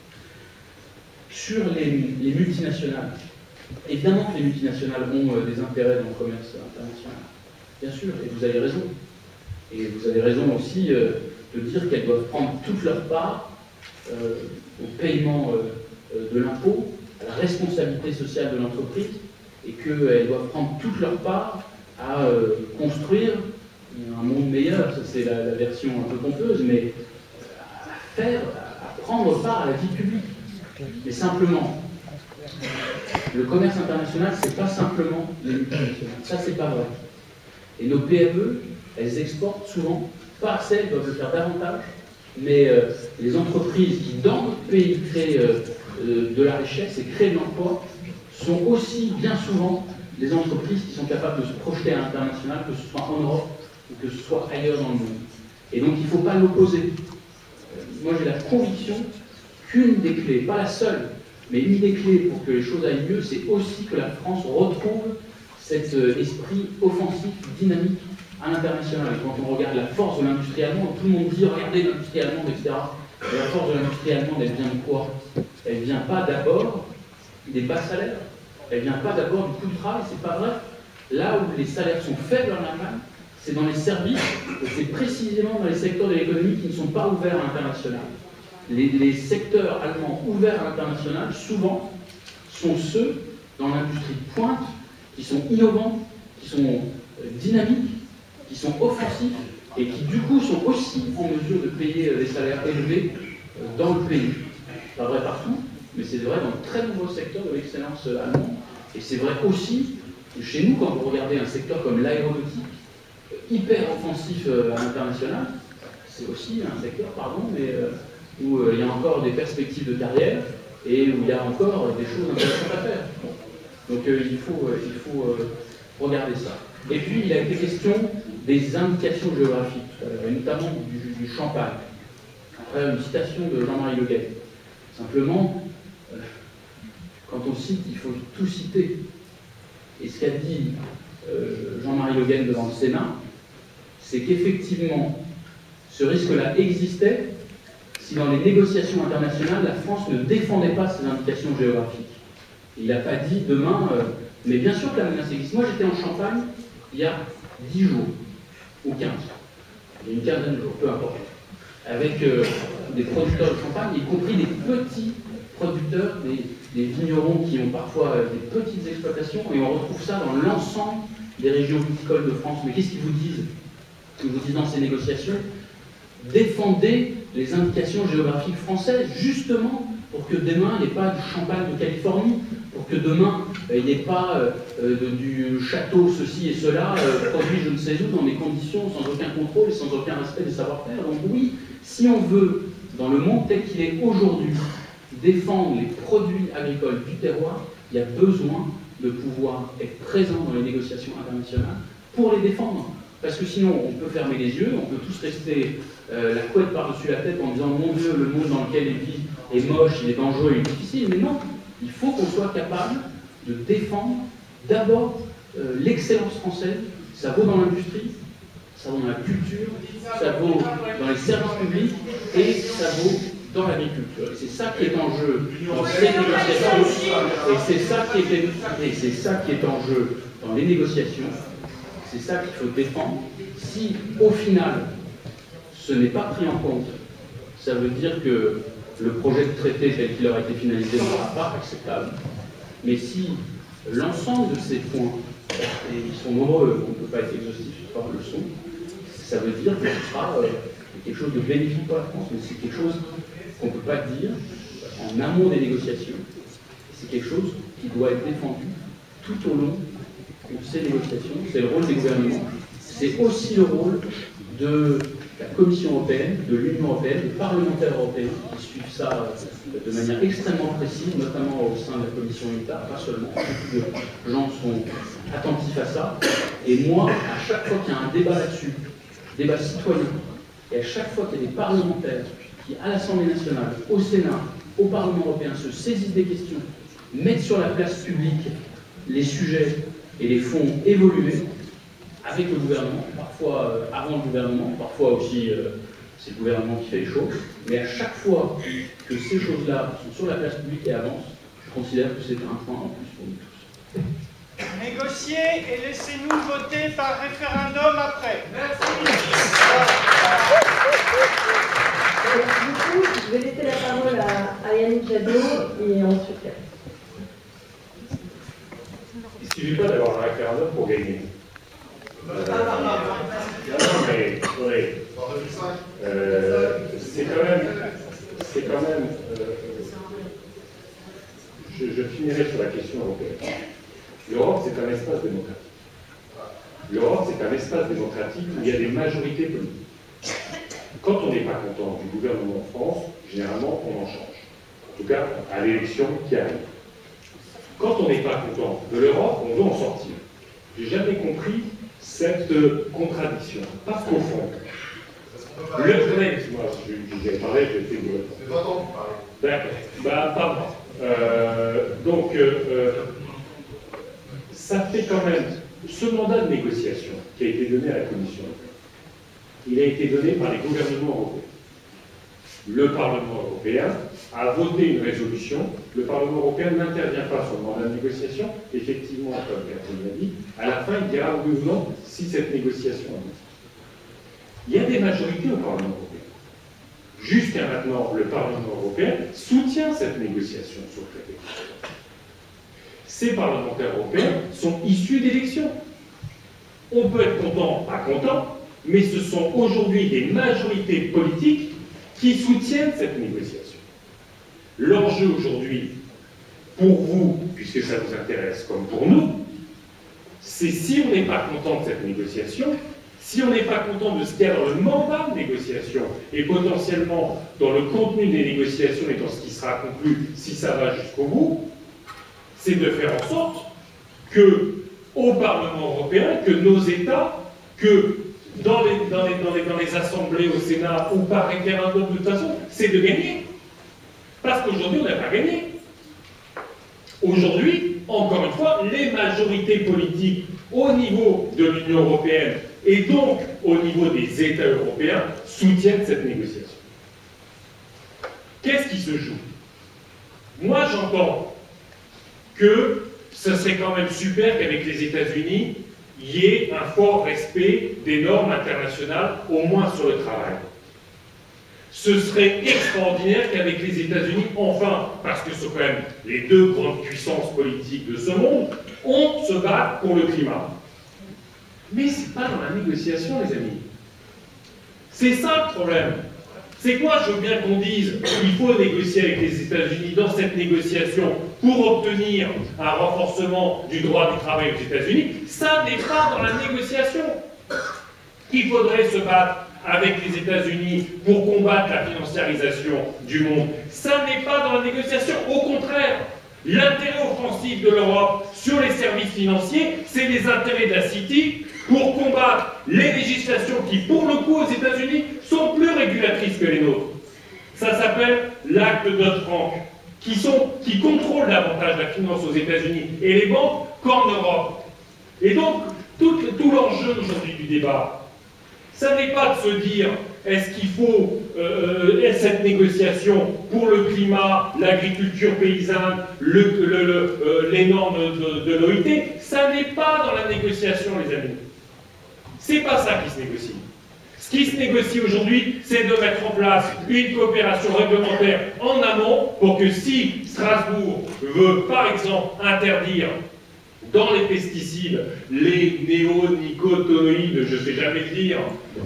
Sur les multinationales, évidemment que les multinationales ont des intérêts dans le commerce international, bien sûr, et vous avez raison. Et vous avez raison aussi de dire qu'elles doivent prendre toute leur part au paiement de l'impôt, à la responsabilité sociale de l'entreprise, et qu'elles doivent prendre toute leur part à construire un monde meilleur. Ça, c'est la version un peu pompeuse, mais à prendre part à la vie publique. Mais simplement, le commerce international, c'est pas simplement les multinationales. Ça, c'est pas vrai. Et nos PME, elles exportent souvent, pas assez, elles doivent le faire davantage, mais les entreprises qui, dans notre pays, créent de la richesse et créent de l'emploi, sont aussi bien souvent des entreprises qui sont capables de se projeter à l'international, que ce soit en Europe ou que ce soit ailleurs dans le monde. Et donc il ne faut pas l'opposer. Moi j'ai la conviction qu'une des clés, pas la seule, mais une des clés pour que les choses aillent mieux, c'est aussi que la France retrouve cet esprit offensif, dynamique à l'international. Et quand on regarde la force de l'industrie allemande, tout le monde dit regardez l'industrie allemande, etc. Et la force de l'industrie allemande, elle vient de quoi? Elle ne vient pas d'abord des bas salaires, elle ne vient pas d'abord du coût du travail, c'est pas vrai. Là où les salaires sont faibles en Allemagne, c'est dans les services, et c'est précisément dans les secteurs de l'économie qui ne sont pas ouverts à l'international. Les secteurs allemands ouverts à l'international, souvent, sont ceux dans l'industrie de pointe qui sont innovants, qui sont dynamiques, qui sont offensifs et qui du coup sont aussi en mesure de payer des salaires élevés dans le pays. Pas vrai partout, mais c'est vrai dans de très nombreux secteurs de l'excellence allemande. Et c'est vrai aussi chez nous, quand vous regardez un secteur comme l'aéronautique, hyper offensif à l'international, c'est aussi un secteur, mais où il y a encore des perspectives de carrière et où il y a encore des choses intéressantes à faire. Donc il faut regarder ça. Et puis il a été question des indications géographiques, et notamment du champagne. Après une citation de Jean-Marie Le Guen. Simplement, quand on cite, il faut tout citer. Et ce qu'a dit Jean-Marie Le Guen devant le Sénat, c'est qu'effectivement, ce risque-là existait si dans les négociations internationales, la France ne défendait pas ses indications géographiques. Il n'a pas dit demain, mais bien sûr que la menace existe. Moi, j'étais en Champagne il y a 10 jours, ou 15, il y a une quinzaine de jours, peu importe, avec des producteurs de champagne, y compris des petits producteurs, des vignerons qui ont parfois des petites exploitations, et on retrouve ça dans l'ensemble des régions viticoles de France. Mais qu'est-ce qu'ils vous disent? Ils vous disent dans ces négociations, défendez les indications géographiques françaises, justement pour que demain il n'y ait pas du champagne de Californie, pour que demain il n'y ait pas du château ceci et cela, produit je ne sais où, dans des conditions sans aucun contrôle et sans aucun respect des savoir-faire. Donc oui, si on veut, dans le monde tel qu'il est aujourd'hui, défendre les produits agricoles du terroir, il y a besoin de pouvoir être présent dans les négociations internationales pour les défendre. Parce que sinon, on peut fermer les yeux, on peut tous rester la couette par-dessus la tête en disant « Mon Dieu, le monde dans lequel il vit est moche, il est dangereux, il est difficile ». Mais non, il faut qu'on soit capable de défendre d'abord l'excellence française. Ça vaut dans l'industrie, ça vaut dans la culture, ça vaut dans les services publics et ça vaut dans l'agriculture. Et c'est ça qui est en jeu dans ces négociations. Et c'est ça qui est en jeu dans les négociations. C'est ça qu'il faut défendre. Si, au final, ce n'est pas pris en compte, ça veut dire que le projet de traité tel qu'il aura été finalisé ne sera pas acceptable. Mais si l'ensemble de ces points, et ils sont nombreux, on ne peut pas être exhaustif par le son, ça veut dire que ce sera quelque chose de bénéfique pour la France, mais c'est quelque chose qu'on ne peut pas dire en amont des négociations. C'est quelque chose qui doit être défendu tout au long de ces négociations. C'est le rôle des gouvernements, c'est aussi le rôle de la Commission européenne, de l'Union européenne, des parlementaires européens qui suivent ça de manière extrêmement précise, notamment au sein de la Commission INTA, pas seulement. Beaucoup de gens sont attentifs à ça. Et moi, à chaque fois qu'il y a un débat là-dessus, débat citoyen, et à chaque fois qu'il y a des parlementaires qui, à l'Assemblée nationale, au Sénat, au Parlement européen, se saisissent des questions, mettent sur la place publique les sujets et les font évoluer avec le gouvernement, parfois avant le gouvernement, parfois aussi c'est le gouvernement qui fait les choses, mais à chaque fois que ces choses-là sont sur la place publique et avancent, je considère que c'est un point en plus pour nous tous. Négociez et laissez-nous voter par référendum après. Merci. Du coup, je vais laisser la parole à Yannick Jadot et ensuite. Il ne suffit pas d'avoir un référendum pour gagner. Non, mais c'est quand même je finirai sur la question européenne. L'Europe, c'est un espace démocratique. L'Europe, c'est un espace démocratique où il y a des majorités politiques. Quand on n'est pas content du gouvernement en France, généralement, on en change. En tout cas, à l'élection qui arrive. Quand on n'est pas content de l'Europe, on doit en sortir. J'ai jamais compris cette contradiction. Parce qu'au fond, le problème, moi, j'ai parlé, j'ai fait une réponse. C'est pas tant que parler. D'accord. Bah, pardon. Donc, ça fait quand même, ce mandat de négociation qui a été donné à la Commission, il a été donné par les gouvernements européens. Le Parlement européen a voté une résolution le Parlement européen n'intervient pas sur le mandat de négociation. Effectivement, comme Catherine l'a dit, à la fin, il dira oui ou non si cette négociation aboutit. Il y a des majorités au Parlement européen. Jusqu'à maintenant, le Parlement européen soutient cette négociation sur le traité. Ces parlementaires européens sont issus d'élections. On peut être content, pas content, mais ce sont aujourd'hui des majorités politiques qui soutiennent cette négociation. L'enjeu aujourd'hui, pour vous, puisque ça vous intéresse comme pour nous, c'est si on n'est pas content de cette négociation, si on n'est pas content de ce qu'il y a dans le mandat de négociation et potentiellement dans le contenu des négociations et dans ce qui sera conclu, si ça va jusqu'au bout, c'est de faire en sorte que, au Parlement européen, que nos États, que dans les assemblées au Sénat ou par référendum, de toute façon, c'est de gagner. Parce qu'aujourd'hui, on n'a pas gagné. Aujourd'hui, encore une fois, les majorités politiques au niveau de l'Union européenne et donc au niveau des États européens soutiennent cette négociation. Qu'est-ce qui se joue? Moi, j'entends que ce serait quand même super qu'avec les États-Unis, il y ait un fort respect des normes internationales, au moins sur le travail. Ce serait extraordinaire qu'avec les États-Unis, enfin, parce que ce sont quand même les deux grandes puissances politiques de ce monde, on se bat pour le climat. Mais ce n'est pas dans la négociation, les amis. C'est ça le problème. C'est que moi, je veux bien qu'on dise qu'il faut négocier avec les États-Unis dans cette négociation pour obtenir un renforcement du droit du travail aux États-Unis. Ça n'est pas dans la négociation. Il faudrait se battre avec les États-Unis pour combattre la financiarisation du monde. Ça n'est pas dans la négociation. Au contraire, l'intérêt offensif de l'Europe sur les services financiers, c'est les intérêts de la City pour combattre les législations qui, pour le coup, aux États-Unis, sont plus régulatrices que les nôtres. Ça s'appelle l'acte Dodd-Frank, qui contrôle davantage la finance aux États-Unis et les banques qu'en Europe. Et donc, tout l'enjeu aujourd'hui du débat, ça n'est pas de se dire est-ce qu'il faut cette négociation pour le climat, l'agriculture paysanne, les normes de l'OIT. Ça n'est pas dans la négociation, les amis. C'est pas ça qui se négocie. Ce qui se négocie aujourd'hui, c'est de mettre en place une coopération réglementaire en amont pour que si Strasbourg veut, par exemple, interdire dans les pesticides les néonicotinoïdes, je ne sais jamais le dire,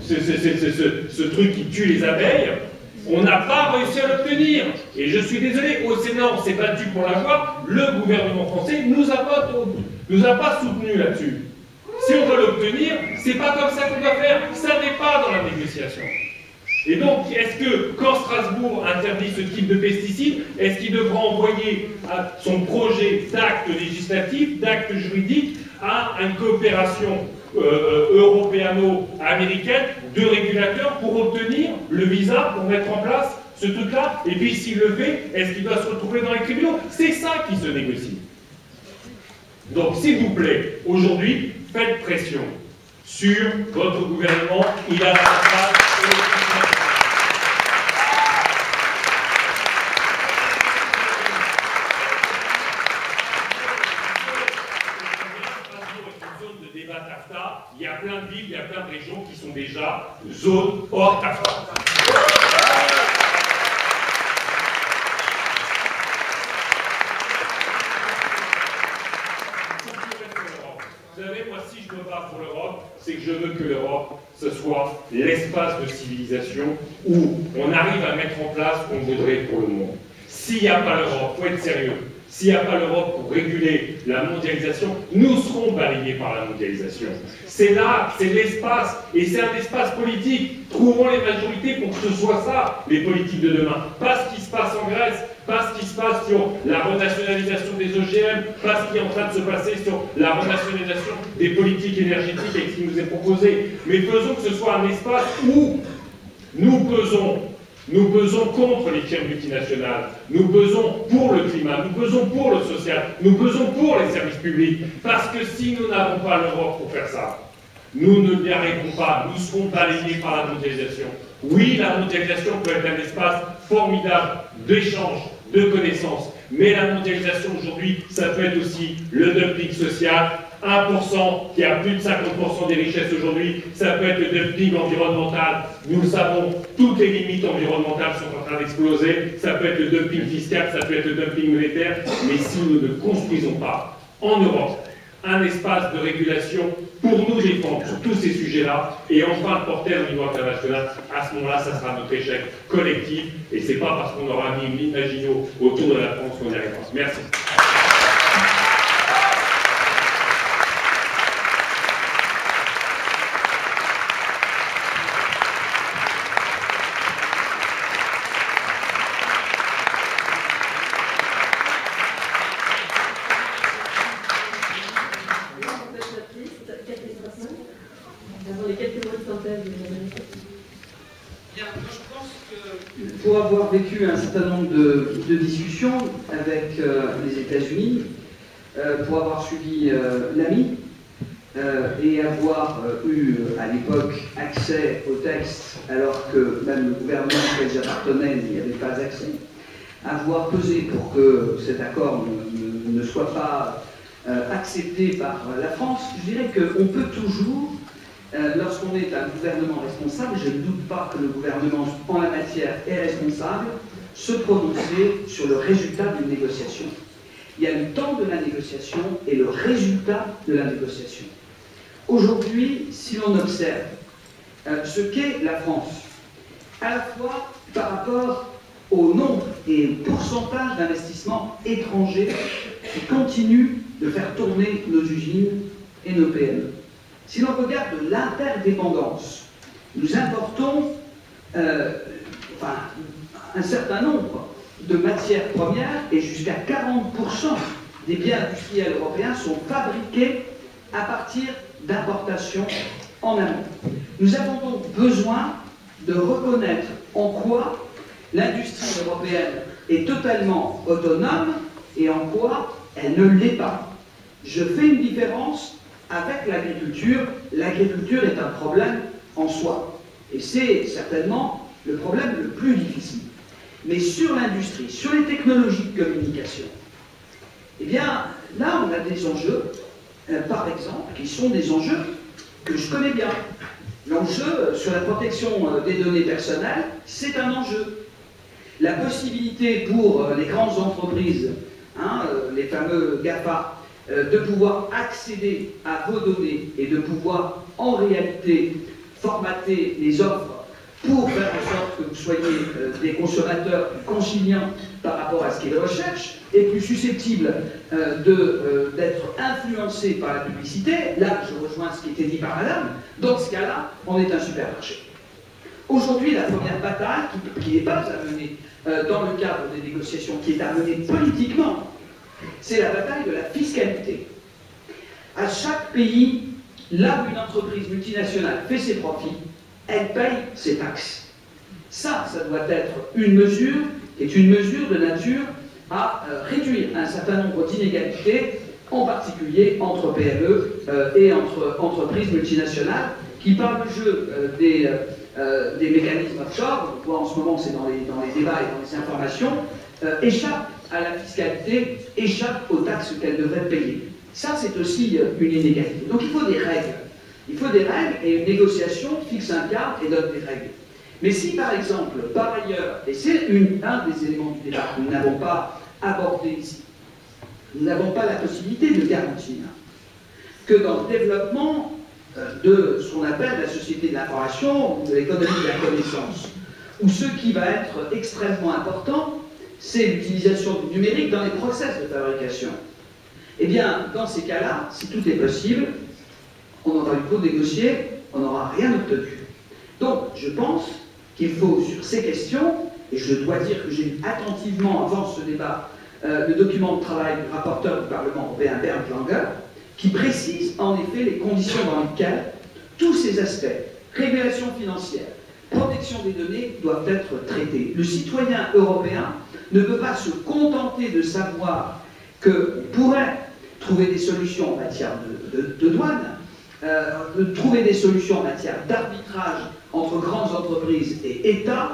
ce truc qui tue les abeilles, on n'a pas réussi à l'obtenir. Et je suis désolé, au Sénat, on s'est battu pour l'avoir, le gouvernement français ne nous a pas soutenus là-dessus. Si on veut l'obtenir, c'est pas comme ça qu'on doit faire, ça n'est pas dans la négociation. Et donc, est-ce que, quand Strasbourg interdit ce type de pesticides, est-ce qu'il devra envoyer son projet d'acte législatif, d'acte juridique, à une coopération européano-américaine de régulateurs pour obtenir le visa, pour mettre en place ce truc-là? Et puis, s'il le fait, est-ce qu'il doit se retrouver dans les tribunaux? C'est ça qui se négocie. Donc, s'il vous plaît, aujourd'hui, faites pression sur votre gouvernement. Il a sa place. Il y a plein de villes, il y a plein de régions qui sont déjà zones hors TAFTA. Vous savez, moi, si je me bats pour l'Europe, c'est que je veux que l'Europe, ce soit l'espace de civilisation où on arrive à mettre en place ce qu'on voudrait pour le monde. S'il n'y a pas l'Europe, il faut être sérieux. S'il n'y a pas l'Europe pour réguler la mondialisation, nous serons balayés par la mondialisation. C'est là, c'est l'espace, et c'est un espace politique. Trouvons les majorités pour que ce soit ça, les politiques de demain. Pas ce qui se passe en Grèce, pas ce qui se passe sur la renationalisation des OGM, pas ce qui est en train de se passer sur la renationalisation des politiques énergétiques et ce qui nous est proposé. Mais faisons que ce soit un espace où nous pesons contre les firmes multinationales, nous pesons pour le climat, nous pesons pour le social, nous pesons pour les services publics. Parce que si nous n'avons pas l'Europe pour faire ça, nous ne y arriverons pas, nous serons balayés par la mondialisation. Oui, la mondialisation peut être un espace formidable d'échange, de connaissances, Mais la mondialisation aujourd'hui, ça peut être aussi le dumping social. 1% qui a plus de 50% des richesses aujourd'hui, ça peut être le dumping environnemental. Nous le savons, toutes les limites environnementales sont en train d'exploser. Ça peut être le dumping fiscal, ça peut être le dumping monétaire. Mais si nous ne construisons pas en Europe un espace de régulation pour nous défendre sur tous ces sujets-là et enfin le porter au niveau international, à ce moment-là, ça sera notre échec collectif et c'est pas parce qu'on aura mis une Maginot autour de la France qu'on y arrivera. Merci. Pour avoir vécu un certain nombre de discussions avec les États-Unis, pour avoir suivi l'AMI et avoir eu à l'époque accès au texte alors que même le gouvernement auquel j'appartenais n'y avait pas accès, avoir pesé pour que cet accord ne soit pas accepté par la France, je dirais qu'on peut toujours, lorsqu'on est un gouvernement responsable, je ne doute pas que le gouvernement en la matière est responsable, se prononcer sur le résultat d'une négociation. Il y a le temps de la négociation et le résultat de la négociation. Aujourd'hui, si l'on observe ce qu'est la France, à la fois par rapport au nombre et au pourcentage d'investissements étrangers qui continuent de faire tourner nos usines et nos PME. Si l'on regarde l'interdépendance, nous importons un certain nombre de matières premières et jusqu'à 40% des biens industriels européens sont fabriqués à partir d'importations en amont. Nous avons donc besoin de reconnaître en quoi l'industrie européenne est totalement autonome et en quoi elle ne l'est pas. Je fais une différence avec l'agriculture. L'agriculture est un problème en soi. Et c'est certainement le problème le plus difficile. Mais sur l'industrie, sur les technologies de communication, eh bien, là, on a des enjeux, par exemple, qui sont des enjeux que je connais bien. L'enjeu sur la protection des données personnelles, c'est un enjeu. La possibilité pour les grandes entreprises, les fameux GAFA, de pouvoir accéder à vos données et de pouvoir en réalité formater les offres pour faire en sorte que vous soyez des consommateurs plus conciliants par rapport à ce qu'ils recherchent et plus susceptibles d'être influencés par la publicité. Là, je rejoins ce qui était dit par madame. Dans ce cas-là, on est un supermarché. Aujourd'hui, la première bataille, qui n'est pas à mener dans le cadre des négociations, qui est à mener politiquement, c'est la bataille de la fiscalité. À chaque pays, là où une entreprise multinationale fait ses profits, elle paye ses taxes. Ça doit être une mesure qui est une mesure de nature à réduire un certain nombre d'inégalités, en particulier entre PME et entre entreprises multinationales, qui par le jeu des mécanismes offshore, on voit en ce moment c'est dans les débats et dans les informations, échappent à la fiscalité, échappent aux taxes qu'elles devraient payer. Ça, c'est aussi une inégalité. Donc il faut des règles. Il faut des règles et une négociation fixe un cadre et donne des règles. Mais si par exemple, par ailleurs, et c'est un des éléments du débat que nous n'avons pas abordé ici, nous n'avons pas la possibilité de garantir que dans le développement de ce qu'on appelle la société de l'information ou de l'économie de la connaissance, où ce qui va être extrêmement important, c'est l'utilisation du numérique dans les process de fabrication. Eh bien, dans ces cas-là, si tout est possible, on aura eu beau négocier, on n'aura rien obtenu. Donc, je pense qu'il faut, sur ces questions, et je dois dire que j'ai lu attentivement avant ce débat le document de travail du rapporteur du Parlement européen, Bernd Lange, qui précise en effet les conditions dans lesquelles tous ces aspects, régulation financière, protection des données, doivent être traités. Le citoyen européen ne peut pas se contenter de savoir qu'on pourrait trouver des solutions en matière de douane, de trouver des solutions en matière d'arbitrage entre grandes entreprises et États,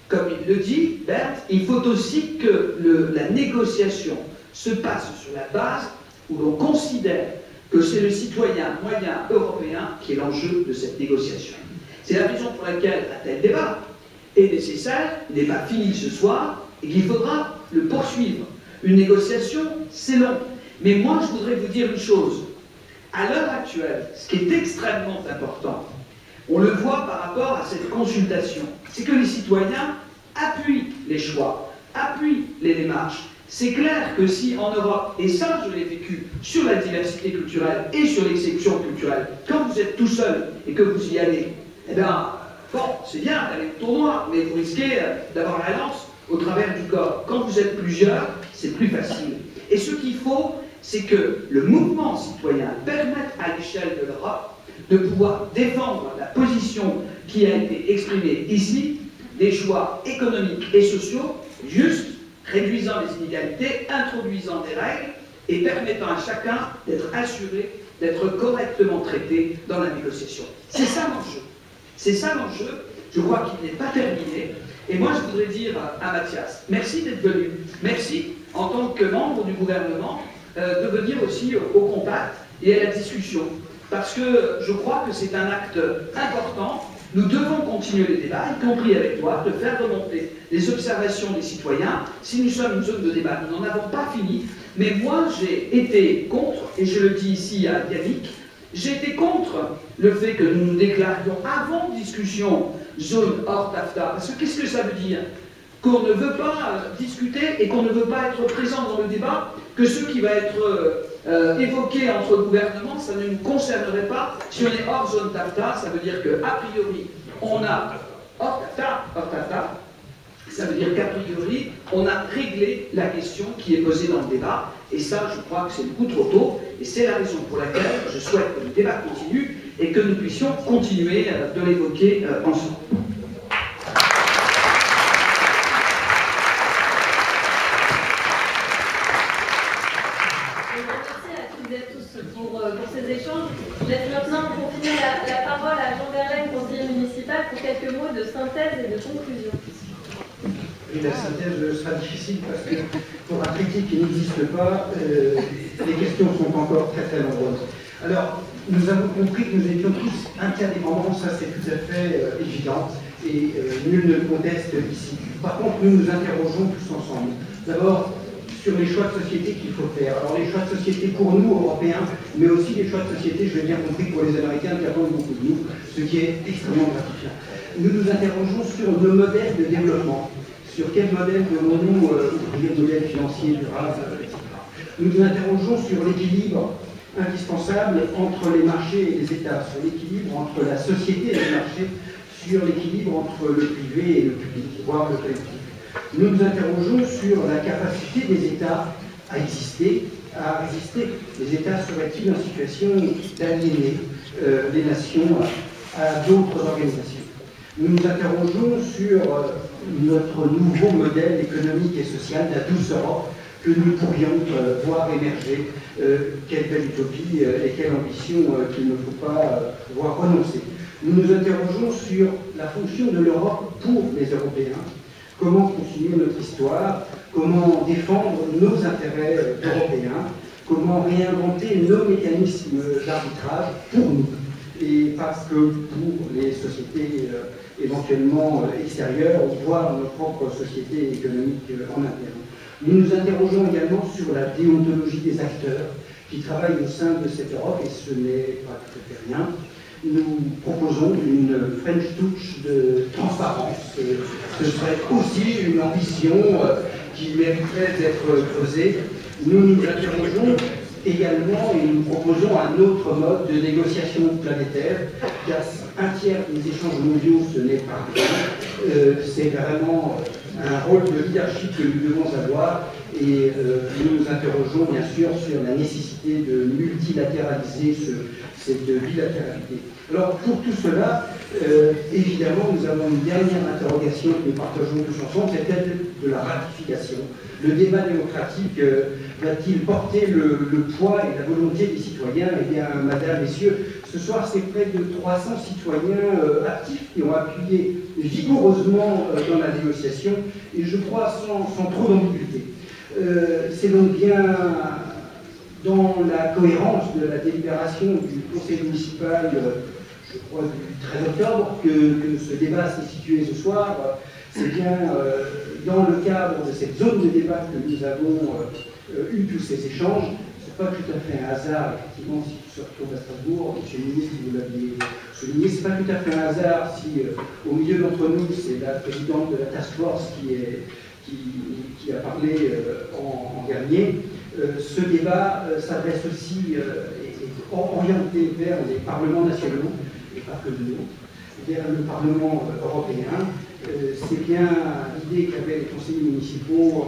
comme il le dit, Berthe, il faut aussi que la négociation se passe sur la base où l'on considère que c'est le citoyen moyen européen qui est l'enjeu de cette négociation. C'est la raison pour laquelle un tel débat est nécessaire, n'est pas fini ce soir, et qu'il faudra le poursuivre. Une négociation, c'est long. Mais moi, je voudrais vous dire une chose. À l'heure actuelle, ce qui est extrêmement important, on le voit par rapport à cette consultation, c'est que les citoyens appuient les choix, appuient les démarches. C'est clair que si en Europe, et ça je l'ai vécu sur la diversité culturelle et sur l'exception culturelle, quand vous êtes tout seul et que vous y allez, eh bien, bon, c'est bien d'aller au tournoi, mais vous risquez d'avoir la lance au travers du corps. Quand vous êtes plusieurs, c'est plus facile. Et ce qu'il faut, c'est que le mouvement citoyen permette à l'échelle de l'Europe de pouvoir défendre la position qui a été exprimée ici, des choix économiques et sociaux justes, réduisant les inégalités, introduisant des règles et permettant à chacun d'être assuré, d'être correctement traité dans la négociation. C'est ça l'enjeu. C'est ça l'enjeu. Je crois qu'il n'est pas terminé. Et moi, je voudrais dire à Mathias, merci d'être venu. Merci, en tant que membre du gouvernement, de venir aussi au contact et à la discussion. Parce que je crois que c'est un acte important. Nous devons continuer les débats, y compris avec toi, de faire remonter les observations des citoyens. Si nous sommes une zone de débat, nous n'en avons pas fini. Mais moi, j'ai été contre, et je le dis ici à Yannick, j'ai été contre le fait que nous nous déclarions avant discussion zone hors TAFTA. Parce que qu'est-ce que ça veut dire? Qu'on ne veut pas discuter et qu'on ne veut pas être présent dans le débat, que ce qui va être évoqué entre gouvernements, ça ne nous concernerait pas. Si on est hors zone TAFTA, ça veut dire qu'a priori, on a hors TAFTA, ça veut dire qu'a priori, on a réglé la question qui est posée dans le débat. Et ça, je crois que c'est beaucoup trop tôt. Et c'est la raison pour laquelle je souhaite que le débat continue et que nous puissions continuer de l'évoquer ensemble. Pour ces échanges. Je laisse maintenant pour finir la parole à Jean Verlaine, conseiller municipal, pour quelques mots de synthèse et de conclusion. Oui, la synthèse sera difficile parce que pour un traité qui n'existe pas, les questions sont encore très très nombreuses. Alors, nous avons compris que nous étions tous interdépendants, ça c'est tout à fait évident, et nul ne le conteste ici. Par contre, nous nous interrogeons tous ensemble. D'abord, sur les choix de société qu'il faut faire. Alors les choix de société pour nous, Européens, mais aussi les choix de société, je l'ai bien compris, pour les Américains qui attendent beaucoup de nous, ce qui est extrêmement gratifiant. Nous nous interrogeons sur nos modèles de développement, sur quel modèle devons-nous ouvrir, modèle financier, durable, etc. Nous nous interrogeons sur l'équilibre indispensable entre les marchés et les États, sur l'équilibre entre la société et les marchés, sur l'équilibre entre le privé et le public, voire le collectif. Nous nous interrogeons sur la capacité des États à exister. Les États seraient-ils en situation d'aliéner les nations à d'autres organisations? Nous nous interrogeons sur notre nouveau modèle économique et social, la douce Europe, que nous pourrions voir émerger. Quelle belle utopie et quelle ambition qu'il ne faut pas voir renoncer. Nous nous interrogeons sur la fonction de l'Europe pour les Européens. Comment continuer notre histoire, comment défendre nos intérêts européens, comment réinventer nos mécanismes d'arbitrage pour nous, et parce que pour les sociétés éventuellement extérieures, voire nos propres sociétés économiques en interne. Nous nous interrogeons également sur la déontologie des acteurs qui travaillent au sein de cette Europe, et ce n'est pas tout à fait rien. Nous proposons une French touch de transparence. Ce serait aussi une ambition qui mériterait d'être creusée. Nous nous interrogeons également et nous proposons un autre mode de négociation planétaire, car un tiers des échanges mondiaux, ce n'est pas rien. C'est vraiment un rôle de leadership que nous devons avoir, et nous nous interrogeons bien sûr sur la nécessité de multilatéraliser cette bilatéralité. Alors pour tout cela, évidemment, nous avons une dernière interrogation que nous partageons tous ensemble, c'est celle de la ratification. Le débat démocratique va-t-il porter le poids et la volonté des citoyens? Eh bien, madame, messieurs, ce Ce soir, c'est près de 300 citoyens actifs qui ont appuyé vigoureusement dans la négociation, et je crois sans trop d'ambiguïté. C'est donc bien dans la cohérence de la délibération du conseil municipal, je crois du 13 octobre, que ce débat s'est situé ce soir. C'est bien dans le cadre de cette zone de débat que nous avons eu tous ces échanges. Ce n'est pas tout à fait un hasard, effectivement, si tu se retrouves à Strasbourg, monsieur le ministre, vous l'aviez souligné, ce n'est pas tout à fait un hasard si au milieu d'entre nous, c'est la présidente de la task force qui a parlé en dernier. Ce débat s'adresse aussi est orienté vers les parlements nationaux, et pas que de nous, vers le Parlement européen. C'est bien l'idée qu'avaient les conseillers municipaux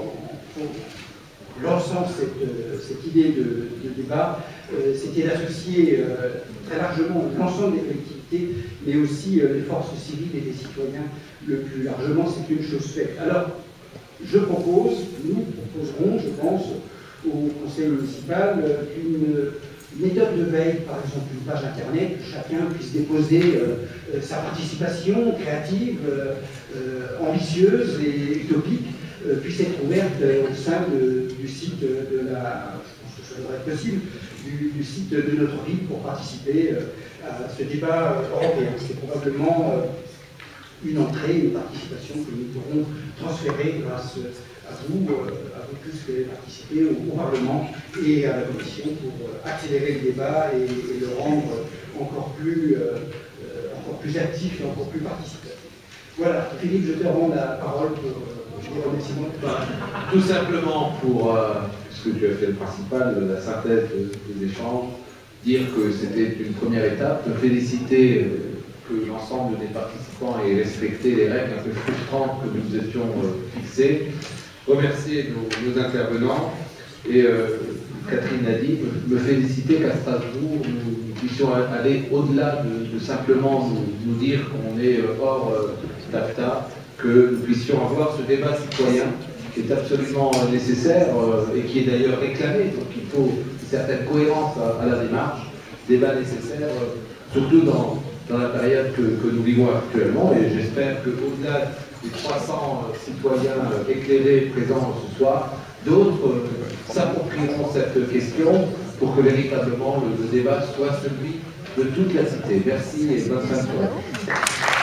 en lançant cette idée de débat, c'était d'associer très largement l'ensemble des collectivités, mais aussi les forces civiles et les citoyens le plus largement. C'est une chose faite. Alors, nous proposerons, je pense, au conseil municipal une méthode de veille, par exemple une page internet, où chacun puisse déposer sa participation créative, ambitieuse et utopique, puisse être ouverte au sein du site de la, je pense que ça devrait être possible, du site de notre ville pour participer à ce débat européen. C'est probablement une entrée, une participation que nous pourrons transférer grâce à vous tous qui avez participé au Parlement et à la Commission pour accélérer le débat et le rendre encore plus actif et encore plus participatif. Voilà, Philippe, je te rends la parole pour les remerciements. Tout simplement pour, puisque tu as fait le principal, la synthèse des échanges, dire que c'était une première étape, me féliciter que l'ensemble des participants aient respecté les règles un peu frustrantes que nous étions fixées, remercier nos intervenants et Catherine l'a dit, me féliciter qu'à Strasbourg nous puissions aller au-delà de simplement nous dire qu'on est hors TAFTA, que nous puissions avoir ce débat citoyen qui est absolument nécessaire et qui est d'ailleurs réclamé, donc il faut une certaine cohérence à la démarche, débat nécessaire, surtout dans la période que nous vivons actuellement, et j'espère qu'au-delà des 300 citoyens éclairés présents ce soir, d'autres s'approprieront cette question pour que véritablement le débat soit celui de toute la cité. Merci et bonne fin de soirée.